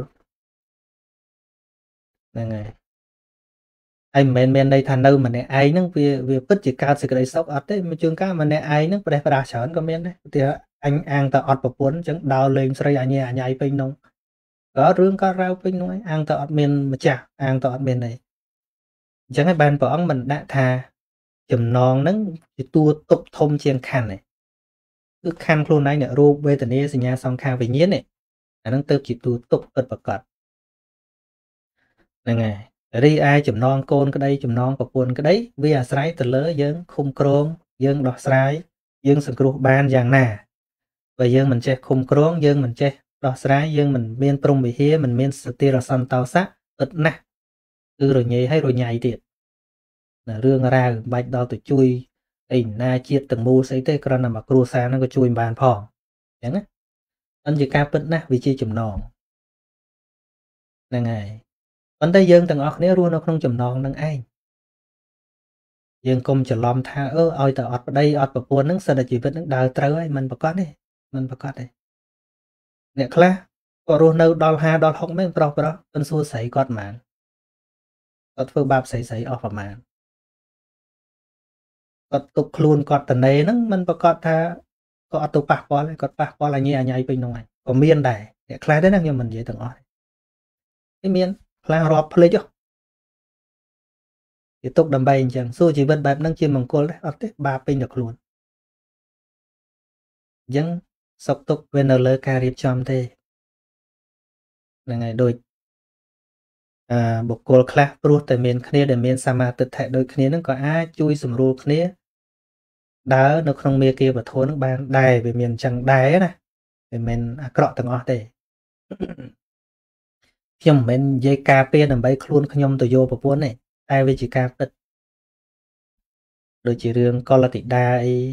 ហ្នឹងហើយហើយមិនមែនមានន័យថានៅម្នាក់ឯងហ្នឹងវាវាពិតជាកើតសេចក្តីសុខអត់ទេមួយជួនកាលម្នាក់ឯងហ្នឹងប្រេះប្រាស់ច្រើនក៏មានដែរឧទាហរណ៍អញអាងតែអត់ប្រពន្ធអញ្ចឹងដើរលេងស្រីអញអញៃពេញនោះក៏រឿងកើតរ៉ាវពេញនោះឯងអាងតែអត់មានម្ចាស់អាងតែអត់មានអីអញ្ចឹងហើយបានព្រះអង្គមិនដាក់ថាចំណងហ្នឹងជាតួទុកធំជាងខណ្ឌទេគឺខណ្ឌខ្លួនឯងអ្នករូបវេទនាសញ្ញាសង្ខារវិញ្ញាណនេះអាហ្នឹងទៅជាតួទុកពិតប្រាកដហ្នឹងហើយរីឯចំណងកូនក្តីចំណងប្រពន្ធក្តីវាអាស្រ័យទៅលើយើងឃុំក្រងយើងដោះស្រាយយើងសង្គ្រោះបានយ៉ាងណាបើយើងមិនចេះឃុំក្រងយើងមិនចេះដោះស្រាយយើងមិនមានព្រំវិហារមិនមានសតិរសន្តោសៈពិតណាស់គឺរញ៉េហើយរញ៉ៃទៀតណារឿងរ៉ាវបាច់ដល់ទៅជួយអីណាជាតិទាំងមូលស្អីទេគ្រាន់តែមកគ្រួសារហ្នឹងក៏ជួយមិនបានផងអញ្ចឹងណាអញ្ចឹងជាការពិតណាស់វាជាចំណងហ្នឹងហើយប៉ុន្តែយើងទាំងអស់គ្នារស់នៅក្នុងចំណងនឹងឯងយើងកុំច្រឡំថាអឺឲ្យតែអត់ប្តីអត់ប្រពន្ធហ្នឹងសិតតែជីវិតហ្នឹងដើរត្រូវហើយមិនប្រកាសទេមិនប្រកាសទេអ្នកខ្លះក៏រស់នៅដល់ហាដល់ហុកមែនប្រុសប្រុសមិនសួរស្រីគាត់ហ្មងគាត់ធ្វើបាបស្រីស្រីអស់ប្រមាណគាត់ទុកខ្លួនគាត់តនេហ្នឹងមិនប្រកាសថាគាត់អត់ទៅប៉ះពាល់ទេគាត់ប៉ះពាល់អញអញៃពេញនោះហើយក៏មានដែរអ្នកខ្លះដែរណាខ្ញុំមិននិយាយទាំងអស់ទេមានខ្លះរាប់ភ្លេចហ៎គេទុកដើម្បីអញ្ចឹងសួរជីវិតបែបហ្នឹងជាមង្គលទេអត់ទេបាបពេញតែខ្លួនអញ្ចឹងសុខទុក្ខវានៅលើការរៀបចំទេហ្នឹងហើយដូចអឺបុគ្គលខ្លះព្រោះតែមានគ្នាដែលមានសមាទិដ្ឋិដូចគ្នាហ្នឹងក៏អាចជួយសម្រួលគ្នាដើរនៅក្នុងមេគាវធនហ្នឹងបានដែរវាមានអញ្ចឹងដែរណាវាមិនអាក្រក់ទាំងអស់ទេខ្ញុំមិនមែននិយាយការពារដើម្បីខ្លួនខ្ញុំទៅយកប្រពន្ធទេតែវាជាការពិតដូចជារឿងកលតិតាអី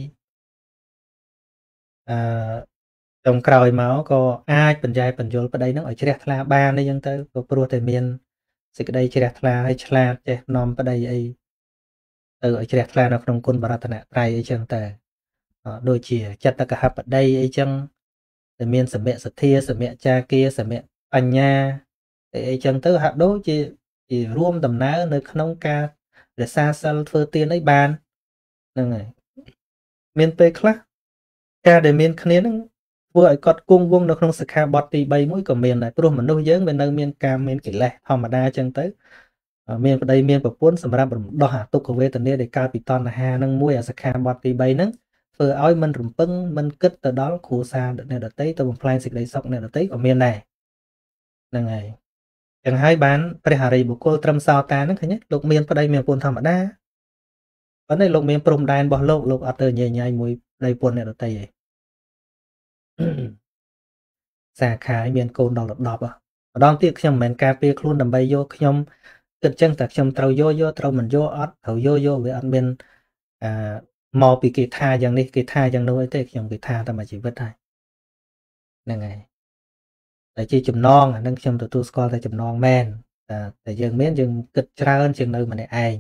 អឺចុងក្រោយមកក៏អាចបញ្ញែបញ្យលប្តីនឹងឲ្យជ្រះថ្លាបានអីចឹងទៅក៏ព្រោះតែមានសេចក្តីជ្រះថ្លាហើយឆ្លាតចេះនាំប្តីអីទៅឲ្យជ្រះថ្លានៅក្នុងគុណបរតនត្រ័យអីចឹងទៅដូចជាចិត្តកហបតីអីចឹងតែមានសមៈសទ្ធាសមៈចាគាសមៈបញ្ញាអីចឹងទៅហាក់ដូចជាជារួមដំណើរនៅក្នុងការរក្សាសិលធ្វើទានអីបានហ្នឹងហើយមានពេលខ្លះការដែលមានគ្នាហ្នឹងធ្វើឲ្យគាត់គង់វង្សនៅក្នុងសិក្ខាបទទីបីមួយក៏មានដែរព្រោះមនុស្សយើងវានៅមានការមានកិលេសធម្មតាចឹងទៅមានប្តីមានប្រពន្ធសម្រាប់រំដោះអាទុក្ខវេទនាដែលកើតពីតណ្ហានឹងមួយអាសិក្ខាបទទី3ហ្នឹងធ្វើឲ្យមិនរំពឹងមិនគិតទៅដល់គ្រួសារអ្នកដទៃទៅបំផ្លាញសេចក្តីសុខអ្នកដទៃក៏មានដែរហ្នឹងហើយចឹងហើយបានព្រះអរិយបុគ្គលត្រឹមសោតាហ្នឹងឃើញទេលោកមានប្តីមានប្រពន្ធធម្មតាប៉ុន្តែលោកមានព្រំដែនរបស់លោកលោកអត់ទៅញញញមួយប្តីប្រពន្ធអ្នកដទៃទេសាខាឯមានកូនដល់ដប់ម្ដងទៀតខ្ញុំមិនមែនការពារខ្លួនដើម្បីយកខ្ញុំគិតចឹងតែខ្ញុំត្រូវយកយកត្រូវមិនយកអត់ត្រូវយកយកវាអត់មានអាមកពីគេថាយ៉ាងនេះគេថាយ៉ាងនោះអីទេខ្ញុំគេថាតែមួយជីវិតហើយហ្នឹងហើយតែជាចំណងអានឹងខ្ញុំទទួលស្គាល់តែចំណងមែនតែតែយើងមានយើងគិតច្រើនជាងនៅម្នាក់ឯង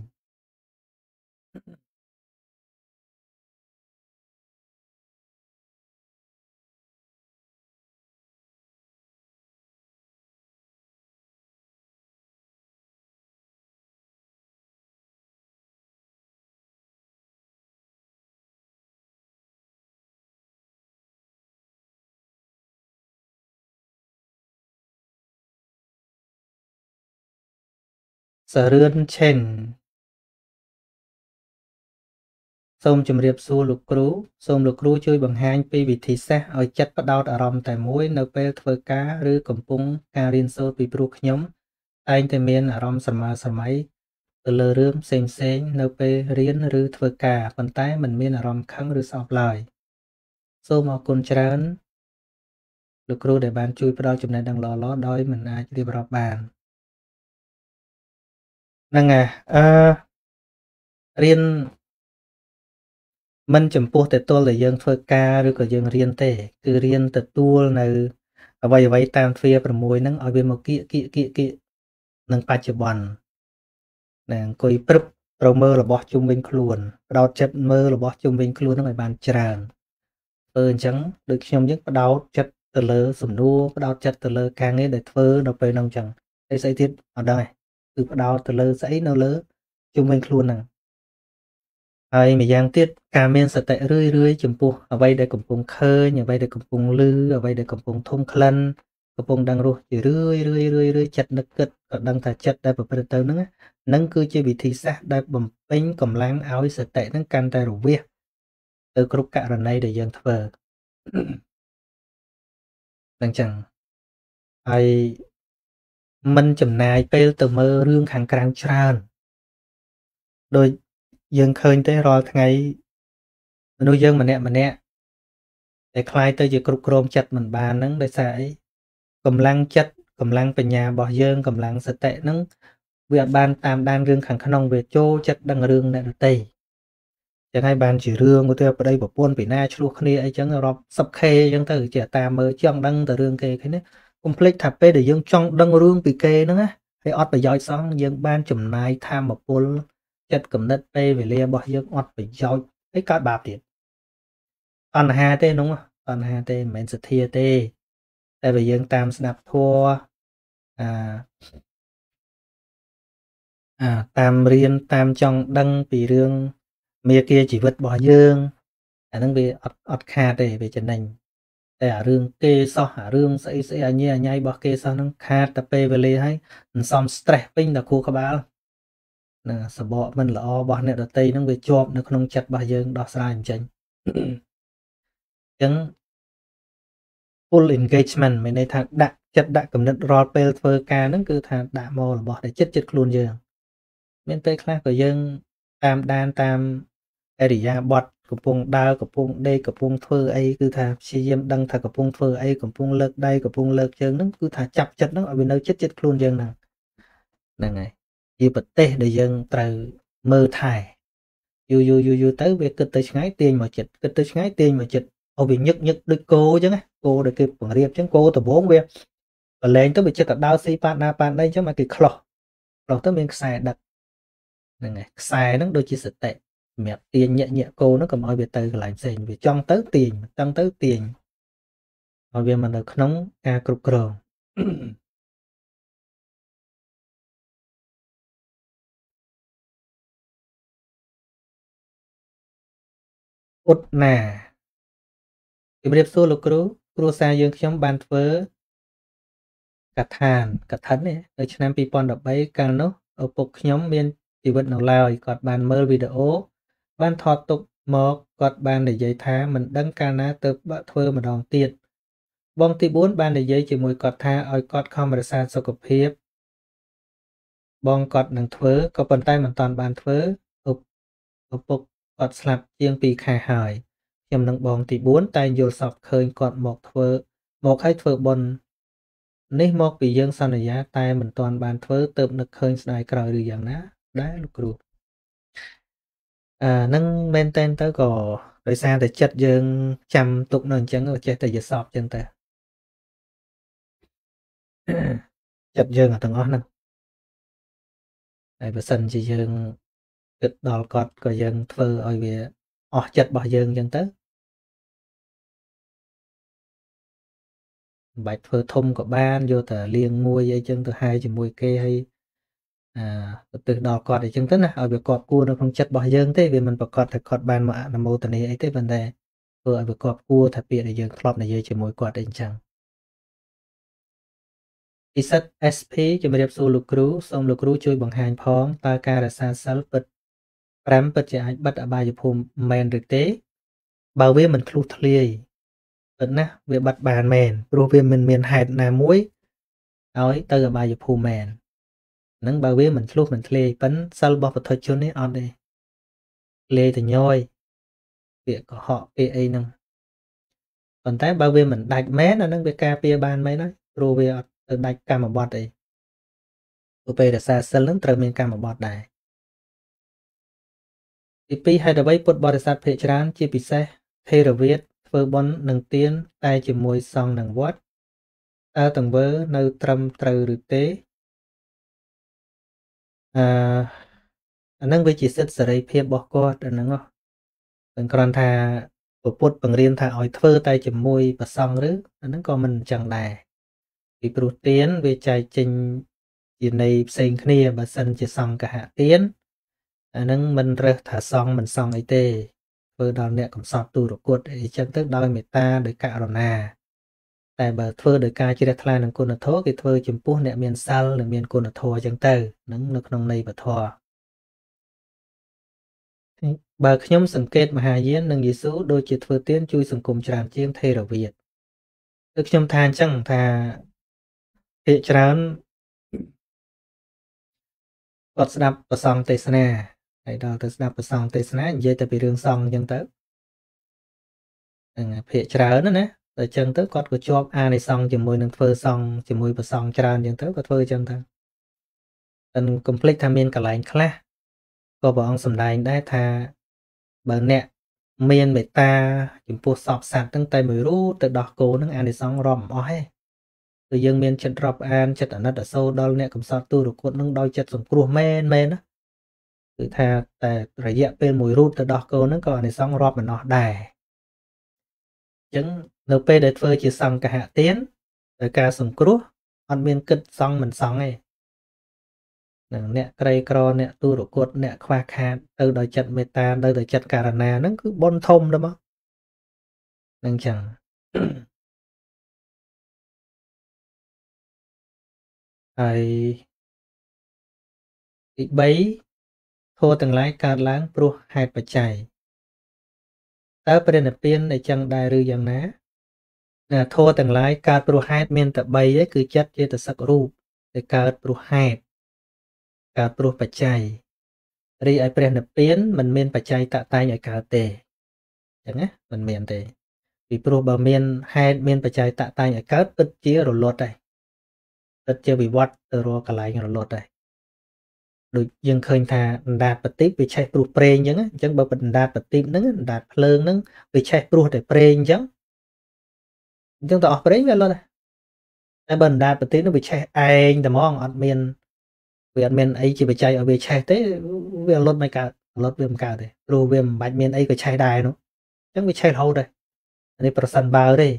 សរឿនឆេនសូមជម្រាបសួរលោកគ្រូសូមលោកគ្រូជួយបង្ហាញពីវិធីសាស្ត្រឲ្យចិត្តផ្ដោតអារម្មណ៍តែមួយនៅពេលធ្វើការឬកំពុងការរៀនសូត្រពីព្រោះខ្ញុំតែងតែមានអារម្មណ៍ស្រមើស្រមៃទៅលើរឿងផ្សេងផ្សេងនៅពេលរៀនឬធ្វើការប៉ុន្តែមិនមានអារម្មណ៍ខឹងឬស្អប់ឡើយសូមអរគុណច្រើនលោកគ្រូដែលបានជួយផ្ដល់ចំណេះដឹងល្អៗដោយមិនអាចរៀបរាប់បានហ្នឹងហើយអឺរៀនមិនចំពោះតែទល់តែយើងធ្វើការឬក៏យើងរៀនទេគឺរៀនទទួលនៅអ្វីអ្វីតាមទ្វារ៦ហ្នឹងឲ្យវាមកគៀកគៀកគៀកគៀកនឹងបច្ចុប្បន្នណាអង្គុយព្រឹបត្រូវមើលរបស់ជុំវិញខ្លួនផ្ដោតចិត្តមើលរបស់ជុំវិញខ្លួនហ្នឹងឲ្យបានច្រើនធ្វើអញ្ចឹងដូចខ្ញុំយើងផ្ដោតចិត្តទៅលើសំណួរផ្ដោតចិត្តទៅលើការងារដែលធ្វើនៅពេលហ្នឹងអញ្ចឹងហើយស្អីទៀតអត់ដឹងទេគឺផ្ដោតទៅលើស្អីនៅលើជុំវិញខ្លួនហ្នឹងហើយម្យ៉ាងទៀតការមានសតិរឿយរឿយចំពោះអ្វីដែលកំពុងឃើញអ្វីដែលកំពុងឮអ្វីដែលកំពុងធំក្លិនកំពុងដឹងរសជារឿយរឿយរឿយរឿយចិត្តនឹកគិតក៏ដឹងថាចិត្តដែលប្រព្រឹត្តទៅហ្នឹងហ្នឹងគឺជាវិធីសាស្ត្រដែលបំពេញកម្លាំងឲ្យសតិហ្នឹងកាន់តែរវាសទៅគ្រប់ករណីដែលយើងធ្វើហ្នឹងចឹងហើយមិនចំណាយពេលទៅមើលរឿងខាងក្រៅច្រើនដោយយើងឃើញទេរាល់ថ្ងៃមនុស្សយើងម្នាក់ម្នាក់តែខ្លាយទៅជាគ្រប់គ្រងចិត្តមិនបានហ្នឹងដោយសារអីកម្លាំងចិត្តកម្លាំងបញ្ញារបស់យើងកម្លាំងសតិហ្នឹងវាអត់បានតាមដានរឿងខាងក្នុងវាចូលចិត្តដឹងរឿងអ្នកដទៃចឹងហើយបានជារឿងឧទាហរណ៍ប្តីប្រពន្ធពីណាឆ្លោះគ្នាអីចឹងរាប់ សិបខេ ចឹងទៅជាតាមមើលចង់ដឹងតែរឿងគេឃើញទេកុំភ្លេចថាពេលដែលយើងចង់ដឹងរឿងពីគេហ្នឹងណាហើយអត់ប្រយោជន៍សោះយើងបានចំណាយធម៌ពលចិត្តគំនិតពេលវេលារបស់យើងអត់ប្រយោជន៍ហើយកើតបាបទៀតតណ្ហាទេនោះតណ្ហាទេមិនមែនសទ្ធាទេតែបើយើងតាមស្ដាប់ធម៌អាអាតាមរៀនតាមចង់ដឹងពីរឿងមេគាជីវិតរបស់យើងអាហ្នឹងវាអត់អត់ខាតទេវាចំណេញតែអារឿងគេសោះអារឿងស្អីស្អីអញអញៃរបស់គេសោះហ្នឹងខាតតែពេលវេលាហើយមិនសម stress ពេញតែខួរក្បាលណាសបកមិនល្អរបស់អ្នកដតីហ្នឹងវាជាប់នៅក្នុងចិត្តរបស់យើងដោះស្រាយអញ្ចឹងអញ្ចឹង full engagement មានន័យថាដាក់ចិត្តដាក់គំនិតរាល់ពេលធ្វើការហ្នឹងគឺថាដាក់មករបស់ដែលចិត្តចិត្តខ្លួនយើងមានពេលខ្លះក៏យើងតាមដានតាមអរិយាប័ត្រកំពុងដើរកំពុងដេកកំពុងធ្វើអីគឺថាព្យាយាមដឹងថាកំពុងធ្វើអីកំពុងលើកដៃកំពុងលើកជើងហ្នឹងគឺថាចាប់ចិត្តហ្នឹងឲ្យវានៅចិត្តចិត្តខ្លួនយើងហ្នឹងហ្នឹងហើយជាប្រទេសដែលយើងត្រូវមើលថែយូរយូរយូរយូរទៅវាគិតទៅឆ្ងាយទាញមកចិត្តគិតទៅឆ្ងាយទាញមកចិត្តអូវាញឹកញឹកដូចគោអញ្ចឹងណាគោដែលគេបង្រៀបអញ្ចឹងគោដំបងវាបលែងទៅវាចិត្តទៅដើរស៊ីប៉ាតណាប៉ាតណីអញ្ចឹងមកគេខ្លោះខ្លោះទៅមានខ្សែដឹកហ្នឹងហើយខ្សែហ្នឹងដូចជាសតិសម្រាប់ទាញញាក់ញាក់គោហ្នឹងកុំឲ្យវាទៅកន្លែងផ្សេងវាចង់ទៅទាញចង់ទៅទាញឲ្យវាមកនៅក្នុងការគ្រប់គ្រងឧត្តណាជំរាបសួរលោកគ្រូគ្រួសារយើងខ្ញុំបានធ្វើកថានកថាននេះនៅឆ្នាំពីរពាន់ដប់បីកាលនោះឪពុកខ្ញុំមានជីវិតនៅឡើយគាត់បានមើលវីដេអូបានថតទុកមកគាត់បាននិយាយថាមិនដឹងកាលណាទៅធ្វើម្ដងទៀតបងទីបួនបាននិយាយជាមួយគាត់ថាឲ្យគាត់ខំរក្សាសុខភាពបងគាត់នឹងធ្វើក៏ប៉ុន្តែមិនតាន់បានធ្វើឪពុកគាត់ស្លាប់ជាងពីរខែហើយខ្ញុំនឹងបងទីបួនតែយល់សប្តិឃើញគាត់មកធ្វើមកឲ្យធ្វើបុណ្យនេះមកពីយើងសន្យាតែមិនទាន់បានធ្វើទៅនឹកឃើញស្ដាយក្រោយឬយ៉ាងណាដែរលោកគ្រូអានឹងមែនតែនទៅក៏ដោយសារតែចិត្តយើងចាំទុកនៅអញ្ចឹងចេះតែយល់សប្តិអញ្ចឹងទៅចិត្តយើងទាំងអស់ហ្នឹងហើយបើសិនជាយើងគិតដល់គាត់ក៏យើងធ្វើឲ្យវាអស់ចិត្តរបស់យើងអញ្ចឹងទៅមិនបាច់ធ្វើធំក៏បានយកតែលៀងមួយអីចឹងទៅហាយជាមួយគេហើយអាទៅដល់គាត់អីចឹងទៅណាឲ្យវាគាត់គួរនៅក្នុងចិត្តរបស់យើងទេវាមិនប្រកាសថាគាត់បានមកអនុមោទនាអីទេប៉ុន្តែធ្វើឲ្យវាគាត់គួរថាពាក្យដែលយើងធ្លាប់និយាយជាមួយគាត់អីចឹងពិសិដ្ឋ เอส พี ជំរាបសួរលោកគ្រូសូមលោកគ្រូជួយបង្ហាញផងតើការរក្សាសិលពិតប្រាំពិតជាអាចបិទអបាយភូមិមែនឬទេបើវាមិនធ្លុះធ្លាយពិតណាស់វាបិទបានមែនព្រោះវាមិនមានហេតុណាមួយឲ្យទៅអបាយភូមិមែនហ្នឹងបើវាមិនធ្លុះមិនធ្លាយប៉ិនសិលរបស់ពុទ្ធជននេះអត់ទេលេទៅញយពាក្យកុហកពាក្យអីហ្នឹងប៉ុន្តែបើវាមិនដាច់មែនអាហ្នឹងវាការពារបានមែនហើយព្រោះវាអត់ទៅដាច់កម្មបត្តិអីព្រោះពេលរក្សាសិលហ្នឹងត្រូវមានកម្មបត្តិដែរទីពីរហេតុអ្វីពុទ្ធបរិស័ទភាគច្រើនជាពិសេសថេរវាទធ្វើបុណ្យនឹងទានតែជាមួយសង្ឃនិងវត្តតើទង្វើនៅត្រឹមត្រូវឬទេអឺអាហ្នឹងវាជាសិទ្ធិសេរីភាពរបស់គាត់អាហ្នឹងមិនគ្រាន់ថាពុទ្ធបង្រៀនថាឲ្យធ្វើតែជាមួយប្រសង្ឃឬអាហ្នឹងក៏មិនអញ្ចឹងដែរពីព្រោះទានវាចែកចេញជាន័យផ្សេងគ្នាបើសិនជាសង្ឃហទានអាហ្នឹងមិនរើសថាសង្ឃមិនសង្ឃអីទេធ្វើដល់អ្នកកំសត់ទុរគតអីចឹងទៅដោយមេត្តាដោយករុណាតែបើធ្វើដោយការជ្រះថ្លានឹងគុណធម៌គេធ្វើចំពោះអ្នកមានសិលនិងមានគុណធម៌ចឹងទៅហ្នឹងនៅក្នុងន័យពធបើខ្ញុំសង្កេតមហាយាននិងយេស៊ូដូចជាធ្វើទានជួយសង្គមច្រើនជាងថេរវាទគឺខ្ញុំថាអញ្ចឹងថាភាគច្រើនគាត់ស្ដាប់ប្រសងទេសនាហើយដល់ទៅស្ដាប់ប្រសងទេសនានិយាយតែពីរឿងសង្ឃអញ្ចឹងទៅហ្នឹងភាគច្រើនណាតែអញ្ចឹងទៅគាត់ក៏ជាប់អានិសង្ឃជាមួយនឹងធ្វើសង្ឃជាមួយប្រសងច្រើនអញ្ចឹងទៅក៏ធ្វើអញ្ចឹងទៅតែកុំភ្លេចថាមានកន្លែងខ្លះក៏ព្រះអង្គសម្ដែងដែរថាបើអ្នកមានមេត្តាចំពោះសពសត្វហ្នឹងតែមួយរូបទៅដោះគោហ្នឹងអានិសង្ឃរាប់មិនអស់ទេគឺយើងមានចិត្តរាប់អានចិត្តអាណិតអាសូរដល់អ្នកកំសត់ទុរគតហ្នឹងដោយចិត្តសង្គ្រោះមែនមែនណាគឺថាតែរយៈពេលមួយរូបទៅដោះគោហ្នឹងក៏អានិសង្ឃរាប់មិនអស់ដែរអញ្ចឹងនៅពេលដែលធ្វើជាសង្ឃហទានដោយការសង្គ្រោះអត់មានគិតសង្ឃមិនសង្ឃទេនឹងអ្នកក្រីក្រអ្នកទុរគតអ្នកខ្វះខាតទៅដោយចិត្តមេត្តាទៅដោយចិត្តករុណាហ្នឹងគឺបុណ្យធំទៅមកនឹងចឹងហើយទីបីធម៌ទាំងឡាយកើតឡើងព្រោះហេតុបច្ច័យតើព្រះនិព្វានអីចឹងដែរឬយ៉ាងណាធម៌ទាំងឡាយកើតព្រោះហេតុមានតែបីឯងគឺចិត្តចេតសិករូបដែលកើតព្រោះហេតុកើតព្រោះបច្ច័យរីឯព្រះនិព្វានមិនមានបច្ច័យតតែងឲ្យកើតទេអញ្ចឹងណាមិនមានទេពីព្រោះបើមានហេតុមានបច្ច័យតតែងឲ្យកើតពិតជារលត់ដែរពិតជាវិវត្តទៅរកកន្លែងរលត់ដែរដូចយើងឃើញថាអណ្ដាតបតិបវាឆេះព្រោះប្រេងអញ្ចឹងអញ្ចឹងបើអណ្ដាតបតិបហ្នឹងអណ្ដាតភ្លើងហ្នឹងវាឆេះព្រោះតែប្រេងអញ្ចឹងអញ្ចឹងទៅអស់ប្រេងវាលត់ដែរតែបើអណ្ដាតបតិបហ្នឹងវាឆេះឯងតែហ្មងអត់មានវាអត់មានអីជាបច្ច័យឲ្យវាឆេះទេវាលត់មិនកើតលត់វាមិនកើតទេព្រោះវាមិនបាច់មានអីក៏ឆេះដែរនោះអញ្ចឹងវាឆេះរហូតដែរនេះប្រសិនបើទេ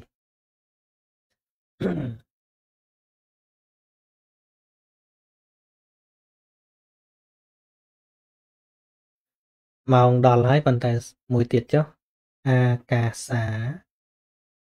ម៉ោងដល់ហើយប៉ុន្តែមួយទៀតចុះអាកាសា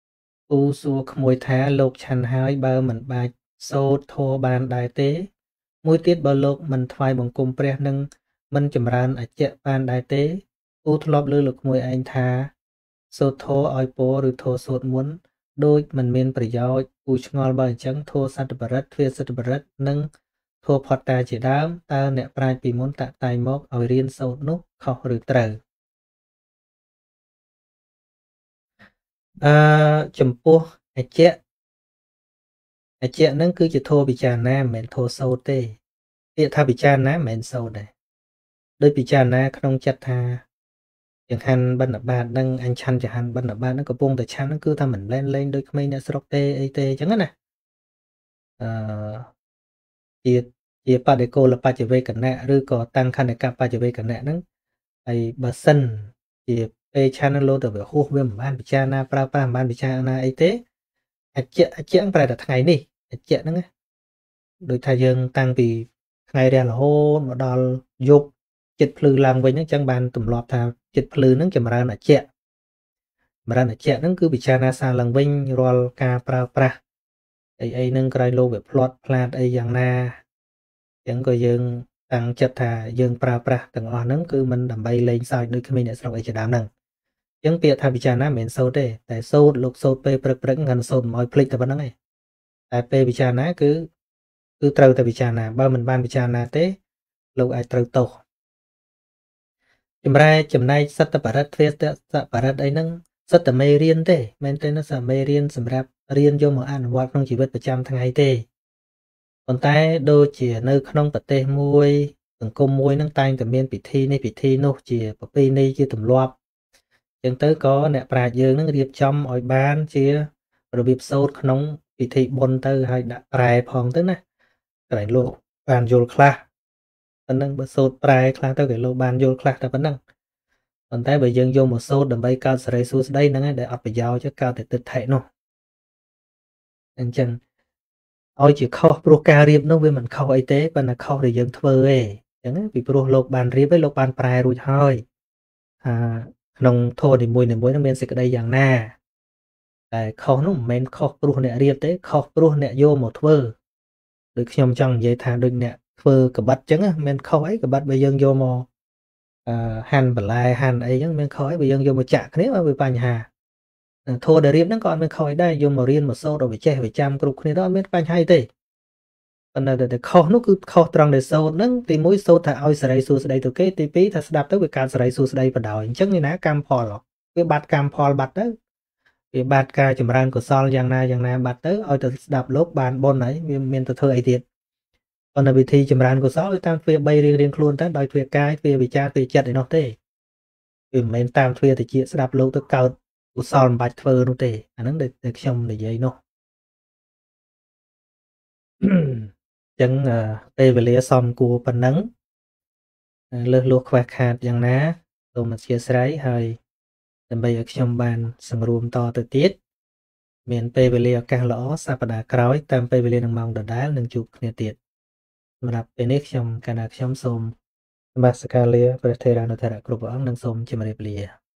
ពូសួរក្មួយថាលោកឆាន់ហើយបើមិនបាច់សូត្រធัวបានដែរទេមួយទៀតបើលោកមិនថ្វាយបង្គំព្រះនឹងមិនចម្រើនអជ្ជៈបានដែរទេពូធ្លាប់លើលោកក្មួយឯងថាសូត្រធម៌ឲ្យពរឬធម៌សូត្រមុនដូចមិនមានប្រយោជន៍ពូឆ្ងល់បើអញ្ចឹងធម៌សត្វបរិទ្ធទ្វាសត្វបរិទ្ធនិងធម៌ផតតាជាដើមតើអ្នកប្រាជ្ញពីមុនតាក់តែងមកឲ្យរៀនសូត្រនោះខុសឬត្រូវអឺចំពោះអជ្ជៈអជ្ជៈហ្នឹងគឺជាធម៌ពិចារណាមិនមែនធម៌សូត្រទេពាក្យថាពិចារណាមិនមែនសូត្រដែរដោយពិចារណាក្នុងចិត្តថាចង្ហាន់បណ្ឌបាតនឹងអញឆាន់ចង្ហាន់បណ្ឌបាតនឹងកំពុងតែឆាន់ហ្នឹងគឺថាមិនលែងលែងដូចក្មេងអ្នកស្រុកទេអីទេអញ្ចឹងណាអឺជាជាបដិគោលបច្ចវេកណៈឬក៏តាំងខណ្ឌកបច្ចវេកណៈហ្នឹងហើយបើសិនជាពេលឆាន់លោទៅវាហួសវាមិនបានពិចារណាប្រើប្រាស់មិនបានពិចារណាអីទេអជ្ជៈអជ្ជៈប្រែតែថ្ងៃនេះអជ្ជៈហ្នឹងដូចថាយើងតាំងពីថ្ងៃរះរហូតមកដល់យប់ចិត្តភ្លឺឡើងវិញអញ្ចឹងបានទម្លាប់ថាចិត្តភ្លឺហ្នឹងចម្រើនអជ្ជៈចម្រើនអជ្ជៈហ្នឹងគឺពិចារណាសារឡើងវិញរាល់ការប្រើប្រាស់អីអីហ្នឹងក្រោយលោវាផ្្លាត់ផ្លាតអីយ៉ាងណាអញ្ចឹងក៏យើងតាំងចិត្តថាយើងប្រើប្រាស់ទាំងអស់ហ្នឹងគឺមិនដើម្បីលេងសើចដូចក្មេងអ្នកស្រុកអីជាដើមហ្នឹងអញ្ចឹងពាក្យថាពិចារណាមិនមែនសូត្រទេតែសូត្រលោកសូត្រពេលព្រឹកព្រឹកហ្នឹងសូត្រមិនឲ្យភ្លេចតែប៉ុណ្្នឹងឯងតែពេលពិចារណាគឺគឺត្រូវតែពិចារណាបើមិនបានពិចារណាទេលោកអាចត្រូវទោសចម្រែចំណែកសត្វបរិទ្ធទ្វេសបរិទ្ធអីហ្នឹងសិតតែមេរៀនទេមែនទេណាសាមេរៀនសម្រាប់រៀនយកមកអនុវត្តក្នុងជីវិតប្រចាំថ្ងៃទេប៉ុន្តែដូចជានៅក្នុងប្រទេសមួយសង្គមមួយហ្នឹងតែងតែមានពិធីនេះពិធីនោះជាប្រពៃណីជាទម្លាប់អញ្ចឹងទៅក៏អ្នកប្រាជ្ញយើងហ្នឹងរៀបចំឲ្យបានជារបៀបសូត្រក្នុងពិធីបុណ្យទៅហើយដាក់ប្រែផងទៅណាក្រែងលោកបានយល់ខ្លះប៉ុណ្ណឹងបើសូត្រប្រែខ្លះទៅគេលោកបានយល់ខ្លះតែប៉ុណ្ណឹងប៉ុន្តែបើយើងយកមកសូត្រដើម្បីកើតសេរីសួស្តីហ្នឹងឯងដែលអត់ប្រយោជន៍កើតតែទិដ្ឋិនោះអញ្ចឹងឲ្យជាខុសព្រោះការរៀបនោះវាមិនខុសអីទេប៉ុន្តែខុសដែលយើងធ្វើឯងអញ្ចឹងពីព្រោះលោកបានរៀបឯងលោកបានប្រែរួចហើយថាក្នុងធម៌នីមួយៗនឹងមានសេចក្តីយ៉ាងណាតែខុសនោះមិនមែនខុសព្រោះអ្នករៀបទេខុសព្រោះអ្នកយកមកធ្វើដូចខ្ញុំចង់និយាយថាដូចអ្នកធ្វើកបិតអញ្ចឹងមិនខុសអីកបិតបើយើងយកមកអឺហាន់បន្លែហាន់អីអញ្ចឹងមានខុសអីបើយើងយកមកចាក់គ្នាវាបញ្ហាធម៌ដែលរៀបហ្នឹងក៏អត់មានខុសអីដែរយកមករៀនមកសូត្រឲ្យវាចេះវាចាំគ្រប់គ្នាទៅអត់មានបញ្ហាអីទេប៉ុន្តែតែខុសនោះគឺខុសត្រង់ដែលសូត្រហ្នឹងទីមួយសូត្រថាឲ្យសេរីសួស្តីទៅគេទីពីរថាស្ដាប់ទៅវាកើតសេរីសួស្តីបណ្ដោយអញ្ចឹងនេះណាកម្មផលវាបាត់កម្មផលបាត់ទៅវាបាត់ការចម្រើនកុសលយ៉ាងណាយ៉ាងណាបាត់ទៅឲ្យទៅស្ដាប់លោកបានបុណ្យហើយវាមានទៅធ្វើអីទៀតប៉ុន្តែវិធីចម្រើនកុសលគឺតាមទ្វារបីរៀងរៀងខ្លួនទៅដោយទ្វារកាយទ្វារវិចារទ្វារចិត្តឯនោះទេវាមិនមែនតាមទ្វារតិចស្ដាប់លោកទៅកើតកុសលមិនបាច់ធ្វើនោះទេអាហ្នឹងដែលខ្ញុំនិយាយនោះអញ្ចឹងពេលវេលាសមគួរប៉ុណ្ណឹងលើសលួសខ្វះខាតយ៉ាងណាសូមអធិស្ឋានហើយដើម្បីឲ្យខ្ញុំបានសម្រួមតទៅទៀតមានពេលវេលាឱកាសល្អសប្តាហ៍ក្រោយតាមពេលវេលានឹងម៉ោងដដែលនឹងជួបគ្នាទៀតសម្រាប់ពេលនេះខ្ញុំកណាខ្ញុំសូមនមស្ការលាព្រះថេរានុថេរៈគ្រប់ព្រះអង្គនិងសូមជម្រាបលា